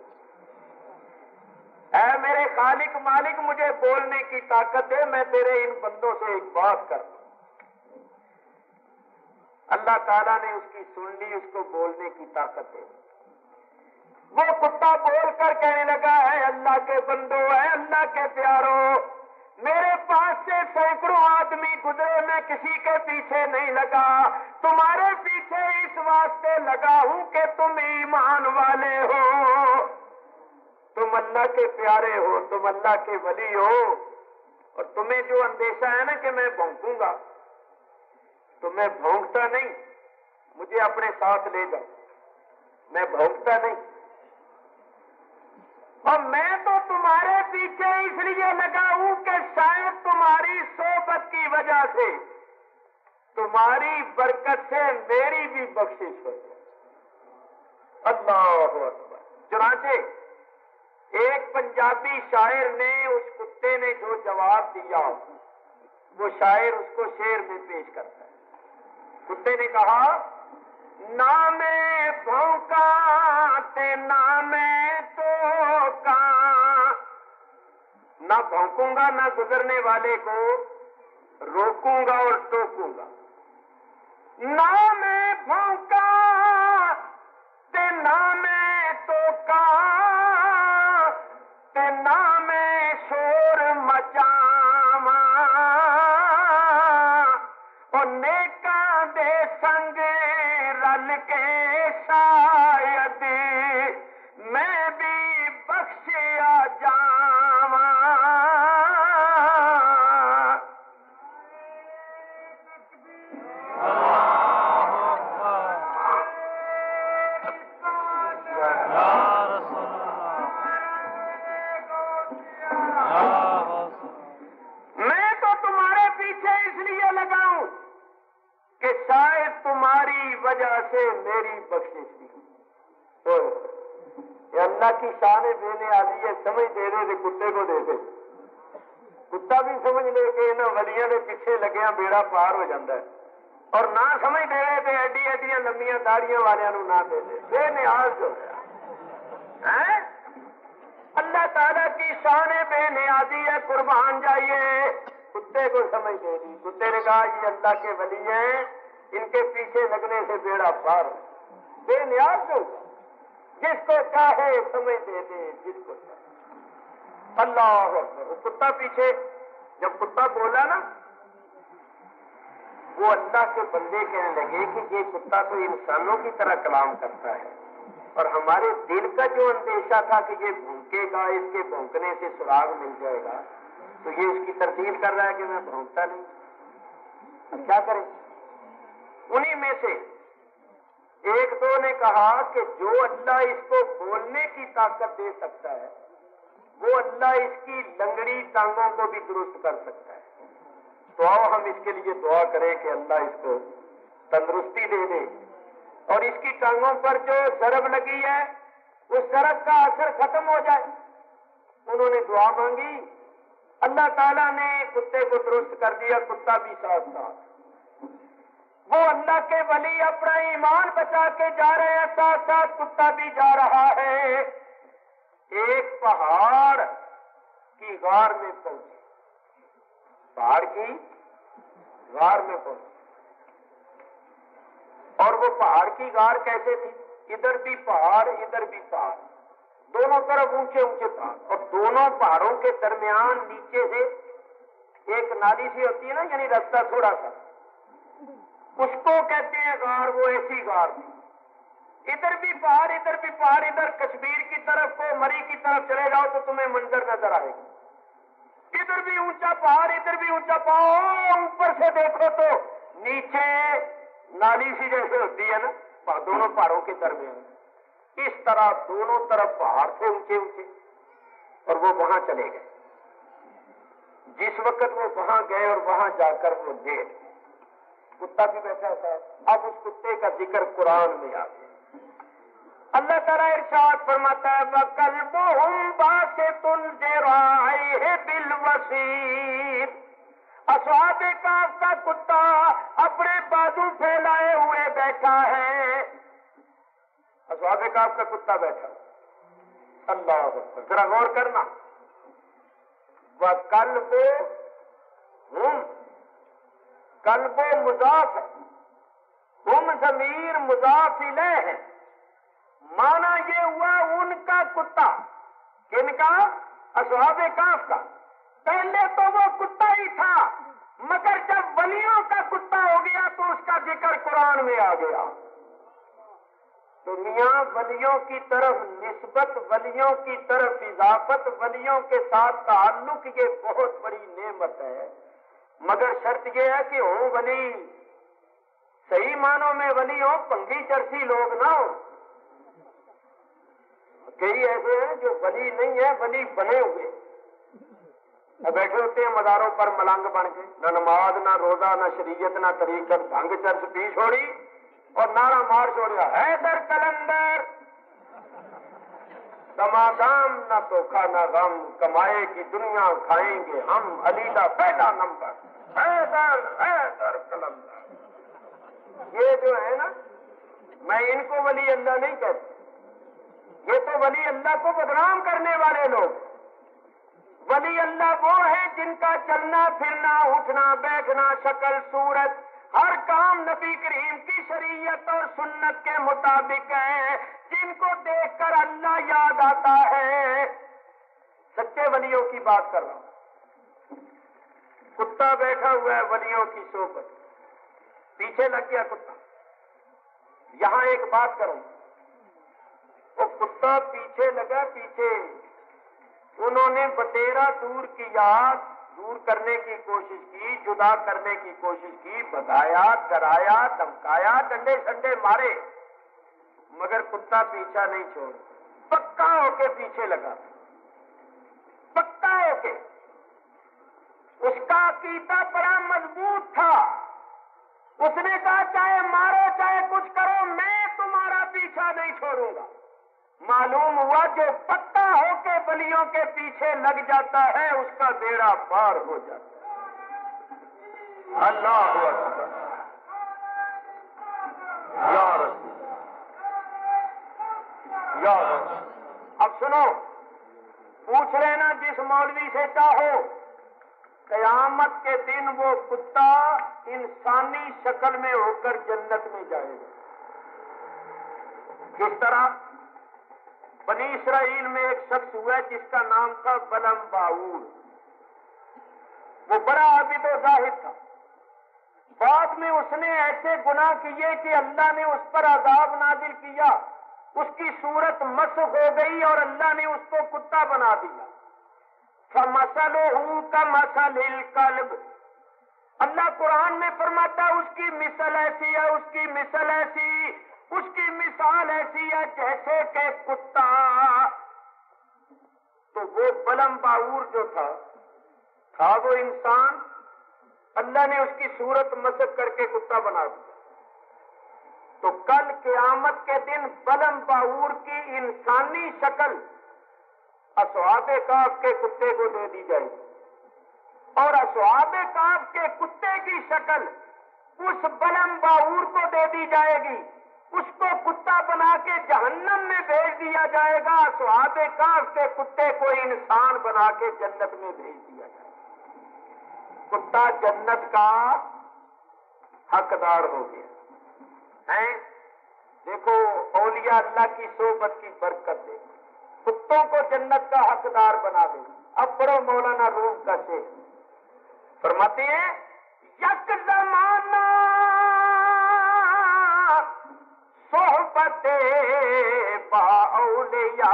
اے میرے خالق مالک مجھے بولنے کی طاقت دے، میں تیرے ان بندوں سے ایک بات کروں۔ اللہ تعالیٰ نے اس کی سن لی، اس کو بولنے کی طاقت دے۔ وہ کتا بول کر کہنے لگا، ہے اللہ کے بندو، ہے اللہ کے پیاروں، میرے پاس سے سینکڑوں آدمی گزرے، میں کسی کے پیچھے نہیں لگا، تمہارے پیچھے اس واسطے لگا ہوں کہ تم ایمان والے ہو، تم اللہ کے پیارے ہو، تم اللہ کے ولی ہو، اور تمہیں جو اندیشہ ہے نا کہ میں بھونکوں گا، تو میں بھونکتا نہیں، مجھے اپنے ساتھ لے جاؤ، میں بھونکتا نہیں، اور میں تو تمہارے پیچھے اس لیے لگا ہوں کہ شاید تمہاری صحبت کی وجہ سے، تمہاری برکت سے میری بھی بخشش ہو جائے۔ اللہ اکبر۔ چنانچہ ایک پنجابی شاعر نے، اس کتے نے جو جواب دیا وہ شاعر اس کو شعر میں پیش کرتا ہے۔ کتے نے کہا، نہ میں بھونکا تے نہ میں ٹوکا، نہ بھونکوں گا نہ گزرنے والے کو روکوں گا اور ٹوکوں گا، نہ میں بھونکا تے نہ میں ٹوکا تے نہ میں شور مچاواں، اور نیکاں دے سنگ رل کے شاید میں بھی بخشیا جاواں۔ میں تو تمہارے پیچھے اس لیے لگا ہوں کہ شاید تمہاری وجہ سے میری بخشش بھی۔ یہ اللہ کی شان بے نیازی ہے، سمجھ دے دے کتے کو دے دے۔ کتا بھی سمجھ لے کہ انہوں ولیاں دے پیچھے لگیا بیڑا پار ہو جاتا ہے، اور نہ سمجھ دے تو ایڈی ایڈیاں لمبیاں داڑیاں والوں نہ دے دے بے نیاز ہو گیا ہے۔ اللہ تعالیٰ کی شان بے نیازی ہے، قربان جائیے۔ کتے کو سمجھ دے دی، کتے نے کہا یہ اللہ کے ولی ہیں، ان کے پیچھے لگنے سے بیڑا پار ہو، بے نیاز ہوگا، جس کو چاہے سمجھ دے دے، جس کو چاہے۔ اللہ اکبر۔ وہ کتا پیچھے جب کتا بولا نا، وہ اللہ کے بندے کہنے لگے کہ یہ کتا تو انسانوں کی طرح کلام کرتا ہے، اور ہمارے دل کا جو اندیشہ تھا کہ یہ بھونکے گا، اس کے بھونکنے سے سراغ مل جائے گا، تو یہ اس کی تردید کر رہا ہے کہ میں بھونکتا نہیں، اب کیا کریں؟ انہی میں سے ایک دو نے کہا کہ جو اللہ اس کو بولنے کی طاقت دے سکتا ہے، وہ اللہ اس کی لنگڑی ٹانگوں کو بھی درست کر سکتا ہے، تو آؤ ہم اس کے لیے دعا کریں کہ اللہ اس کو تندرستی دے دے، اور اس کی ٹانگوں پر جو ضرب لگی ہے اس ضرب کا اثر ختم ہو جائے۔ انہوں نے دعا مانگی، اللہ تعالیٰ نے کتے کو درست کر دیا، کتا بھی ساتھ ساتھ۔ وہ اللہ کے ولی اپنا ایمان بچا کے جا رہے ہیں، ساتھ ساتھ کتا بھی جا رہا ہے۔ ایک پہاڑ کی غار میں پہنچے، پہاڑ کی غار میں پہنچے، اور وہ پہاڑ کی غار کیسے تھی؟ ادھر بھی پہاڑ ادھر بھی پہاڑ، دونوں طرف اونچے اونچے پہاڑ، اور دونوں پہاڑوں کے درمیان نیچے سے ایک نالی سی ہوتی ہے نا، یعنی رستہ تھوڑا سا، اس کو کہتے ہیں غار۔ وہ ایسی غار تھی، ادھر بھی پہاڑ ادھر بھی پہاڑ، ادھر کشمیر کی طرف کو مری کی طرف چلے جاؤ تو تمہیں منظر نظر آئے گا، ادھر بھی اونچا پہاڑ ادھر بھی اونچا پہاڑ، اوپر سے دیکھو تو نیچے نالی سی جیسے ہوتی ہے نا دونوں پہاڑوں کے درمیان، اس طرح دونوں طرف پہاڑ تھے اونچے اونچے، اور وہ وہاں چلے گئے۔ جس وقت وہ وہاں گئے اور وہاں جا کر وہ لیٹ، کتا بھی بیٹھا تھا۔ اب اس کتے کا ذکر قرآن میں آ گیا۔ اللہ تعالیٰ ارشاد فرماتا ہے وَقَلْبُهُمْ بَاسِطٌ ذِرَاعَيْهِ بِالْوَسِيدِ، اصحاب کہف کا کتا اپنے بازو پھیلائے ہوئے بیٹھا ہے، اصحاب کہف کا کتا بیٹھا۔ اللہ اکبر، ذرا غور کرنا، وَقَلْبُهُمْ، قلب و مضاف ہے، ہم ضمیر مضاف الیہ ہے، مانا یہ ہوا ان کا کتا، کن کا؟ اصحاب کہف کا۔ پہلے تو وہ کتا ہی تھا، مگر جب ولیوں کا کتا ہو گیا تو اس کا ذکر قرآن میں آ گیا۔ تو میاں ولیوں کی طرف نسبت، ولیوں کی طرف اضافت، ولیوں کے ساتھ تعلق، یہ بہت بڑی نعمت ہے، مگر شرط یہ ہے کہ ہوں ولی، صحیح معنوں میں ولی ہوں، پنگی چرسی لوگ نہ ہوں۔ کئی ایسے ہیں جو ولی نہیں ہے، ولی بنے ہوئے، بیٹھے ہوتے ہیں مزاروں پر ملنگ بن کے، نہ نماز نہ روزہ نہ شریعت نہ طریقت، بھنگ چرس پی چھوڑی اور نعرہ مار چھوڑیا حیدر کلندر، دمادام نہ سوکھا نہ غم، کمائے کی دنیا کھائیں گے ہم، علی دا پہلا نمبر حیدر حیدر کلندر۔ یہ جو ہے نا، میں ان کو ولی اللہ نہیں کہتا، یہ تو ولی اللہ کو بدنام کرنے والے لوگ۔ ولی اللہ وہ ہیں جن کا چلنا پھرنا اٹھنا بیٹھنا شکل صورت ہر کام نبی کریم کی شریعت اور سنت کے مطابق ہے، جن کو دیکھ کر اللہ یاد آتا ہے۔ سچے ولیوں کی بات کر رہا ہوں۔ کتا بیٹھا ہوا ہے ولیوں کی صحبت، پیچھے لگ گیا کتا۔ یہاں ایک بات کروں، وہ کتا پیچھے لگا، پیچھے انہوں نے بٹیرا دور کیا، دور کرنے کی کوشش کی، جدا کرنے کی کوشش کی، بھگایا، ڈرایا، دھمکایا، ڈنڈے شنڈے مارے، مگر کتا پیچھا نہیں چھوڑ، پکا ہو کے پیچھے لگا، پکا ہو کے۔ اس کا عقیدہ بڑا مضبوط تھا، اس نے کہا چاہے مارو چاہے کچھ کرو، میں تمہارا پیچھا نہیں چھوڑوں گا۔ معلوم ہوا جو پکا ہو کے بلیوں کے پیچھے لگ جاتا ہے اس کا بیڑا پار ہو جاتا ہے۔ اللہ اکبر، یا رسول، یا رسول۔ اب سنو، پوچھ لینا جس مولوی سے چاہو، قیامت کے دن وہ کتا انسانی شکل میں ہو کر جنت میں جائے گا۔ کس طرح؟ بنی اسرائیل میں ایک شخص ہوا جس کا نام تھا بلم باور، وہ بڑا عابد و زاہد تھا۔ بعد میں اس نے ایسے گناہ کیے کہ اللہ نے اس پر عذاب نازل کیا، اس کی صورت مسخ ہو گئی اور اللہ نے اس کو کتا بنا دیا۔ فَمَثَلُهُ كَمَثَلِ الْكَلْبِ، اللہ قرآن میں فرماتا ہے اس کی مثل ایسی ہے، اس کی مثل ایسی، اس کی مثال ایسی ہے جیسے کہ کتا۔ تو وہ بلم باور جو تھا تھا وہ انسان، اللہ نے اس کی صورت مسخ کر کے کتا بنا دیا۔ تو کل قیامت کے دن بلم باور کی انسانی شکل اصحاب کہف کے کتے کو دے دی جائے گی، اور اصحاب کہف کے کتے کی شکل اس بلم باور کو دے دی جائے گی، اس کو کتا بنا کے جہنم میں بھیج دیا جائے گا، اصحاب کہف کے کتے کو انسان بنا کے جنت میں بھیج دیا جائے گا۔ کتا جنت کا حقدار ہو گیا ہے۔ دیکھو اولیاء اللہ کی صحبت کی برکت دے، کتوں کو جنت کا حقدار بنا دے۔ اب پڑھو مولانا روم کا شعر، فرماتے ہیں یک زمانہ صحبت با اولیاء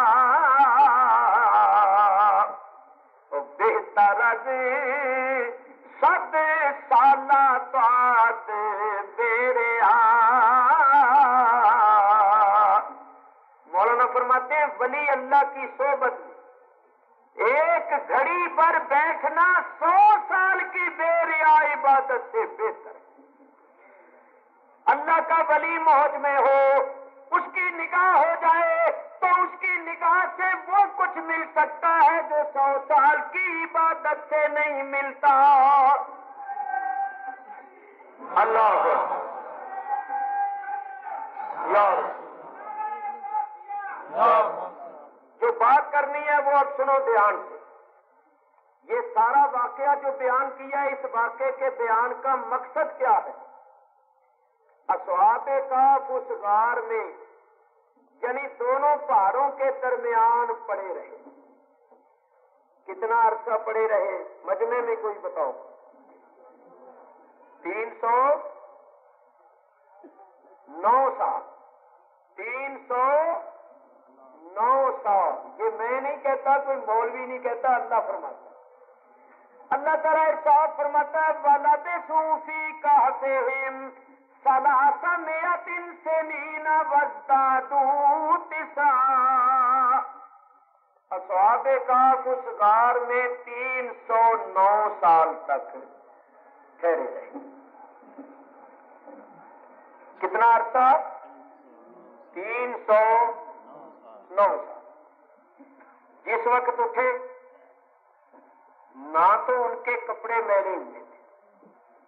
بہتر از صد سالہ طاعت بیریا۔ مولانا فرماتے ہیں ولی اللہ کی صحبت میں ایک گھڑی پر بیٹھنا سو سال کی بے ریا عبادت سے بہتر ہے۔ اللہ کا ولی موج میں ہو، اس کی نگاہ ہو جائے تو اس کی نگاہ سے وہ کچھ مل سکتا ہے جو سو سال کی عبادت سے نہیں ملتا۔ اللہ جو بات کرنی ہے وہ اب سنو دھیان سے۔ یہ سارا واقعہ جو بیان کیا ہے، اس واقعے کے بیان کا مقصد کیا ہے؟ اصحاب کہف اس غار میں یعنی دونوں پہاڑوں کے درمیان پڑے رہے۔ کتنا عرصہ پڑے رہے مجمع میں کوئی بتاؤ؟ تین سو نو سال تین سو نو سال یہ میں نہیں کہتا، کوئی مولوی نہیں کہتا، اللہ فرماتا ہے۔ اللہ تعالیٰ ارشاد فرماتا ہے وَلَبِثُوا فِي كَهْفِهِمْ ثَلَاثَ مِائَةٍ سِنِينَ وَازْدَادُوا تِسْعًا۔ اصحاب کہف اس غار میں تین سو نو سال تک ٹھہرے رہے۔ کتنا عرصہ؟ تین سو نو سال۔ جس وقت اٹھے نہ تو ان کے کپڑے میلے ہوئے تھے،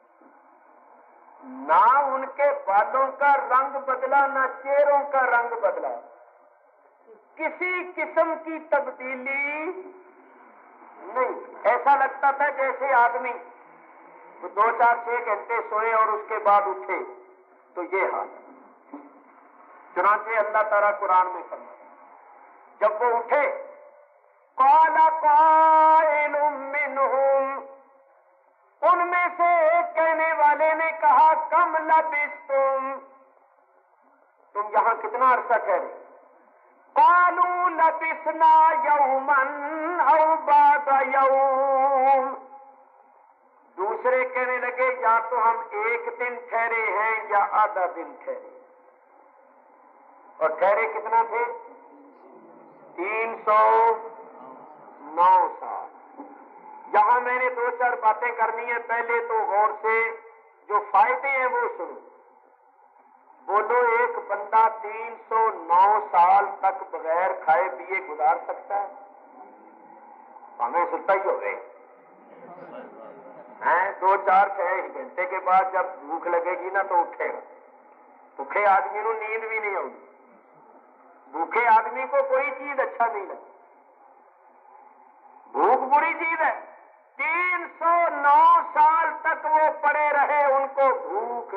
نہ ان کے بالوں کا رنگ بدلا، نہ چہروں کا رنگ بدلا، کسی قسم کی تبدیلی نہیں۔ ایسا لگتا تھا جیسے آدمی دو چار چھ گھنٹے سوئے اور اس کے بعد اٹھے تو یہ حال۔ چنانچہ اللہ تعالیٰ قرآن میں فرماتا جب وہ اٹھے قال قائل منہم، ان میں سے ایک کہنے والے نے کہا کم لبثتم، تم یہاں کتنا عرصہ ٹھہرے؟ قالوا لبثنا یوما او بعض یوم، دوسرے کہنے لگے یا تو ہم ایک دن ٹھہرے ہیں یا آدھا دن ٹھہرے، اور ٹھہرے کتنا تھے؟ تین سو نو سال۔ یہاں میں نے دو چار باتیں کرنی ہیں، پہلے تو غور سے جو فائدے ہیں وہ سنو۔ بولو ایک بندہ تین سو نو سال تک بغیر کھائے پیے گزار سکتا ہے؟ ہمیں ستا ہی ہو گئے دو چار چھ گھنٹے کے بعد جب بھوک لگے گی نا تو اٹھے گا. بھوکے آدمی کو نیند بھی نہیں آؤگی. بھوکے آدمی کو کوئی چیز اچھا نہیں لگتی. بھوک بری چیز ہے. تین سو نو سال تک وہ پڑے رہے، ان کو بھوک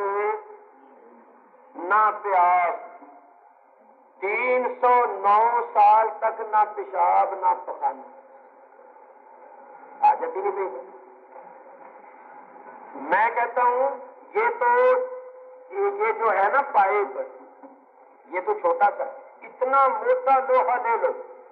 نہ پیاس. تین سو نو سال تک نہ پیشاب نہ پخانا. حاجت ہی نہیں پی. میں کہتا ہوں یہ تو یہ جو ہے نا پائپ، یہ تو چھوٹا سا، اتنا موٹا لوہا لے لو،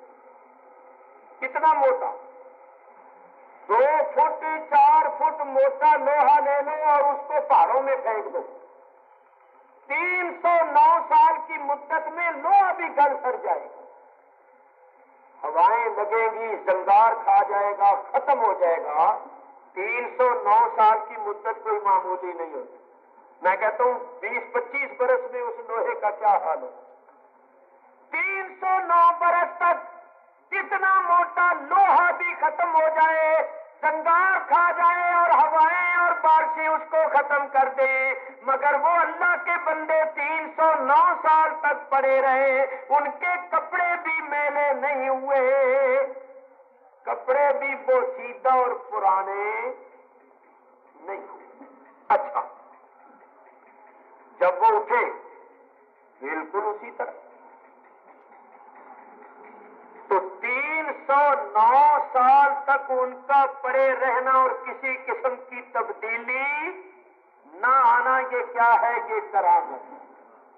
اتنا موٹا دو فٹ چار فٹ موٹا لوہا لے لو اور اس کو پہاڑوں میں پھینک دو. تین سو نو سال کی مدت میں لوہا بھی گل سڑ جائے گا. ہوائیں لگیں گی، زنگار کھا جائے گا، ختم ہو جائے گا. تین سو نو سال کی مدت کوئی معمولی نہیں ہوتی. میں کہتا ہوں بیس پچیس برس میں اس لوہے کا کیا حال ہو. تین سو نو برس تک کتنا موٹا لوہا بھی ختم ہو جائے، زنگار کھا جائے اور ہوائیں اور بارشیں اس کو ختم کر دے، مگر وہ اللہ کے بندے تین سو نو سال تک پڑے رہے، ان کے کپڑے بھی میلے نہیں ہوئے، کپڑے بھی بوسیدہ اور پرانے نہیں ہوئے. اچھا جب وہ اٹھے بالکل اسی طرح. تو تین سو نو سال تک ان کا پڑے رہنا اور کسی قسم کی تبدیلی نہ آنا، یہ کیا ہے؟ یہ کرامت ہے.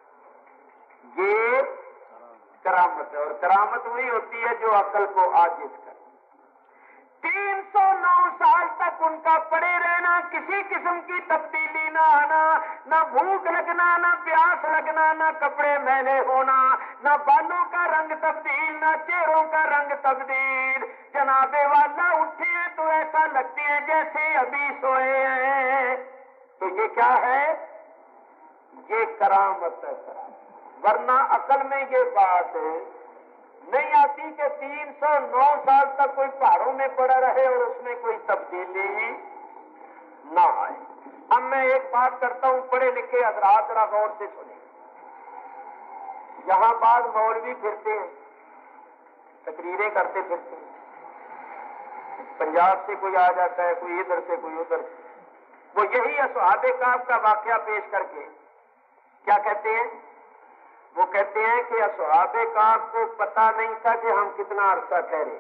یہ کرامت ہے. اور کرامت وہی ہوتی ہے جو عقل کو عاجز کرے. تین سو نو سال تک ان کا پڑے رہنا، کسی قسم کی تبدیلی نہ آنا، نہ بھوک لگنا، نہ پیاس لگنا، نہ کپڑے میلے ہونا، نہ بالوں کا رنگ تبدیل، نہ چہروں کا رنگ تبدیل. جناب والا اٹھے ہیں تو ایسا لگتے ہیں جیسے ابھی سوئے ہیں. تو یہ کیا ہے؟ یہ کرامت ہے. ورنہ عقل میں یہ بات نہیں آتی کہ تین سو نو سال تک کوئی پہاڑوں میں پڑا رہے اور اس میں کوئی تبدیلی نہ آئے. اب میں ایک بات کرتا ہوں، پڑھے لکھے حضرات ذرا غور سے سنیں. یہاں بعض مولوی پھرتے ہیں، تقریریں کرتے پھرتے ہیں. پنجاب سے کوئی آ جاتا ہے، کوئی ادھر سے کوئی ادھر سے. وہ یہی اصحاب کہف کا واقعہ پیش کر کے کیا کہتے ہیں؟ وہ کہتے ہیں کہ اصحاب کہف کو پتا نہیں تھا کہ ہم کتنا عرصہ ٹھہرے.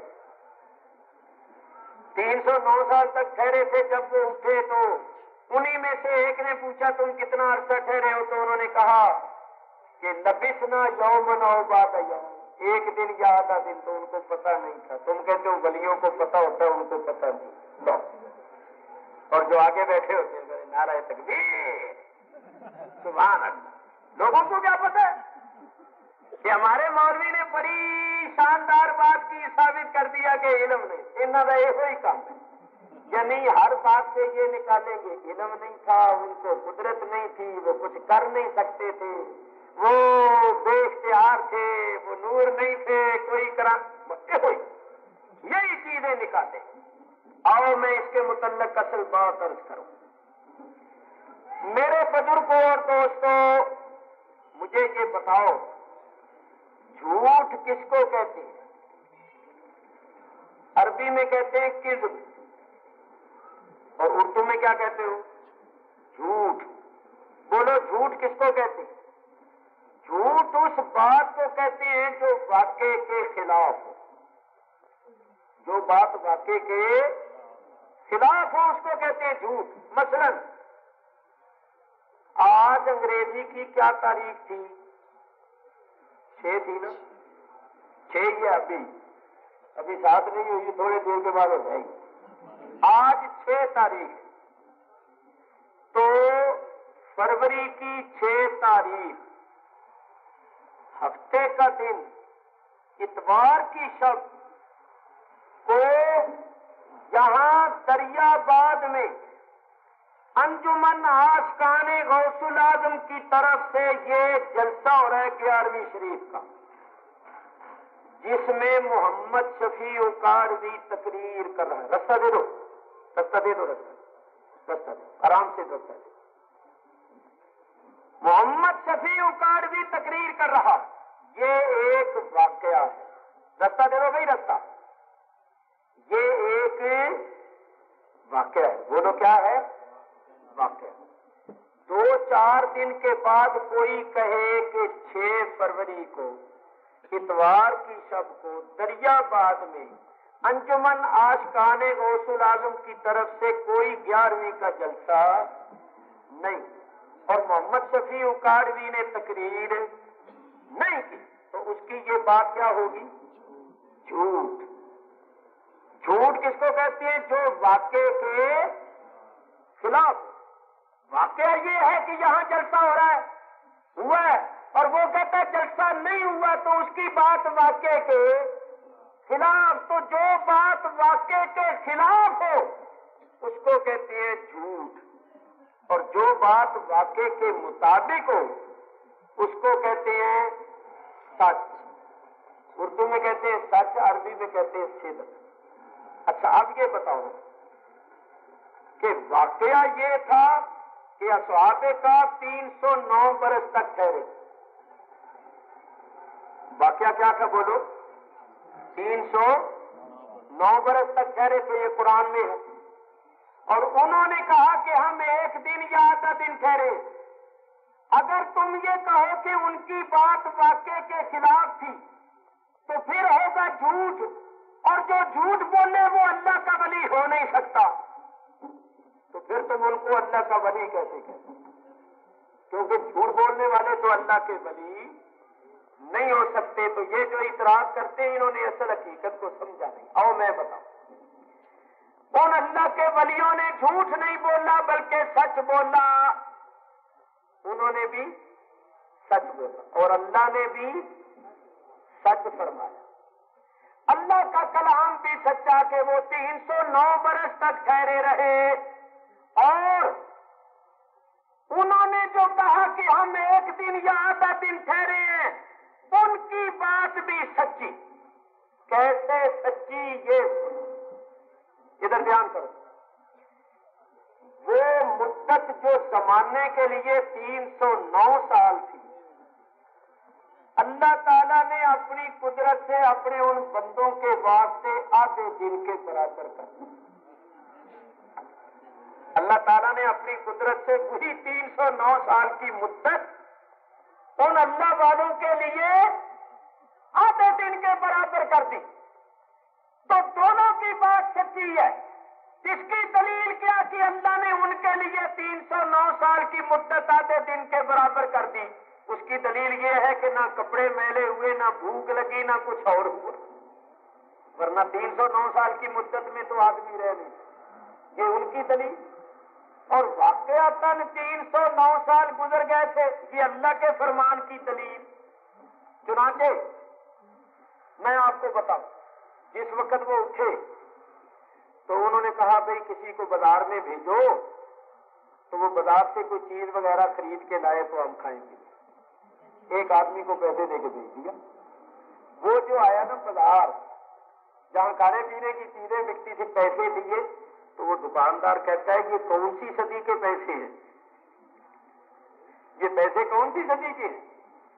تین سو نو سال تک ٹھہرے تھے. جب وہ اٹھے تو انہی میں سے ایک نے پوچھا تم کتنا عرصہ ٹھہرے ہو؟ تو انہوں نے کہا کہ لبثنا یومن او بعد یوم، ایک دن یا آدھا دن. تو ان کو پتا نہیں تھا. تم کہتے ہو ولیوں کو پتا ہوتا ہے، ان کو پتا نہیں. لو. اور جو آگے بیٹھے ہوتے ہیں نعرہ تکبیر سبحان اللہ. لوگوں کو کیا پتا ہے کہ ہمارے مولوی نے بڑی شاندار بات کی، ثابت کر دیا کہ علم نہیں. انہوں کا یہ وہی کام ہے. یعنی ہر بات سے یہ نکالیں گے علم نہیں تھا، ان کو قدرت نہیں تھی، وہ کچھ کر نہیں سکتے تھے، وہ بے اختیار تھے، وہ نور نہیں تھے، کوئی کرام. یہی چیزیں نکالیں. آؤ میں اس کے متعلق اصل بات عرض کروں. میرے بزرگوں اور دوستوں، مجھے یہ بتاؤ جھوٹ کس کو کہتے ہیں؟ عربی میں کہتے ہیں کذب، اور اردو میں کیا کہتے ہو؟ جھوٹ. بولو جھوٹ کس کو کہتے ہیں؟ جھوٹ اس بات کو کہتے ہیں جو واقعے کے خلاف ہو. جو بات واقعے کے خلاف ہو اس کو کہتے ہیں جھوٹ. مثلا آج انگریزی کی کیا تاریخ تھی؟ چھ تھی نا؟ چھ ہی ابھی ابھی سات نہیں ہوئی، تھوڑے دیر کے بعد ہو جائے گی. آج چھ تاریخ. تو فروری کی چھ تاریخ ہفتے کا دن اتوار کی شب کو یہاں دریا باد میں انجمن عاشقان غوث العظم کی طرف سے یہ جلسہ ہو رہا ہے گیارہویں شریف کا، جس میں محمد شفیع اکاڑوی تقریر کر رہا ہے. رستہ دے دو، رستہ دے دو، رستہ رستہ دے، آرام سے رستہ دے. محمد شفیع اکاڑوی تقریر کر رہا، یہ ایک واقعہ ہے. رستہ دے دو بھائی، رستہ. یہ ایک واقعہ ہے. بولو کیا ہے؟ واقعہ. دو چار دن کے بعد کوئی کہے کہ چھ فروری کو اتوار کی شب کو دریا باد میں انجمن عاشقان غوث العظم کی طرف سے کوئی گیارہویں کا جلسہ نہیں، اور محمد شفیع اکاڑوی نے تقریر نہیں کی، تو اس کی یہ بات کیا ہوگی؟ جھوٹ. جھوٹ کس کو کہتے ہیں؟ جو واقعے کے خلاف. واقعہ یہ ہے کہ یہاں جلسہ ہو رہا ہے، ہوا ہے، اور وہ کہتا ہے جلسہ نہیں ہوا، تو اس کی بات واقعے کے خلاف. تو جو بات واقعے کے خلاف ہو اس کو کہتے ہیں جھوٹ، اور جو بات واقعے کے مطابق ہو اس کو کہتے ہیں سچ. اردو میں کہتے ہیں سچ، عربی میں کہتے ہیں صدق. اچھا اب یہ بتاؤ کہ واقعہ یہ تھا کہ اصحاب کا تین سو نو برس تک ٹھہرے. واقعہ کیا تھا بولو؟ تین سو نو برس تک ٹھہرے تھے، یہ قرآن میں ہے. اور انہوں نے کہا کہ ہم ایک دن یا آدھا دن ٹھہرے. اگر تم یہ کہو کہ ان کی بات واقعے کے خلاف تھی تو پھر ہوگا جھوٹ، اور جو جھوٹ بولے وہ اللہ کا ولی ہو نہیں سکتا. تو پھر تم ان کو اللہ کا ولی کیسے کہتے؟ کیونکہ جھوٹ بولنے والے تو اللہ کے ولی نہیں ہو سکتے. تو یہ جو اعتراض کرتے ہیں انہوں نے اصل حقیقت کو سمجھا نہیں. آؤ میں بتاؤں. ان اللہ کے ولیوں نے جھوٹ نہیں بولا بلکہ سچ بولا. انہوں نے بھی سچ بولا اور اللہ نے بھی سچ فرمایا. اللہ کا کلام بھی سچا کہ وہ تین سو نو برس تک ٹھہرے رہے، اور انہوں نے جو کہا کہ ہم ایک دن یا آدھا دن ٹھہرے ہیں ان کی بات بھی سچی. کیسے سچی؟ یہ ادھر دھیان کرو. وہ مدت جو زمانے کے لیے تین سو نو سال تھی، اللہ تعالیٰ نے اپنی قدرت سے اپنے ان بندوں کے واسطے آدھے دن کے برابر کر دیا. اللہ تعالیٰ نے اپنی قدرت سے وہی تین سو نو سال کی مدت ان اللہ والوں کے لیے آدھے دن کے برابر کر دی. تو دونوں کی بات سچی ہے. اس کی دلیل کیا کہ اللہ نے ان کے لیے تین سو نو سال کی مدت آدھے دن کے برابر کر دی؟ اس کی دلیل یہ ہے کہ نہ کپڑے میلے ہوئے، نہ بھوک لگی، نہ کچھ اور ہوا. ورنہ تین سو نو سال کی مدت میں تو آدمی رہ نہیں. یہ ان کی دلیل. اور واقعتاً تین سو نو سال گزر گئے تھے، یہ اللہ کے فرمان کی دلیل. چنانچہ میں آپ کو بتاؤں، جس وقت وہ اٹھے تو انہوں نے کہا بھئی کسی کو بازار میں بھیجو، تو وہ بازار سے کوئی چیز وغیرہ خرید کے لائے تو ہم کھائیں گے. ایک آدمی کو پیسے دے کے بھیج دیا. وہ جو آیا نا بازار جہاں کھانے پینے کی چیزیں بکتی تھی، پیسے دیے تو وہ دکاندار کہتا ہے یہ کون سی صدی کے پیسے ہیں؟ یہ پیسے کون سی صدی کے ہیں؟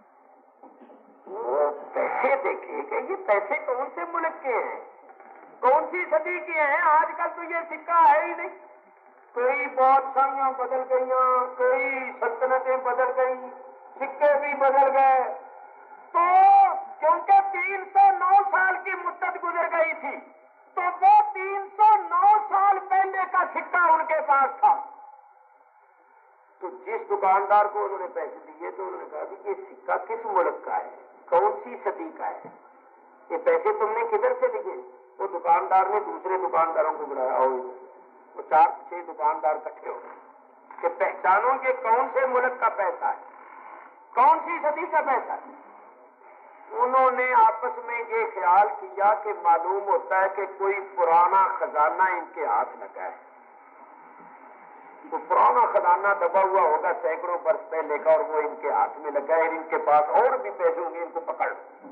وہ پیسے دیکھے کہ یہ پیسے کون سے ملک کے ہیں، کون سی صدی کے ہیں؟ آج کل تو یہ سکہ ہے ہی نہیں. کوئی بادشاہیاں بدل گئیاں، کوئی سلطنتیں بدل گئیں، سکے بھی بدل گئے. تو کیونکہ تین سو نو سال کی مدت گزر گئی تھی تو وہ تین سو نو سال پہلے کا سکہ ان کے پاس تھا. تو جس دکاندار کو انہوں نے پیسے دیے تو انہوں نے کہا کہ یہ سکہ کس ملک کا ہے، کون سی صدی کا ہے، یہ پیسے تم نے کدھر سے لیے؟ وہ دکاندار نے دوسرے دکانداروں کو بلایا، اور وہ چار چھ دکاندار اکٹھے ہو گئے کہ پہچانو یہ کون سے ملک کا پیسہ ہے، کون سی صدی کا پیسہ ہے. انہوں نے آپس میں یہ خیال کیا کہ معلوم ہوتا ہے کہ کوئی پرانا خزانہ ان کے ہاتھ لگا ہے. تو پرانا خزانہ دبا ہوا ہوگا سینکڑوں برس پہلے کا، اور وہ ان کے ہاتھ میں لگا ہے، ان کے پاس اور بھی پیسے ہوں گے، ان کو پکڑ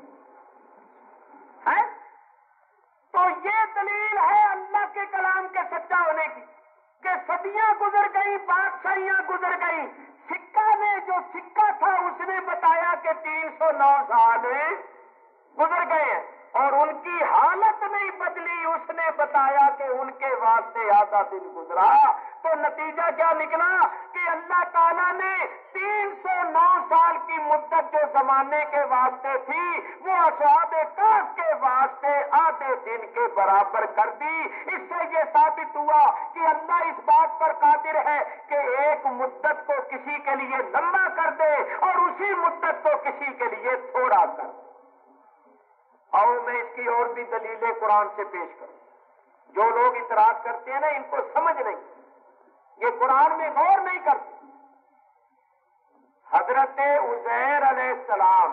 ہے۔ تو یہ دلیل ہے اللہ کے کلام کے سچا ہونے کی کہ صدیاں گزر گئی، بادشاہیاں گزر گئی، سکہ نے جو سکہ تھا اس نے بتایا کہ تین سو نو سال گزر گئے ہیں، اور ان کی حالت نہیں بدلی، اس نے بتایا کہ ان کے واسطے آدھا دن گزرا۔ تو نتیجہ کیا نکلا کہ اللہ تعالیٰ نے تین سو نو سال کی مدت جو زمانے کے واسطے تھی وہ اصحاب کہف کے واسطے آدھے دن کے برابر کر دی۔ اس سے یہ ثابت ہوا کہ اللہ اس بات پر قادر ہے کہ ایک مدت کو کسی کے لیے لمبا کر دے اور اسی مدت کو کسی کے لیے تھوڑا کر دے۔ اور میں اس کی اور بھی دلیلیں قرآن سے پیش کروں۔ جو لوگ اعتراض کرتے ہیں نا، ان کو سمجھ نہیں، یہ قرآن میں غور نہیں کرتے۔ حضرت عزیر علیہ السلام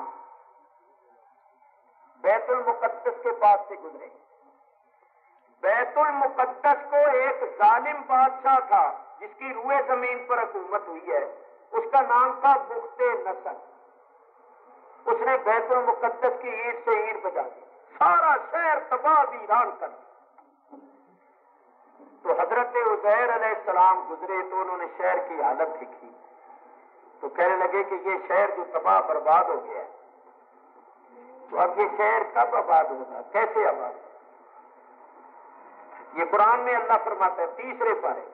بیت المقدس کے پاس سے گزرے۔ بیت المقدس کو ایک ظالم بادشاہ تھا جس کی روئے زمین پر حکومت ہوئی ہے، اس کا نام تھا بخت نصر۔ اس نے بیت المقدس کی اینٹ سے اینٹ بجا دی، سارا شہر تباہ ویران کر دیا۔ تو حضرت عزیر علیہ السلام گزرے تو انہوں نے شہر کی حالت دیکھی، تو کہنے لگے کہ یہ شہر جو تباہ برباد ہو گیا ہے، تو اب یہ شہر کب آباد ہوگا، کیسے آباد ہوگا؟ یہ قرآن میں اللہ فرماتا ہے تیسرے پارے،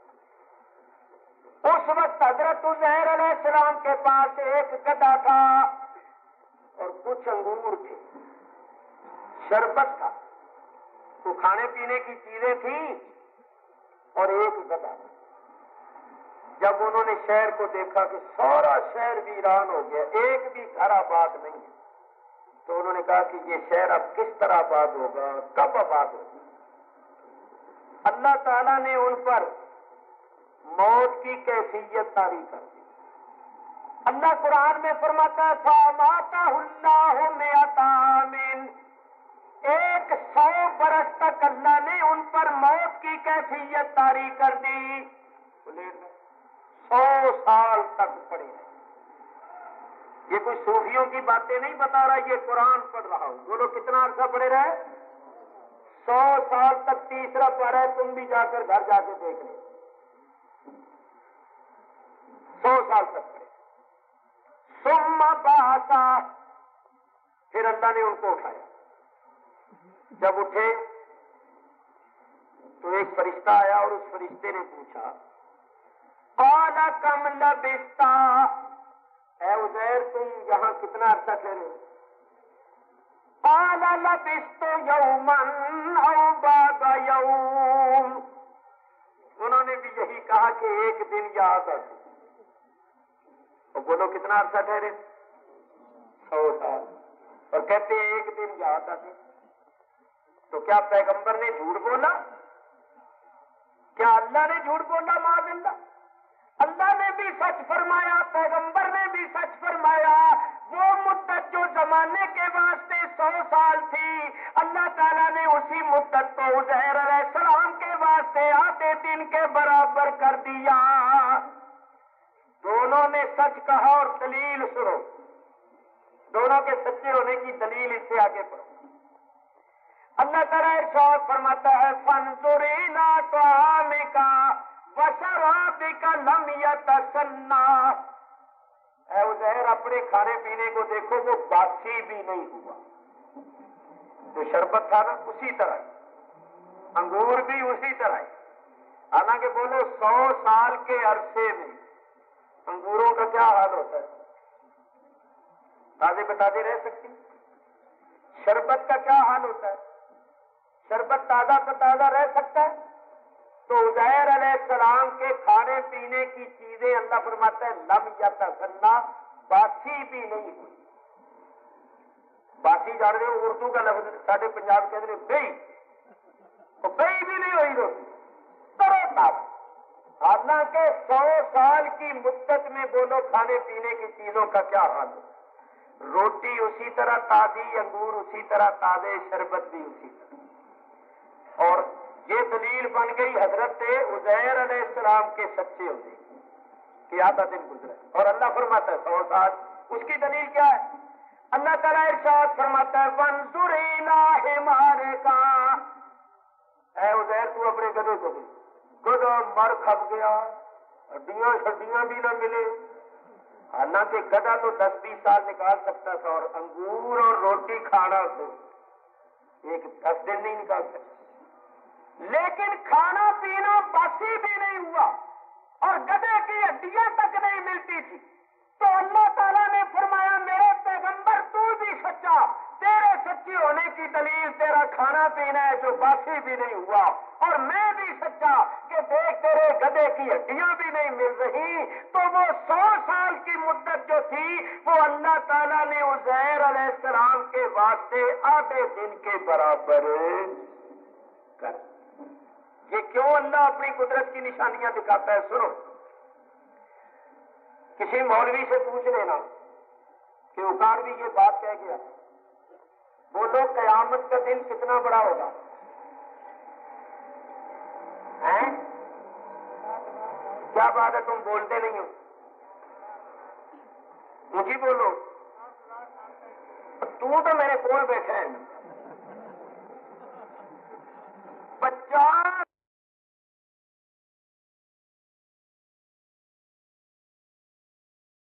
اس وقت حضرت عزیر علیہ السلام کے پاس ایک گدھا تھا اور کچھ انگور تھے، شربت تھا، تو کھانے پینے کی چیزیں تھیں اور ایک گدھا تھا۔ جب انہوں نے شہر کو دیکھا کہ سارا شہر ویران ہو گیا، ایک بھی گھر آباد نہیں ہے، تو انہوں نے کہا کہ یہ شہر اب کس طرح آباد ہوگا، کب آباد ہوگا؟ اللہ تعالیٰ نے ان پر موت کی کیفیت طاری کر دی۔ اللہ قرآن میں فرماتا ہے فَأَمَاتَهُ اللَّهُ مِائَةَ عَامٍ، ایک سو برس تک اللہ نے ان پر موت کی کیفیت طاری کر دی، سو سال تک پڑے رہے۔ یہ کوئی صوفیوں کی باتیں نہیں بتا رہا، یہ قرآن پڑھ رہا ہوں۔ بولو کتنا عرصہ پڑے رہے؟ سو سال تک۔ تیسرا پڑھا ہے، تم بھی جا کر گھر جا کے دیکھ لیں، سو سال تک پڑے۔ ثم بعث، پھر اللہ نے ان کو اٹھایا۔ جب اٹھے تو ایک فرشتہ آیا اور اس فرشتے نے پوچھا قال کم لبثت، اے عزیر تم یہاں کتنا عرصہ ٹھہرے؟ قال لبثت یوما او بعض یوم، انہوں نے بھی یہی کہا کہ ایک دن یا آدھا دن۔ اور بولو کتنا عرصہ ٹھہرے؟ سو سال۔ اور کہتے ہیں ایک دن یا آدھا دن۔ تو کیا پیغمبر نے جھوٹ بولا؟ کیا اللہ نے جھوٹ بولا؟ معاذ اللہ، اللہ نے بھی سچ فرمایا، پیغمبر نے بھی سچ فرمایا۔ وہ مدت جو زمانے کے واسطے سو سال تھی، اللہ تعالیٰ نے اسی مدت کو عزیر علیہ السلام کے واسطے آدھے دن کے برابر کر دیا۔ دونوں نے سچ کہا، اور دلیل سنو، دونوں کے سچے ہونے کی دلیل اس سے آگے پڑھو۔ اللہ تعالیٰ ارشاد فرماتا ہے فانظر الی طعامک وشرابک لم یتسنہ، اے عزیر اپنے کھانے پینے کو دیکھو، وہ باسی بھی نہیں ہوا۔ جو شربت تھا نا اسی طرح، انگور بھی اسی طرح، حالانکہ بولو سو سال کے عرصے میں انگوروں کا کیا حال ہوتا ہے؟ تازے بتازے رہ سکتی؟ شربت کا کیا حال ہوتا ہے؟ شربت تازہ کا تازہ رہ سکتا ہے؟ تو عزیر علیہ السلام کے کھانے پینے کی چیزیں اللہ فرماتا ہے لم یتسنہ، باسی بھی نہیں ہوئی۔ باسی جان رہے ہو اردو کا لفظ، ساڑھے پنجاب کے اندر بئی، تو بئی بھی نہیں ہوئی روٹی، ترو تازہ۔ حالانکہ سو سال کی مدت میں بولو کھانے پینے کی چیزوں کا کیا حال ہے؟ روٹی اسی طرح تازی، انگور اسی طرح تازے، شربت بھی اسی طرح۔ اور یہ دلیل بن گئی حضرت عزیر علیہ السلام کے سچے ہونے کہ آدھا دن گزرا اور اللہ فرماتا ہے سو سال. اس کی دلیل کیا ہے؟ اللہ تعالیٰ ارشاد فرماتا ہے وانظر الی حمارک، اے عزیر تو اپنے گدھے کو بھی، گدھا مر کھپ گیا، ہڈیاں شڈیاں بھی نہ ملے. حالانکہ گدھا تو دس بیس سال نکال سکتا تھا اور انگور اور روٹی کھانا تو ایک دس دن نہیں نکال سکتا. لیکن کھانا پینا باسی بھی نہیں ہوا اور گدھے کی ہڈیاں تک نہیں ملتی تھی. تو اللہ تعالیٰ نے فرمایا میرے پیغمبر تو بھی سچا، تیرے سچی ہونے کی دلیل تیرا کھانا پینا ہے جو باسی بھی نہیں ہوا، اور میں بھی سچا کہ دیکھ تیرے گدھے کی ہڈیاں بھی نہیں مل رہی. تو وہ سو سال کی مدت جو تھی وہ اللہ تعالیٰ نے عزیر علیہ السلام کے واسطے آدھے دن کے برابر کر. یہ کیوں اللہ اپنی قدرت کی نشانیاں دکھاتا ہے؟ سنو، کسی مولوی سے پوچھ لینا کہ اکاڑوی یہ بات کہہ گیا، بولو قیامت کا دن کتنا بڑا ہوگا؟ ہیں؟ کیا بات ہے تم بولتے نہیں ہو؟ مجھے بولو. تو تو میرے کول بیٹھا ہے